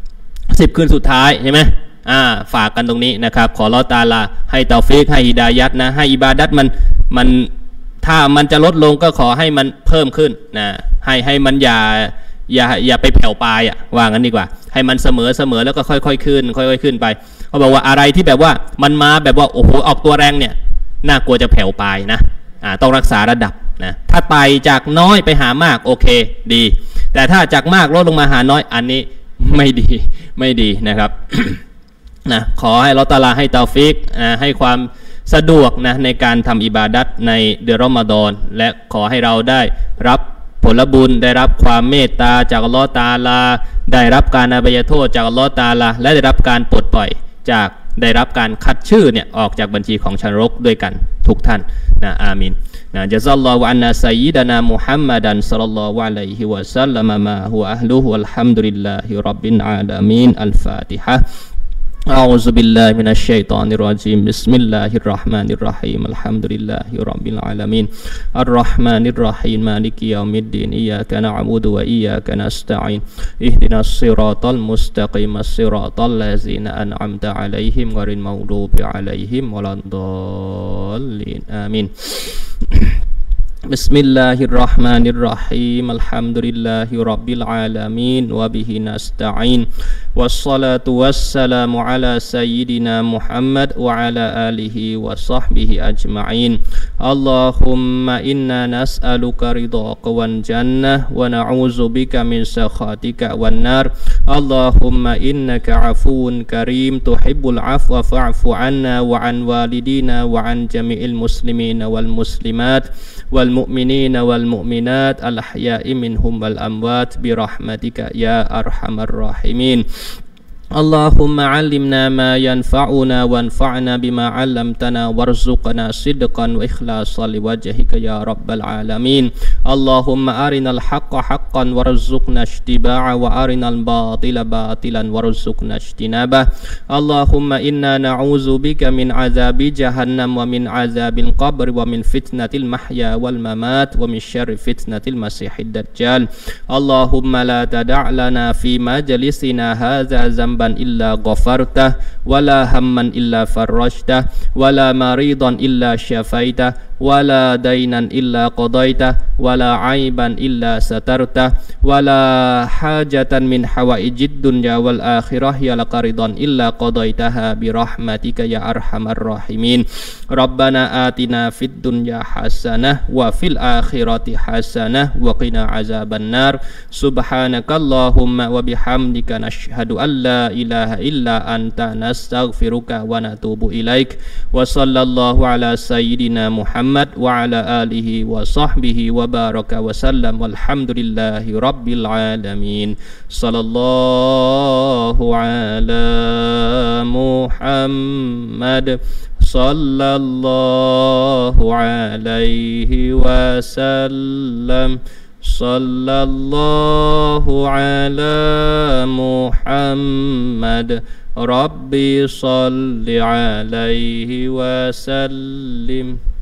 S2: 10 คืนสุดท้ายใช่ไหมฝากกันตรงนี้นะครับขออัลเลาะห์ตะอาลาให้เตาฟีกให้ฮิดายัตนะให้อิบาดัตมันถ้ามันจะลดลงก็ขอให้มันเพิ่มขึ้นนะให้มันอย่าไปแผ่วปลายว่างั้นดีกว่าให้มันเสมอแล้วก็ค่อยๆขึ้นไปเขาบอกว่าอะไรที่แบบว่ามันมาแบบว่าโอ้โหออกตัวแรงเนี่ยน่ากลัวจะแผ่วปลายนะต้องรักษาระดับนะถ้าไต่จากน้อยไปหามากโอเคดีแต่ถ้าจากมากลดลงมาหาน้อยอันนี้ไม่ดีนะครับ นะขอให้อัลเลาะห์ตะอาลาให้เตาฟีกให้ความสะดวกนะในการทำอิบาดัตในเดือนรอมฎอนและขอให้เราได้รับผลบุญได้รับความเมตตาจากอัลเลาะห์ตะอาลาได้รับการอภัยโทษจากอัลเลาะห์ตะอาลาและได้รับการปลดปล่อยจากได้รับการคัดชื่อเนี่ยออกจากบัญชีของชันรกด้วยกันทุกท่านนะอามีนนะญะซัลลอฮุอันนาซัยยิดะนามุฮัมมัดันศ็อลลัลลอฮุอะลัยฮิวะซัลลัมมาฮุวะอะห์ลุฮุอัลฮัมดุลิลลาฮิร็อบบิลอาลามีนอัลฟาติฮะ أعوذ بالله من الشيطان الرجيم بسم الله الرحمن الرحيم الحمد لله رب العالمين الرحمن الرحيم مالك يوم الدين إياك نعبد وإياك نستعين اهدنا الصراط المستقيم الصراط الذين أنعمت عليهم غير المغضوب عليهم ولا الضالين آمين بسم الله الرحمن الرحيم الحمد لله رب العالمين وبه نستعين والصلاة والسلام على سيدنا محمد وعلى آله وصحبه أجمعين اللهم إنا نسألك رضاك والجنة ونعوذ بك من سخطك والنار اللهم إنك عفو كريم تحب العفو فاعف عنا وعن والدينا وعن جميع المسلمين والمسلمات والمؤمنين والمؤمنات الأحياء منهم والأموات برحمتك يا أرحم الراحمين اللهم علمنا ما ينفعنا وانفعنا بما علمتنا وارزقنا صدقا وإخلاصا لوجهك يا رب العالمين اللهم أرنا الحق حقا وارزقنا اتباعه وأرنا الباطل باطلا وارزقنا اجتنابه اللهم إنا نعوذ بك من عذاب جهنم ومن عذاب القبر ومن فتنة المحيا والممات ومن شر فتنة المسيح الدجال اللهم لا تدع لنا في مجلسنا هذا ذنبا إلا غفرته ولا هما إلا فرجته ولا مريضا إلا شفيته ولا دينا إلا قضيته ولا عيبا إلا سترته ولا حاجة من حوائج الدنيا والآخرة يا لك رضا إلا قضيتها برحمتك يا أرحم الراحمين ربنا آتنا في الدنيا حسنة وفي الآخرة حسنة وقنا عذاب النار سبحانك اللهم وبحمدك نشهد أن لا إله إلا أنت نستغفرك ونتوب إليك وصلى الله على سيدنا محمد وعلى آله وصحبه وبارك وسلم والحمد لله رب العالمين صلى الله على محمد صلى الله عليه وسلم صلى الله على محمد ربي صل عليه وسلم